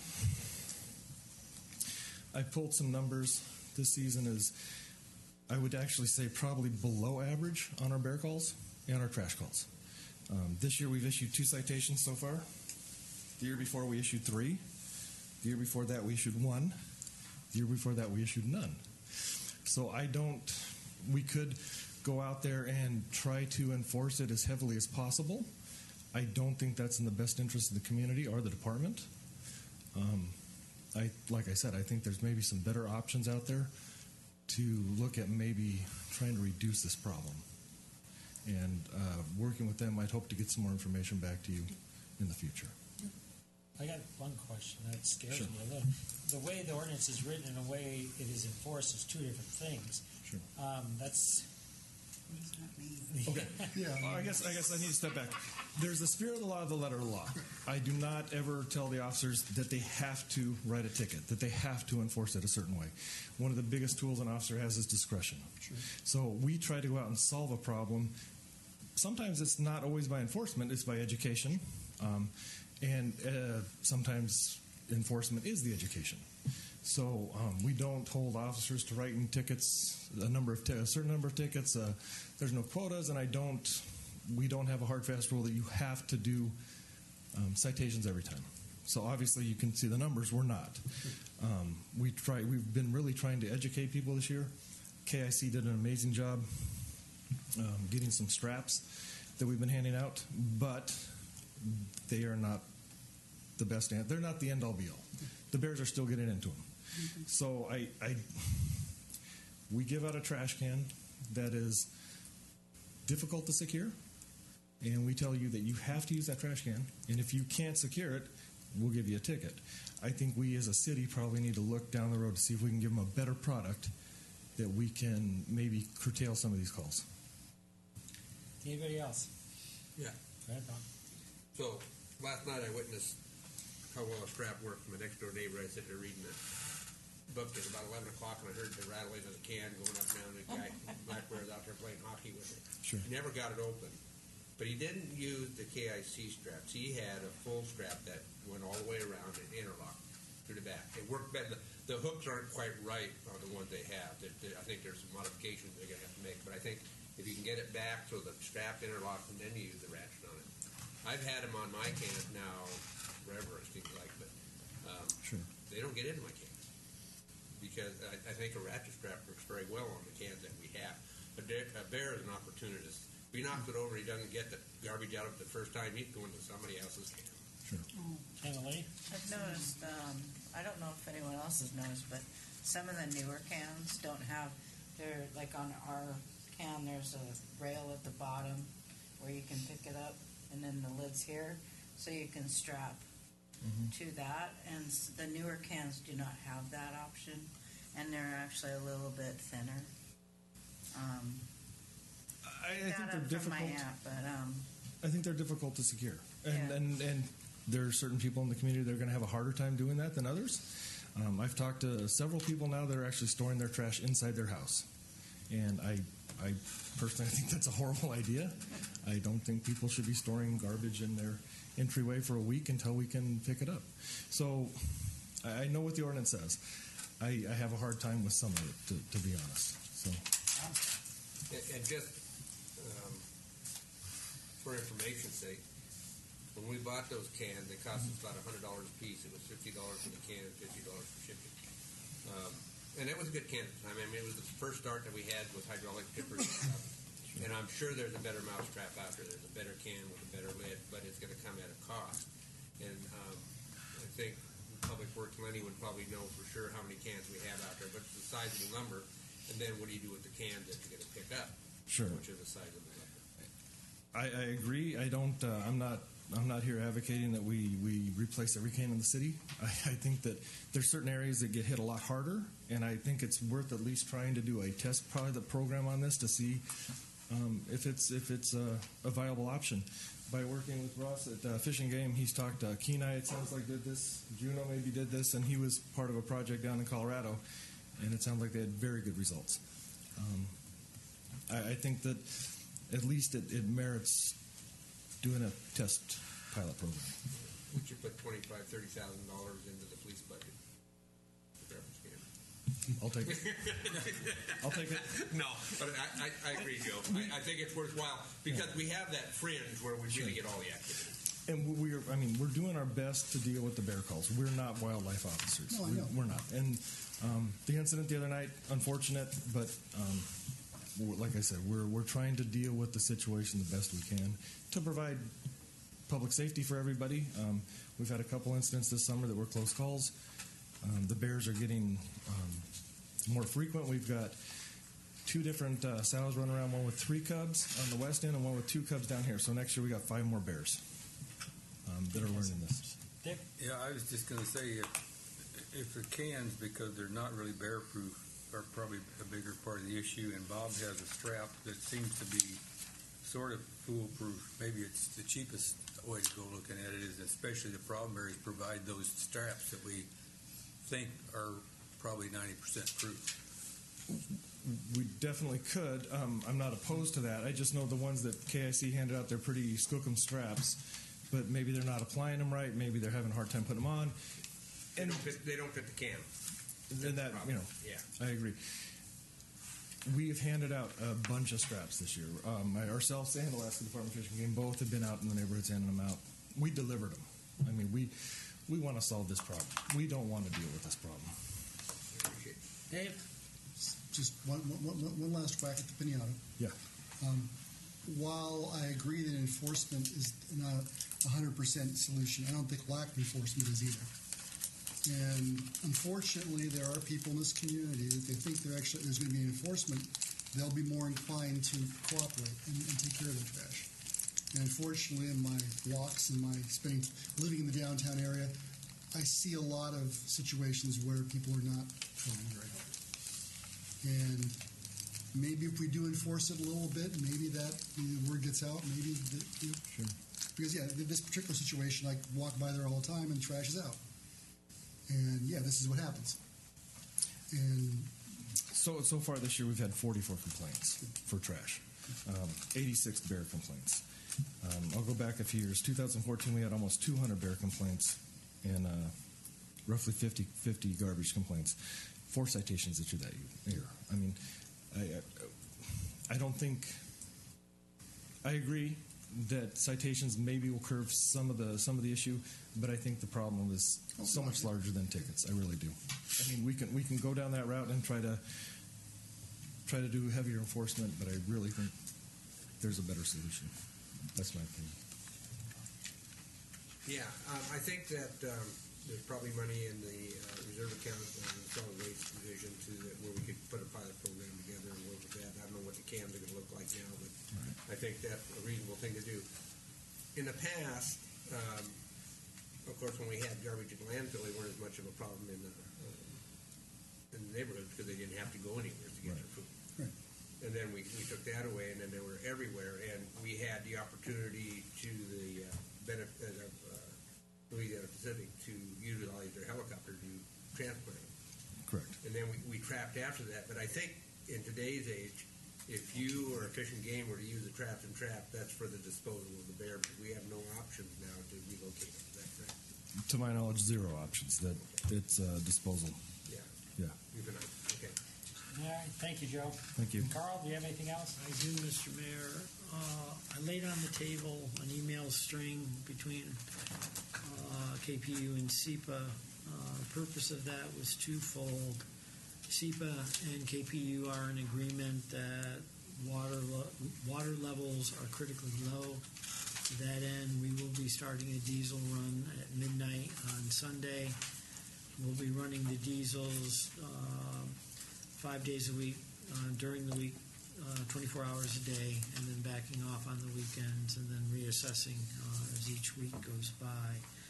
I pulled some numbers. This season is, I would actually say, probably below average on our bear calls and our trash calls. Um, this year we've issued two citations so far. The year before we issued three. The year before that we issued one. The year before that we issued none. So I don't, we could go out there and try to enforce it as heavily as possible. I don't think that's in the best interest of the community or the department. Um, I, like I said, I think there's maybe some better options out there to look at maybe trying to reduce this problem. And uh, working with them, I'd hope to get some more information back to you in the future. I got one question that scares Sure. me a little. The way the ordinance is written and the way it is enforced is two different things. Sure. Um, that's. What does that mean? Okay. Yeah. Well, I guess I guess I need to step back. There's the spirit of the law, the letter of the law. I do not ever tell the officers that they have to write a ticket, that they have to enforce it a certain way. One of the biggest tools an officer has is discretion. Sure. So we try to go out and solve a problem. Sometimes it's not always by enforcement; it's by education, um, and uh, sometimes enforcement is the education. So um, we don't hold officers to writing tickets, a number of t- a certain number of tickets. Uh, there's no quotas, and I don't. We don't have a hard fast rule that you have to do um, citations every time. So obviously, you can see the numbers. We're not. Um, we try. We've been really trying to educate people this year. K I C did an amazing job um, getting some straps that we've been handing out, but they are not the best. An- they're not the end all be all. The bears are still getting into them. So I, I, we give out a trash can that is difficult to secure, and we tell you that you have to use that trash can, and if you can't secure it, we'll give you a ticket. I think we as a city probably need to look down the road to see if we can give them a better product that we can maybe curtail some of these calls. Anybody else? Yeah. Go ahead, Don. So last night I witnessed how well a strap worked from a next door neighbor. I sat there reading a book at about eleven o'clock, and I heard the rattling of the can going up and down. The guy Blackbear was out there playing hockey with it. Sure. He never got it open, but he didn't use the K I C straps. He had a full strap that went all the way around and interlocked through the back. It worked better. The, the hooks aren't quite right on the ones they have. They're, they're, I think there's some modifications they're going to have to make, but I think if you can get it back so the strap interlocks and then you use the ratchet on it. I've had them on my cans now forever, it seems like, but um, Sure. they don't get into my cans because I, I think a ratchet strap works very well on the cans that we have. A, de- a bear is an opportunist. If he knocks it over, he doesn't get the garbage out of it the first time, he's going to somebody else's can. Sure. Emily? I've noticed, um, I don't know if anyone else has noticed, but some of the newer cans don't have, they're like on our can, there's a rail at the bottom where you can pick it up, and then the lid's here, so you can strap Mm-hmm. to that. And s- the newer cans do not have that option, and they're actually a little bit thinner. Um, I, I got think it they're from my difficult. aunt, but um, I think they're difficult to secure, and Yeah. and and there are certain people in the community that are going to have a harder time doing that than others. Um, I've talked to several people now that are actually storing their trash inside their house, and I I personally think that's a horrible idea. I don't think people should be storing garbage in their entryway for a week until we can pick it up. So I, I know what the ordinance says. I, I have a hard time with some of it, to, to be honest. So. And, and just um, for information's sake, when we bought those cans, they cost us about one hundred dollars a piece. It was fifty dollars for the can and fifty dollars for shipping. Um, and it was a good can at the time. I mean, it was the first start that we had with hydraulic tippers and stuff. And I'm sure there's a better mousetrap out there. There's a better can with a better lid, but it's going to come at a cost. And um, I think Public Works Lenny would probably know for sure how many cans we have out there, but it's the size of the lumber. And then what do you do with the cans that you're going to pick up? Sure. Which are the size of the lumber. I, I agree. I don't. Uh, I'm not. I'm not here advocating that we, we replace every can in the city. I, I think that there's certain areas that get hit a lot harder, and I think it's worth at least trying to do a test pilot program on this to see um, if it's if it's a, a viable option. By working with Ross at uh, Fish and Game, he's talked. Uh, Kenai, it sounds like, did this. Juno maybe did this, and he was part of a project down in Colorado, and it sounds like they had very good results. Um, I, I think that at least it, it merits doing a test pilot program. Would you put twenty-five, thirty thousand dollars into the police budget? The garbage can. I'll take it. I'll take it. No, but I, I, I agree, Joe. I, I think it's worthwhile because we have that fringe where we really get all the activity. And we're, I mean, we're doing our best to deal with the bear calls. We're not wildlife officers. No, I we're, know. we're not. And um, the incident the other night, unfortunate, but um, w- like I said, we're we're trying to deal with the situation the best we can to provide public safety for everybody. Um, we've had a couple incidents this summer that were close calls. Um, the bears are getting um, more frequent. We've got two different uh, sows running around, one with three cubs on the west end and one with two cubs down here. So next year we got five more bears um, that are learning this. Dick? Yeah, I was just going to say, if, if the cans, because they're not really bear-proof, are probably a bigger part of the issue, and Bob has a strap that seems to be sort of foolproof. Maybe it's the cheapest way to go looking at it is, especially the problem areas, provide those straps that we think are probably ninety percent proof. We definitely could. Um, I'm not opposed to that. I just know the ones that K I C handed out, they're pretty skookum straps, but maybe they're not applying them right. Maybe they're having a hard time putting them on. They don't fit, they don't fit the can. And that, you know, Yeah. I agree. We have handed out a bunch of straps this year. Um, ourselves and Alaska Department of Fish and Game both have been out in the neighborhoods handing them out. We delivered them. I mean, we we want to solve this problem. We don't want to deal with this problem. Dave? Just one, one, one, one last whack at the pinata. Yeah. Um, while I agree that enforcement is not a hundred percent solution, I don't think lack of enforcement is either. And unfortunately, there are people in this community that they think they're actually there's going to be enforcement. They'll be more inclined to cooperate and, and take care of their trash. And unfortunately, in my walks and my spending living in the downtown area, I see a lot of situations where people are not cooperating. And maybe if we do enforce it a little bit, maybe that the word gets out. Maybe the, you know, Sure. Because yeah, this particular situation, I walk by there all the time and trash is out. And yeah, this is what happens. And So so far this year, we've had forty-four complaints for trash, um, eighty-six bear complaints. Um, I'll go back a few years. two thousand fourteen, we had almost two hundred bear complaints and uh, roughly fifty, fifty garbage complaints. Four citations issued that year. I mean, I, I, I don't think. I agree that citations maybe will curb some of the some of the issue, but I think the problem is so much larger than tickets. I really do. I mean, we can we can go down that route and try to try to do heavier enforcement, but I really think there's a better solution. That's my opinion. Yeah, um, I think that um, there's probably money in the uh, reserve account and the solid waste division to that where we could put a pilot program together and work with that. I don't know what the cams are going to look like now, but right. I think that's a reasonable thing to do. In the past, um, of course, when we had garbage in landfill, they weren't as much of a problem in the um, in the neighborhoods because they didn't have to go anywhere to get right. their food. Right. And then we, we took that away, and then they were everywhere, and we had the opportunity to the uh, benefit of uh, Louisiana Pacific to utilize their helicopter to transplant them. Correct. And then we, we trapped after that. But I think in today's age, if you or a Fish and Game were to use a trapped and trap, that's for the disposal of the bear, because we have no options now to relocate them. Is that correct? To my knowledge, zero options. That it's uh, disposal. Yeah. Yeah. Euthanize. Okay. All right. Thank you, Joe. Thank you. And Carl, do you have anything else? I do, Mister Mayor. Uh, I laid on the table an email string between uh, K P U and SEPA. Uh, the purpose of that was twofold. SEPA and K P U are in agreement that water lo- water levels are critically low. To that end, we will be starting a diesel run at midnight on Sunday. We'll be running the diesels uh, five days a week uh, during the week, uh, twenty-four hours a day, and then backing off on the weekends, and then reassessing uh, as each week goes by.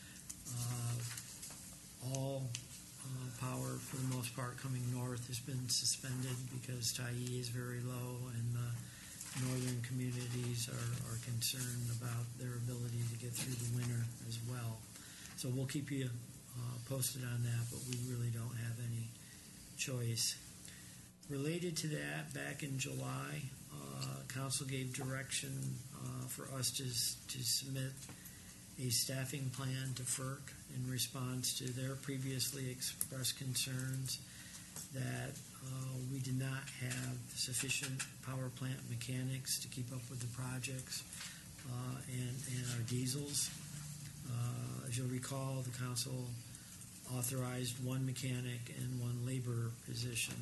Uh, all uh, power, for the most part, coming north has been suspended because Tyee is very low, and the northern communities are, are concerned about their ability to get through the winter as well. So we'll keep you uh, posted on that, but we really don't have any choice. Related to that, back in July, uh, Council gave direction uh, for us to, to submit a staffing plan to FERC in response to their previously expressed concerns that uh, we did not have sufficient power plant mechanics to keep up with the projects uh, and, and our diesels. Uh, as you'll recall, the council authorized one mechanic and one labor position.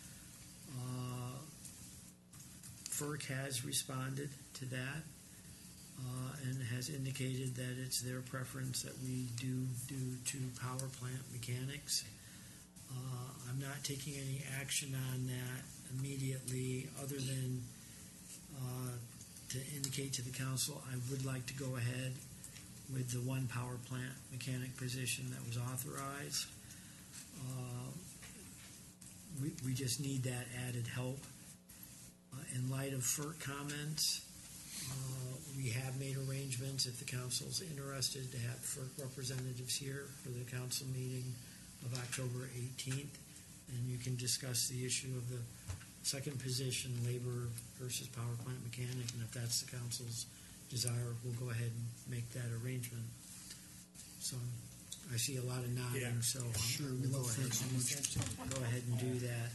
Uh, FERC has responded to that uh, and has indicated that it's their preference that we do do two power plant mechanics. Uh, I'm not taking any action on that immediately other than uh, to indicate to the council I would like to go ahead with the one power plant mechanic position that was authorized. Uh, we, we just need that added help. Uh, in light of FERC comments, uh, we have made arrangements if the council's interested to have FERC representatives here for the council meeting of October eighteenth, and you can discuss the issue of the second position, labor versus power plant mechanic, and if that's the council's desire, we'll go ahead and make that arrangement. So I see a lot of nodding, Yeah. so Sure, we we'll go love ahead, FERC so much. go ahead and do that.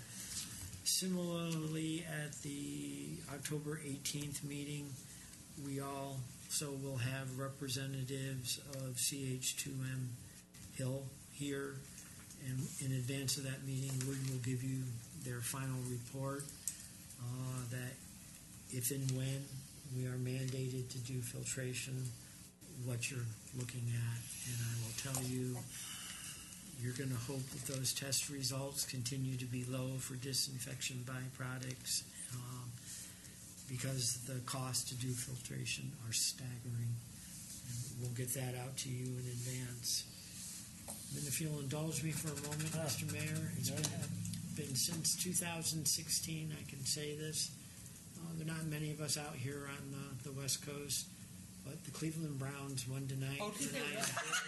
Similarly, at the October eighteenth meeting, we also will have representatives of C H two M Hill here. And in advance of that meeting, we will give you their final report uh, that if and when we are mandated to do filtration, what you're looking at. And I will tell you, you're going to hope that those test results continue to be low for disinfection byproducts um, because the costs to do filtration are staggering. And we'll get that out to you in advance. And if you'll indulge me for a moment, Oh. Mister Mayor, it's Go been, ahead. been since two thousand sixteen, I can say this. Uh, there are not many of us out here on uh, the West Coast, but the Cleveland Browns won tonight. Oh, did they? tonight.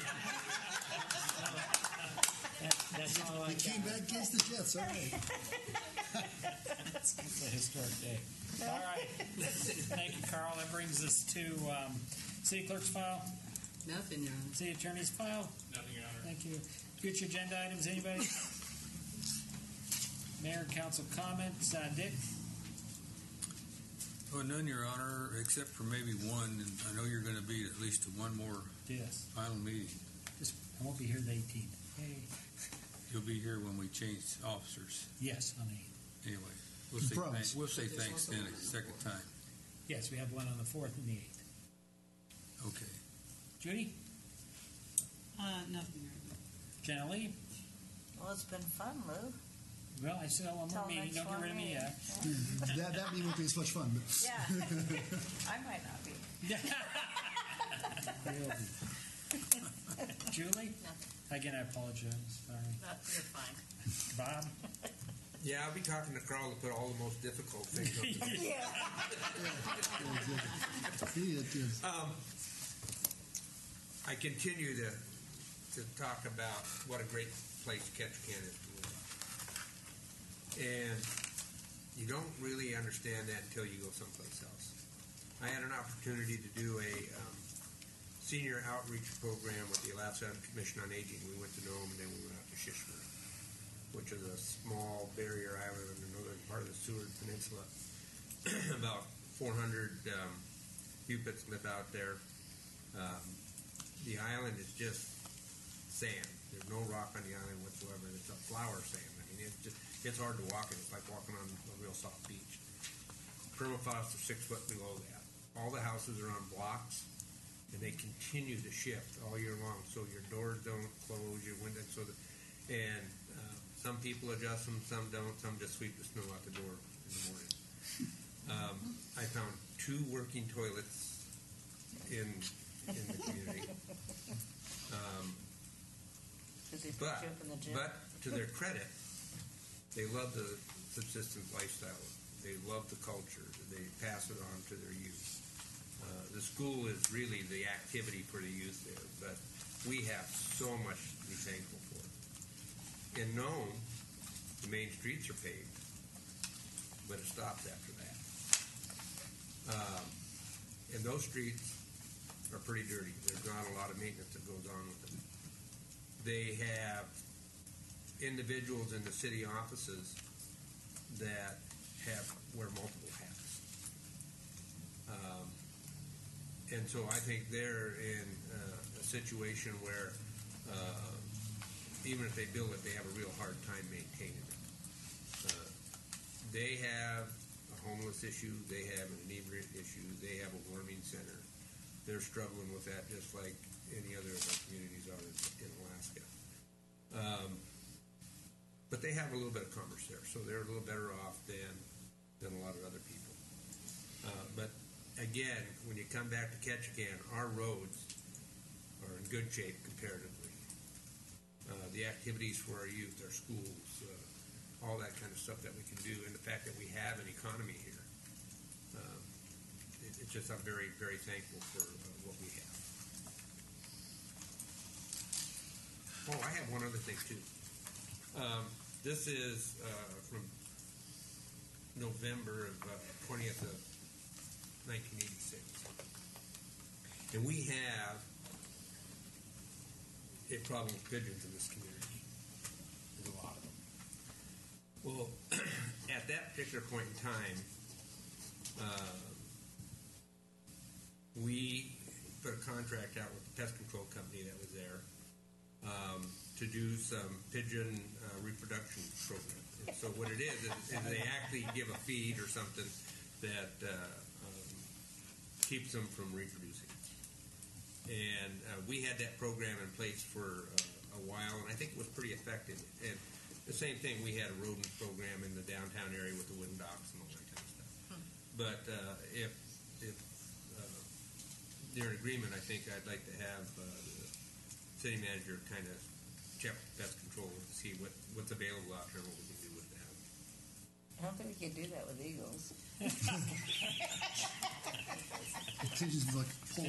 That, that's all I They came got. back against the Jets. All right. It's a historic day. All right. Thank you, Carl. That brings us to um, City Clerk's file, Nothing, Your Honor. City Attorney's file. Nothing, Your Honor. Thank you. Future agenda items, anybody? Mayor and council comments. Uh, Dick? Oh, none, Your Honor, except for maybe one, and I know you're going to be at least to one more Yes. final meeting. Just, I won't be here the eighteenth. Hey. You'll be here when we change officers. Yes, on the eighth. Anyway, we'll say, Promise. thanks, we'll say thanks then a second time. Yes, we have one on the fourth and the eighth. Okay. Judy? Uh, nothing, Your Honor. Jenna Lee? Well, it's been fun, Lou. Well, I still have one more Till meeting. next Don't get rid of me one, yet. that that meeting won't be as much fun. But Yeah. I might not be. Julie? Again, I apologize. Sorry. No, you're fine. Bob? Yeah, I'll be talking to Carl to put all the most difficult things on the list. See, it is. Um, I continue to to talk about what a great place Ketchikan is to live. And you don't really understand that until you go someplace else. I had an opportunity to do a um, senior outreach program with the Alaska Commission on Aging. We went to Nome and then we went out to Shishler, which is a small barrier island in the northern part of the Seward Peninsula. About four hundred um, Yupits live out there. Um, the island is just sand. There's no rock on the island whatsoever. It's a flower sand. I mean, it's just it's hard to walk in. It's like walking on a real soft beach. Permafrost is six foot below that. All the houses are on blocks, and they continue to shift all year long. So your doors don't close, your windows. So, the, and uh, some people adjust them, some don't. Some just sweep the snow out the door in the morning. Um, I found two working toilets in in the community. Um, Did they put but, you up in the gym? but to their credit, they love the subsistence lifestyle. They love the culture. They pass it on to their youth. Uh, the school is really the activity for the youth there, but we have so much to be thankful for. In Nome, the main streets are paved, but it stops after that. Um, and those streets are pretty dirty. There's not a lot of maintenance that goes on with them. They have individuals in the city offices that have wear multiple hats. Um, and so I think they're in uh, a situation where uh, even if they build it, they have a real hard time maintaining it. Uh, they have a homeless issue. They have an inebriate issue. They have a warming center. They're struggling with that just like any other of our communities are in, in Alaska. Um, but they have a little bit of commerce there, so they're a little better off than than a lot of other people. Uh, but again, when you come back to Ketchikan, our roads are in good shape comparatively. Uh, the activities for our youth, our schools, uh, all that kind of stuff that we can do, and the fact that we have an economy here, uh, it, it's just I'm very, very thankful for uh, what we have. Oh, I have one other thing too. Um, this is uh, from November of uh, twentieth of nineteen eighty-six, and we have a problem with pigeons in this community. There's a lot of them. Well, at that particular point in time, uh, we put a contract out with the pest control company that was there um, to do some pigeon uh, reproduction program. And so what it is, is, is they actually give a feed or something that uh, um, keeps them from reproducing. And uh, we had that program in place for uh, a while, and I think it was pretty effective. And the same thing, we had a rodent program in the downtown area with the wooden docks and all that kind of stuff. Hmm. But uh, if if uh, they're in agreement, I think I'd like to have uh, the city manager kind of check pest control to see what, what's available out there and what we can do with that. I don't think we can do that with eagles. The pigeons be like, pull.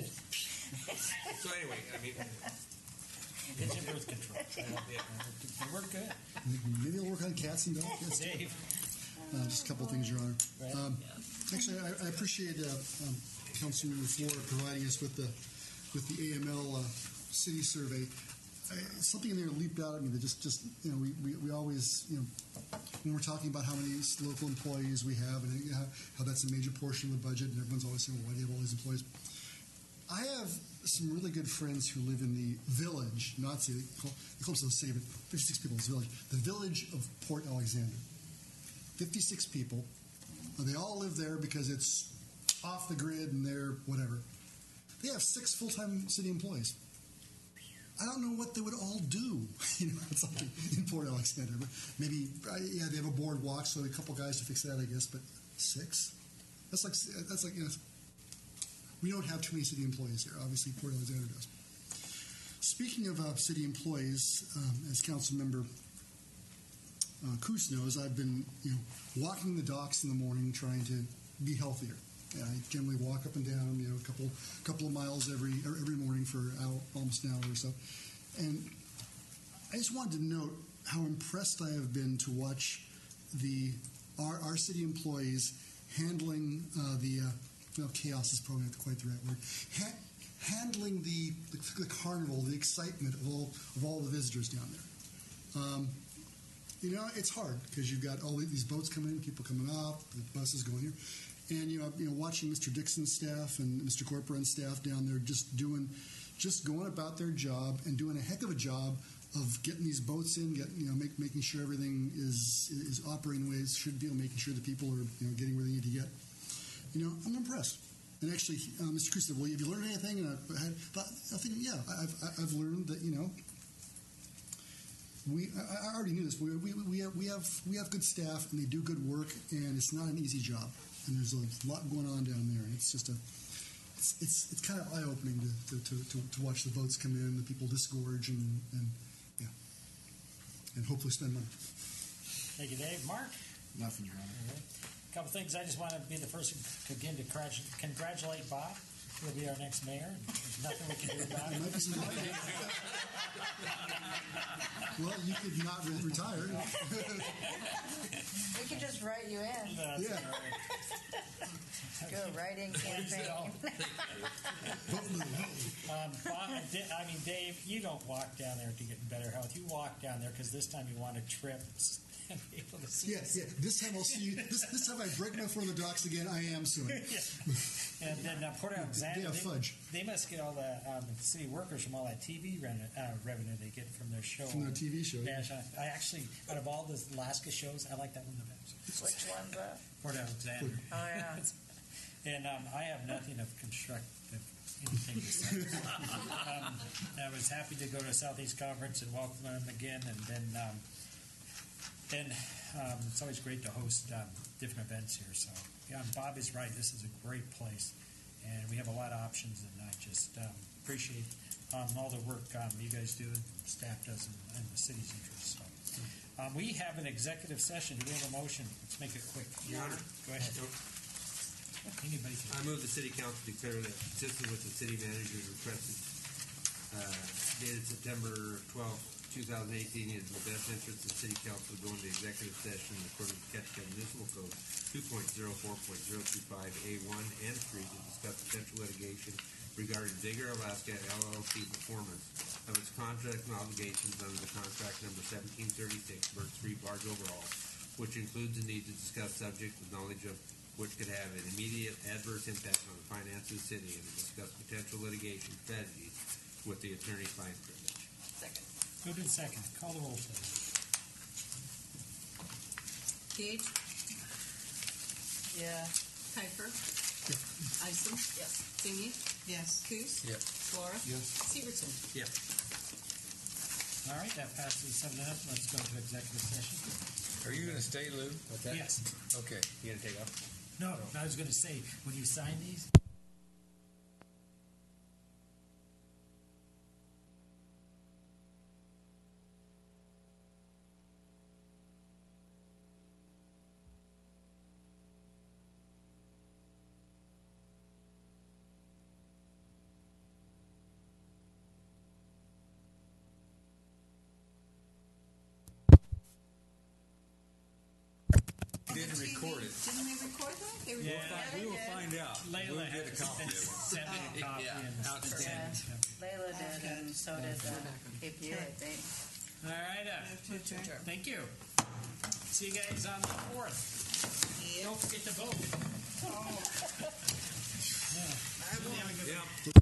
So anyway, I mean, Pigeon birth control. yeah. They work good. Maybe they'll work on cats and dogs. Yes. Dave. Uh, just a couple of things, Your Honor. Right. Um, actually, I, I appreciate uh, um, Councilmember Flora providing us with the with the A M L uh, city survey. I, something in there leaped out at me that just, just you know, we, we, we always, you know, when we're talking about how many local employees we have and how, how that's a major portion of the budget, and everyone's always saying, well, why do you have all these employees? I have some really good friends who live in the village, not city, they call, they call themselves city, but fifty-six people in this village, the village of Port Alexander. fifty-six people. Uh, they all live there because it's off the grid and they're whatever. They have six full-time city employees. I don't know what they would all do, you know, it's like in Port Alexander. But maybe, uh, yeah, they have a boardwalk, so a couple guys to fix that, I guess. But six? That's like that's like you know. We don't have too many city employees here. Obviously, Port Alexander does. Speaking of uh, city employees, um, as Council Member uh, Coos knows, I've been you know walking the docks in the morning, trying to be healthier. And I generally walk up and down, you know, a couple couple of miles every every morning for an hour, almost an hour or so. And I just wanted to note how impressed I have been to watch the our, our city employees handling uh, the uh, well, chaos is probably not quite the right word. Ha- handling the, the the carnival, the excitement of all of all the visitors down there. Um, you know, it's hard because you've got all these boats coming in, people coming off, the buses going here. And you know, you know, watching Mister Dixon's staff and Mister Corporan's staff down there just doing, just going about their job and doing a heck of a job of getting these boats in, getting you know, make, making sure everything is is operating the way it should be, and making sure that people are you know getting where they need to get. You know, I'm impressed. And actually, uh, Mister Cruz said, "Well, have you learned anything?" And I had, but I think, yeah, I've I've learned that you know. We I, I already knew this. We we we have we have we have good staff and they do good work, and it's not an easy job. And there's a lot going on down there. It's just a, it's it's, it's kind of eye opening to to, to to watch the boats come in, the people disgorge, and, and yeah, and hopefully spend money. Thank you, Dave. Mark? Nothing, Your Honor. A couple things. I just want to be the first to, again to congratulate Bob. He'll be our next mayor. There's nothing we can do about it. There might be some well, you could not re- retire. We could just write you in. That's Yeah. right. Do a writing campaign. um, Bob, I mean, Dave, you don't walk down there to get better health. You walk down there because this time you want to trip and be able to see. Yes, yeah. This time I'll see you. This, this time I break my foot on the docks again. I am suing. Yeah. And then uh, Port Alexander, They have fudge. They must get all the um, city workers from all that T V rene- uh, revenue they get from their show. From their T V show. Yeah, I actually, out of all the Alaska shows, I like that one the best. Which one's that? Port Alexander. Oh, yeah. And um, I have nothing of constructive anything to say. um, I was happy to go to Southeast Conference and welcome them again, and then um, then um, it's always great to host um, different events here. So yeah, Bob is right. This is a great place, and we have a lot of options, and I just um, appreciate um, all the work um, you guys do, and staff does, in, in the city's interest. So. Um, we have an executive session. Do we have a motion? Let's make it quick. Your Honor. Go ahead. Anybody can. I move the city council declare that consistent with the city manager's requested uh, dated September twelfth, two thousand eighteen, it is in the best interest of the city council to go into executive session according to Ketchikan Municipal Code two point oh four point oh two five A one and three to discuss potential litigation regarding Zager Alaska L L C performance of its contract and obligations under the contract number seventeen thirty-six, Birch Street Barge Overhaul, which includes the need to discuss subject with knowledge of which could have an immediate adverse impact on the finances of the city and to discuss potential litigation strategies with the attorney-client privilege. Second. Moved in second. Call the roll, please. Gage, Yeah. Piper, Isom, Yes. Thingy, Yes. Coos, Yep. Flora, Yes. Severson. Yes. All right, that passes seven to nothing. Let's go to executive session. Are you going to stay, Lou? What's that? Yes. Okay. You going to take off? No, I was going to say, when you sign these, You didn't record it. Didn't we record that? They Yeah. recorded We will it. find out. Layla We'll had get a copy of it. sent me a copy. Yeah, and outstanding. Layla did, and so did uh, K P U, I think. All right, uh, thank you. See you guys on the fourth. Don't forget to vote. I will. Yeah.